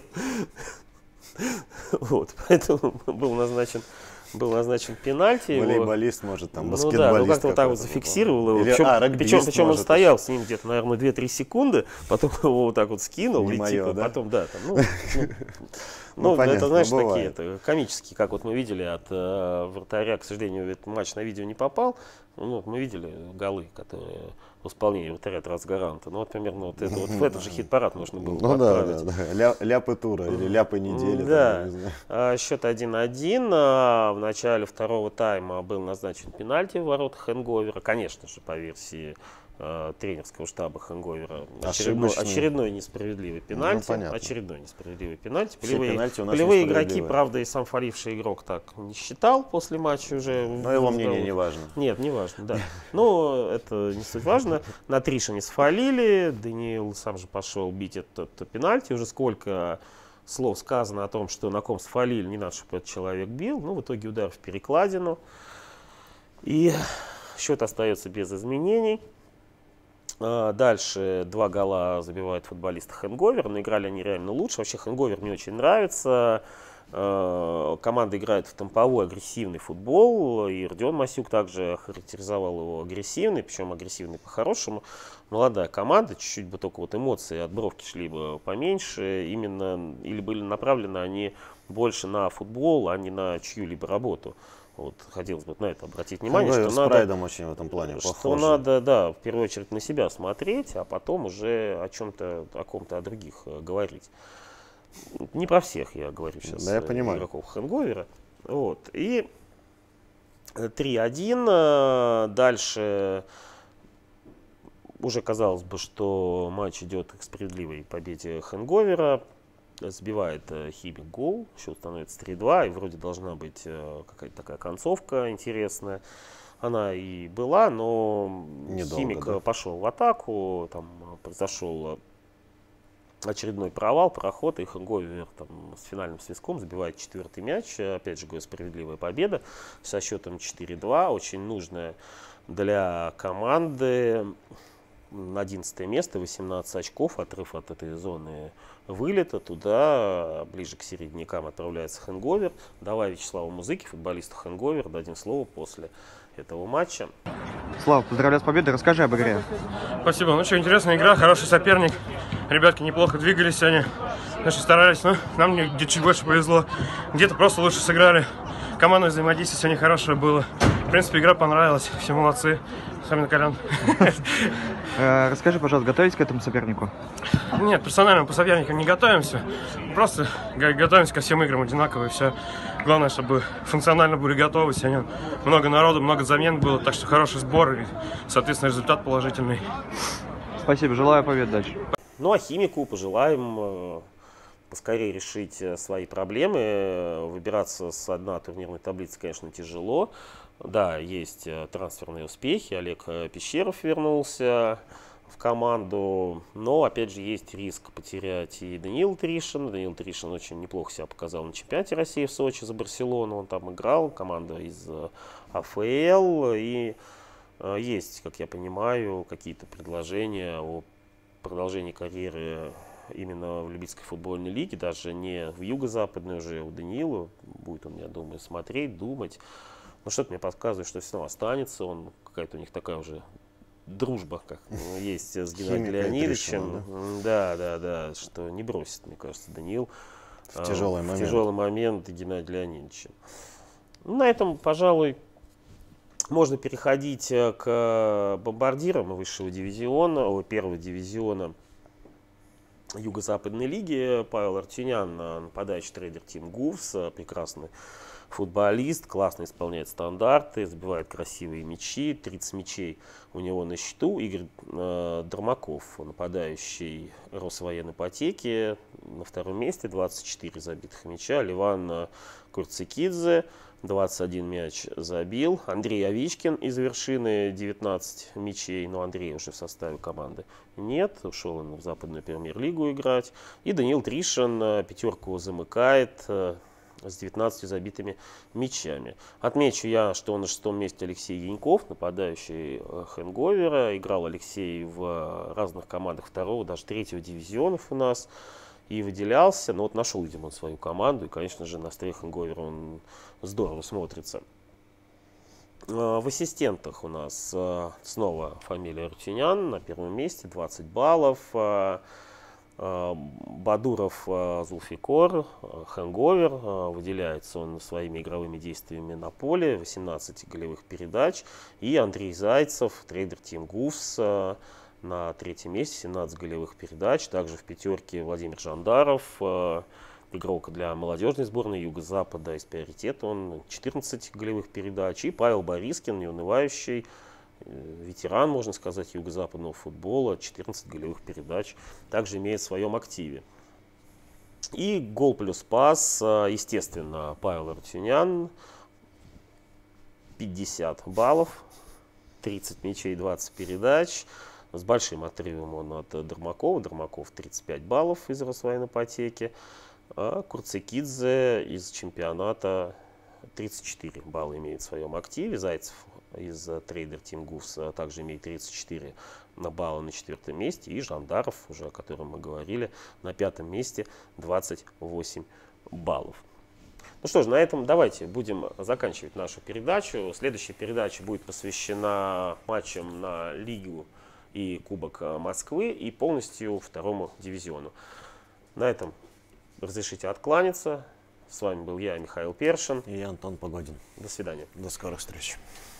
Вот, поэтому был назначен, был назначен пенальти. Волейболист, может, там, баскетболист. Ну да, ну как-то вот так вот зафиксировал его. Или, причем, а, причем, причем может, он стоял с ним где-то, наверное, две-три секунды, потом его вот так вот скинул. Не и моё, типа, да? потом, да, там, ну, ну, Ну, ну, понятно, это, знаешь, бывает. такие, это комические, как вот мы видели от э, вратаря, к сожалению, этот матч на видео не попал. Ну, мы видели голы, которые в исполнении вратаря Трансгаранта. Ну, вот примерно вот, это, вот в этот же хит-парад можно было ну, отправить. Да, да, да. Ля, ляпы тура или ляпы недели. Да. Там, не знаю. А, счет один-один. А, в начале второго тайма был назначен пенальти в воротах Хэнговера. Конечно же, по версии тренерского штаба Хэнговера. Очередной, очередной несправедливый пенальти. Ну, очередной несправедливый пенальти. Все Полевые, пенальти у нас полевые игроки, правда, и сам фаливший игрок так не считал после матча уже. Но его мнение не важно. Нет, не важно, да. Но это не суть важно. На Триша не сфалили. Даниил сам же пошел бить этот, этот пенальти. Уже сколько слов сказано о том, что на ком сфалили, не надо, чтобы этот человек бил. Ну, в итоге удар в перекладину. И счет остается без изменений. Дальше два гола забивают футболисты Хэнговера, но играли они реально лучше. Вообще Хэнговер мне очень нравится. Команда играет в темповой агрессивный футбол, и Родион Масюк также характеризовал его агрессивный, причем агрессивный по-хорошему. Молодая команда, чуть-чуть бы только вот эмоции от бровки шли бы поменьше, именно или были направлены они больше на футбол, а не на чью-либо работу. Вот, хотелось бы на это обратить внимание, Хэнговер что с надо, прайдом очень в этом плане что похоже. надо, да, в первую очередь на себя смотреть, а потом уже о чем-то, о ком-то, о других э, говорить. Не про всех я говорю сейчас, да, я понимаю. игроков Хэнговера. Вот. И три-один. Дальше уже казалось бы, что матч идет к справедливой победе Хэнговера. Сбивает э, Химик гол, счет становится три-два, и вроде должна быть э, какая-то такая концовка интересная. Она и была, но Недолго, Химик да? пошел в атаку, там произошел очередной провал, проход, и Хенговер там с финальным свистком забивает четвертый мяч. Опять же, говорю, справедливая победа со счетом четыре-два, очень нужная для команды. одиннадцатое место, восемнадцать очков, отрыв от этой зоны вылета. Туда, ближе к середнякам, отправляется Хенговер. Давай Вячеславу Музыке, футболисту Хенговер, дадим слово после этого матча. Слава, поздравляю с победой, расскажи об игре. Спасибо. Ну что, интересная игра, хороший соперник. Ребятки неплохо двигались сегодня, значит, старались, но нам где-то чуть больше повезло. Где-то просто лучше сыграли. Командное взаимодействие сегодня хорошее было. В принципе, игра понравилась, все молодцы. Особенно Колян. Расскажи, пожалуйста, готовитесь к этому сопернику? Нет, персонально по соперникам не готовимся. Просто готовимся ко всем играм одинаково и все. Главное, чтобы функционально были готовы. Сегодня много народу, много замен было, так что хороший сбор и, соответственно, результат положительный. Спасибо, желаю побед дальше. Ну а Химику пожелаем поскорее решить свои проблемы. Выбираться с дна турнирной таблицы, конечно, тяжело. Да, есть трансферные успехи. Олег Пещеров вернулся в команду, но, опять же, есть риск потерять и Даниила Тришина. Даниил Тришин очень неплохо себя показал на чемпионате России в Сочи за Барселону. Он там играл, команда из АФЛ. И есть, как я понимаю, какие-то предложения о продолжении карьеры именно в любительской футбольной лиге, даже не в юго-западной уже у Даниила. Будет он, я думаю, смотреть, думать. Но что-то мне подсказывает, что все равно останется. Он, какая-то у них такая уже дружба, как есть с Геннадием Леонидовичем. Да, да, да, что не бросит, мне кажется, Даниил в тяжелый в момент. тяжелый момент Геннадия Леонидовича. На этом, пожалуй, можно переходить к бомбардирам высшего дивизиона, первого дивизиона Юго-Западной лиги. Павел Артюнян, нападающий трейдер Team Goofs, прекрасный футболист, классно исполняет стандарты, забивает красивые мячи, тридцать мячей у него на счету. Игорь э, Дормаков, нападающий Росвоенипотеки, на втором месте, двадцать четыре забитых мяча. Ливан Курцикидзе, двадцать один мяч забил. Андрей Овичкин из Вершины, девятнадцать мячей, но Андрей уже в составе команды нет, ушел он в Западную премьер-лигу играть. И Даниил Тришин пятерку замыкает с девятнадцатью забитыми мячами. Отмечу я, что на шестом месте Алексей Яньков, нападающий Хенговера. Играл Алексей в разных командах второго, даже третьего дивизионов у нас. И выделялся, но вот нашел, видимо, он свою команду. И, конечно же, на столе Хенговера он здорово смотрится. В ассистентах у нас снова фамилия Артюнян на первом месте, двадцать баллов. Бадуров Зулфикор, Хенговер, выделяется он своими игровыми действиями на поле, восемнадцать голевых передач. И Андрей Зайцев, трейдер Team Goofs, на третьем месте, семнадцать голевых передач. Также в пятерке Владимир Жандаров, игрок для молодежной сборной Юго-Запада из приоритета, он четырнадцать голевых передач. И Павел Борискин, неунывающий ветеран, можно сказать, юго-западного футбола, четырнадцать голевых передач, также имеет в своем активе. И гол плюс пас, естественно, Павел Артюнян, пятьдесят баллов, тридцать мячей, двадцать передач. С большим отрывом он от Дормакова. Дормаков тридцать пять баллов из Росвоенипотеки. А Курцикидзе из чемпионата тридцать четыре балла имеет в своем активе. Зайцев из трейдер Team Goofs также имеет тридцать четыре балла на четвертом месте. И Жандаров, уже о котором мы говорили, на пятом месте двадцать восемь баллов. Ну что ж, на этом давайте будем заканчивать нашу передачу. Следующая передача будет посвящена матчам на Лигу и Кубок Москвы и полностью второму дивизиону. На этом разрешите откланяться. С вами был я, Михаил Першин. И я, Антон Погодин. До свидания. До скорых встреч.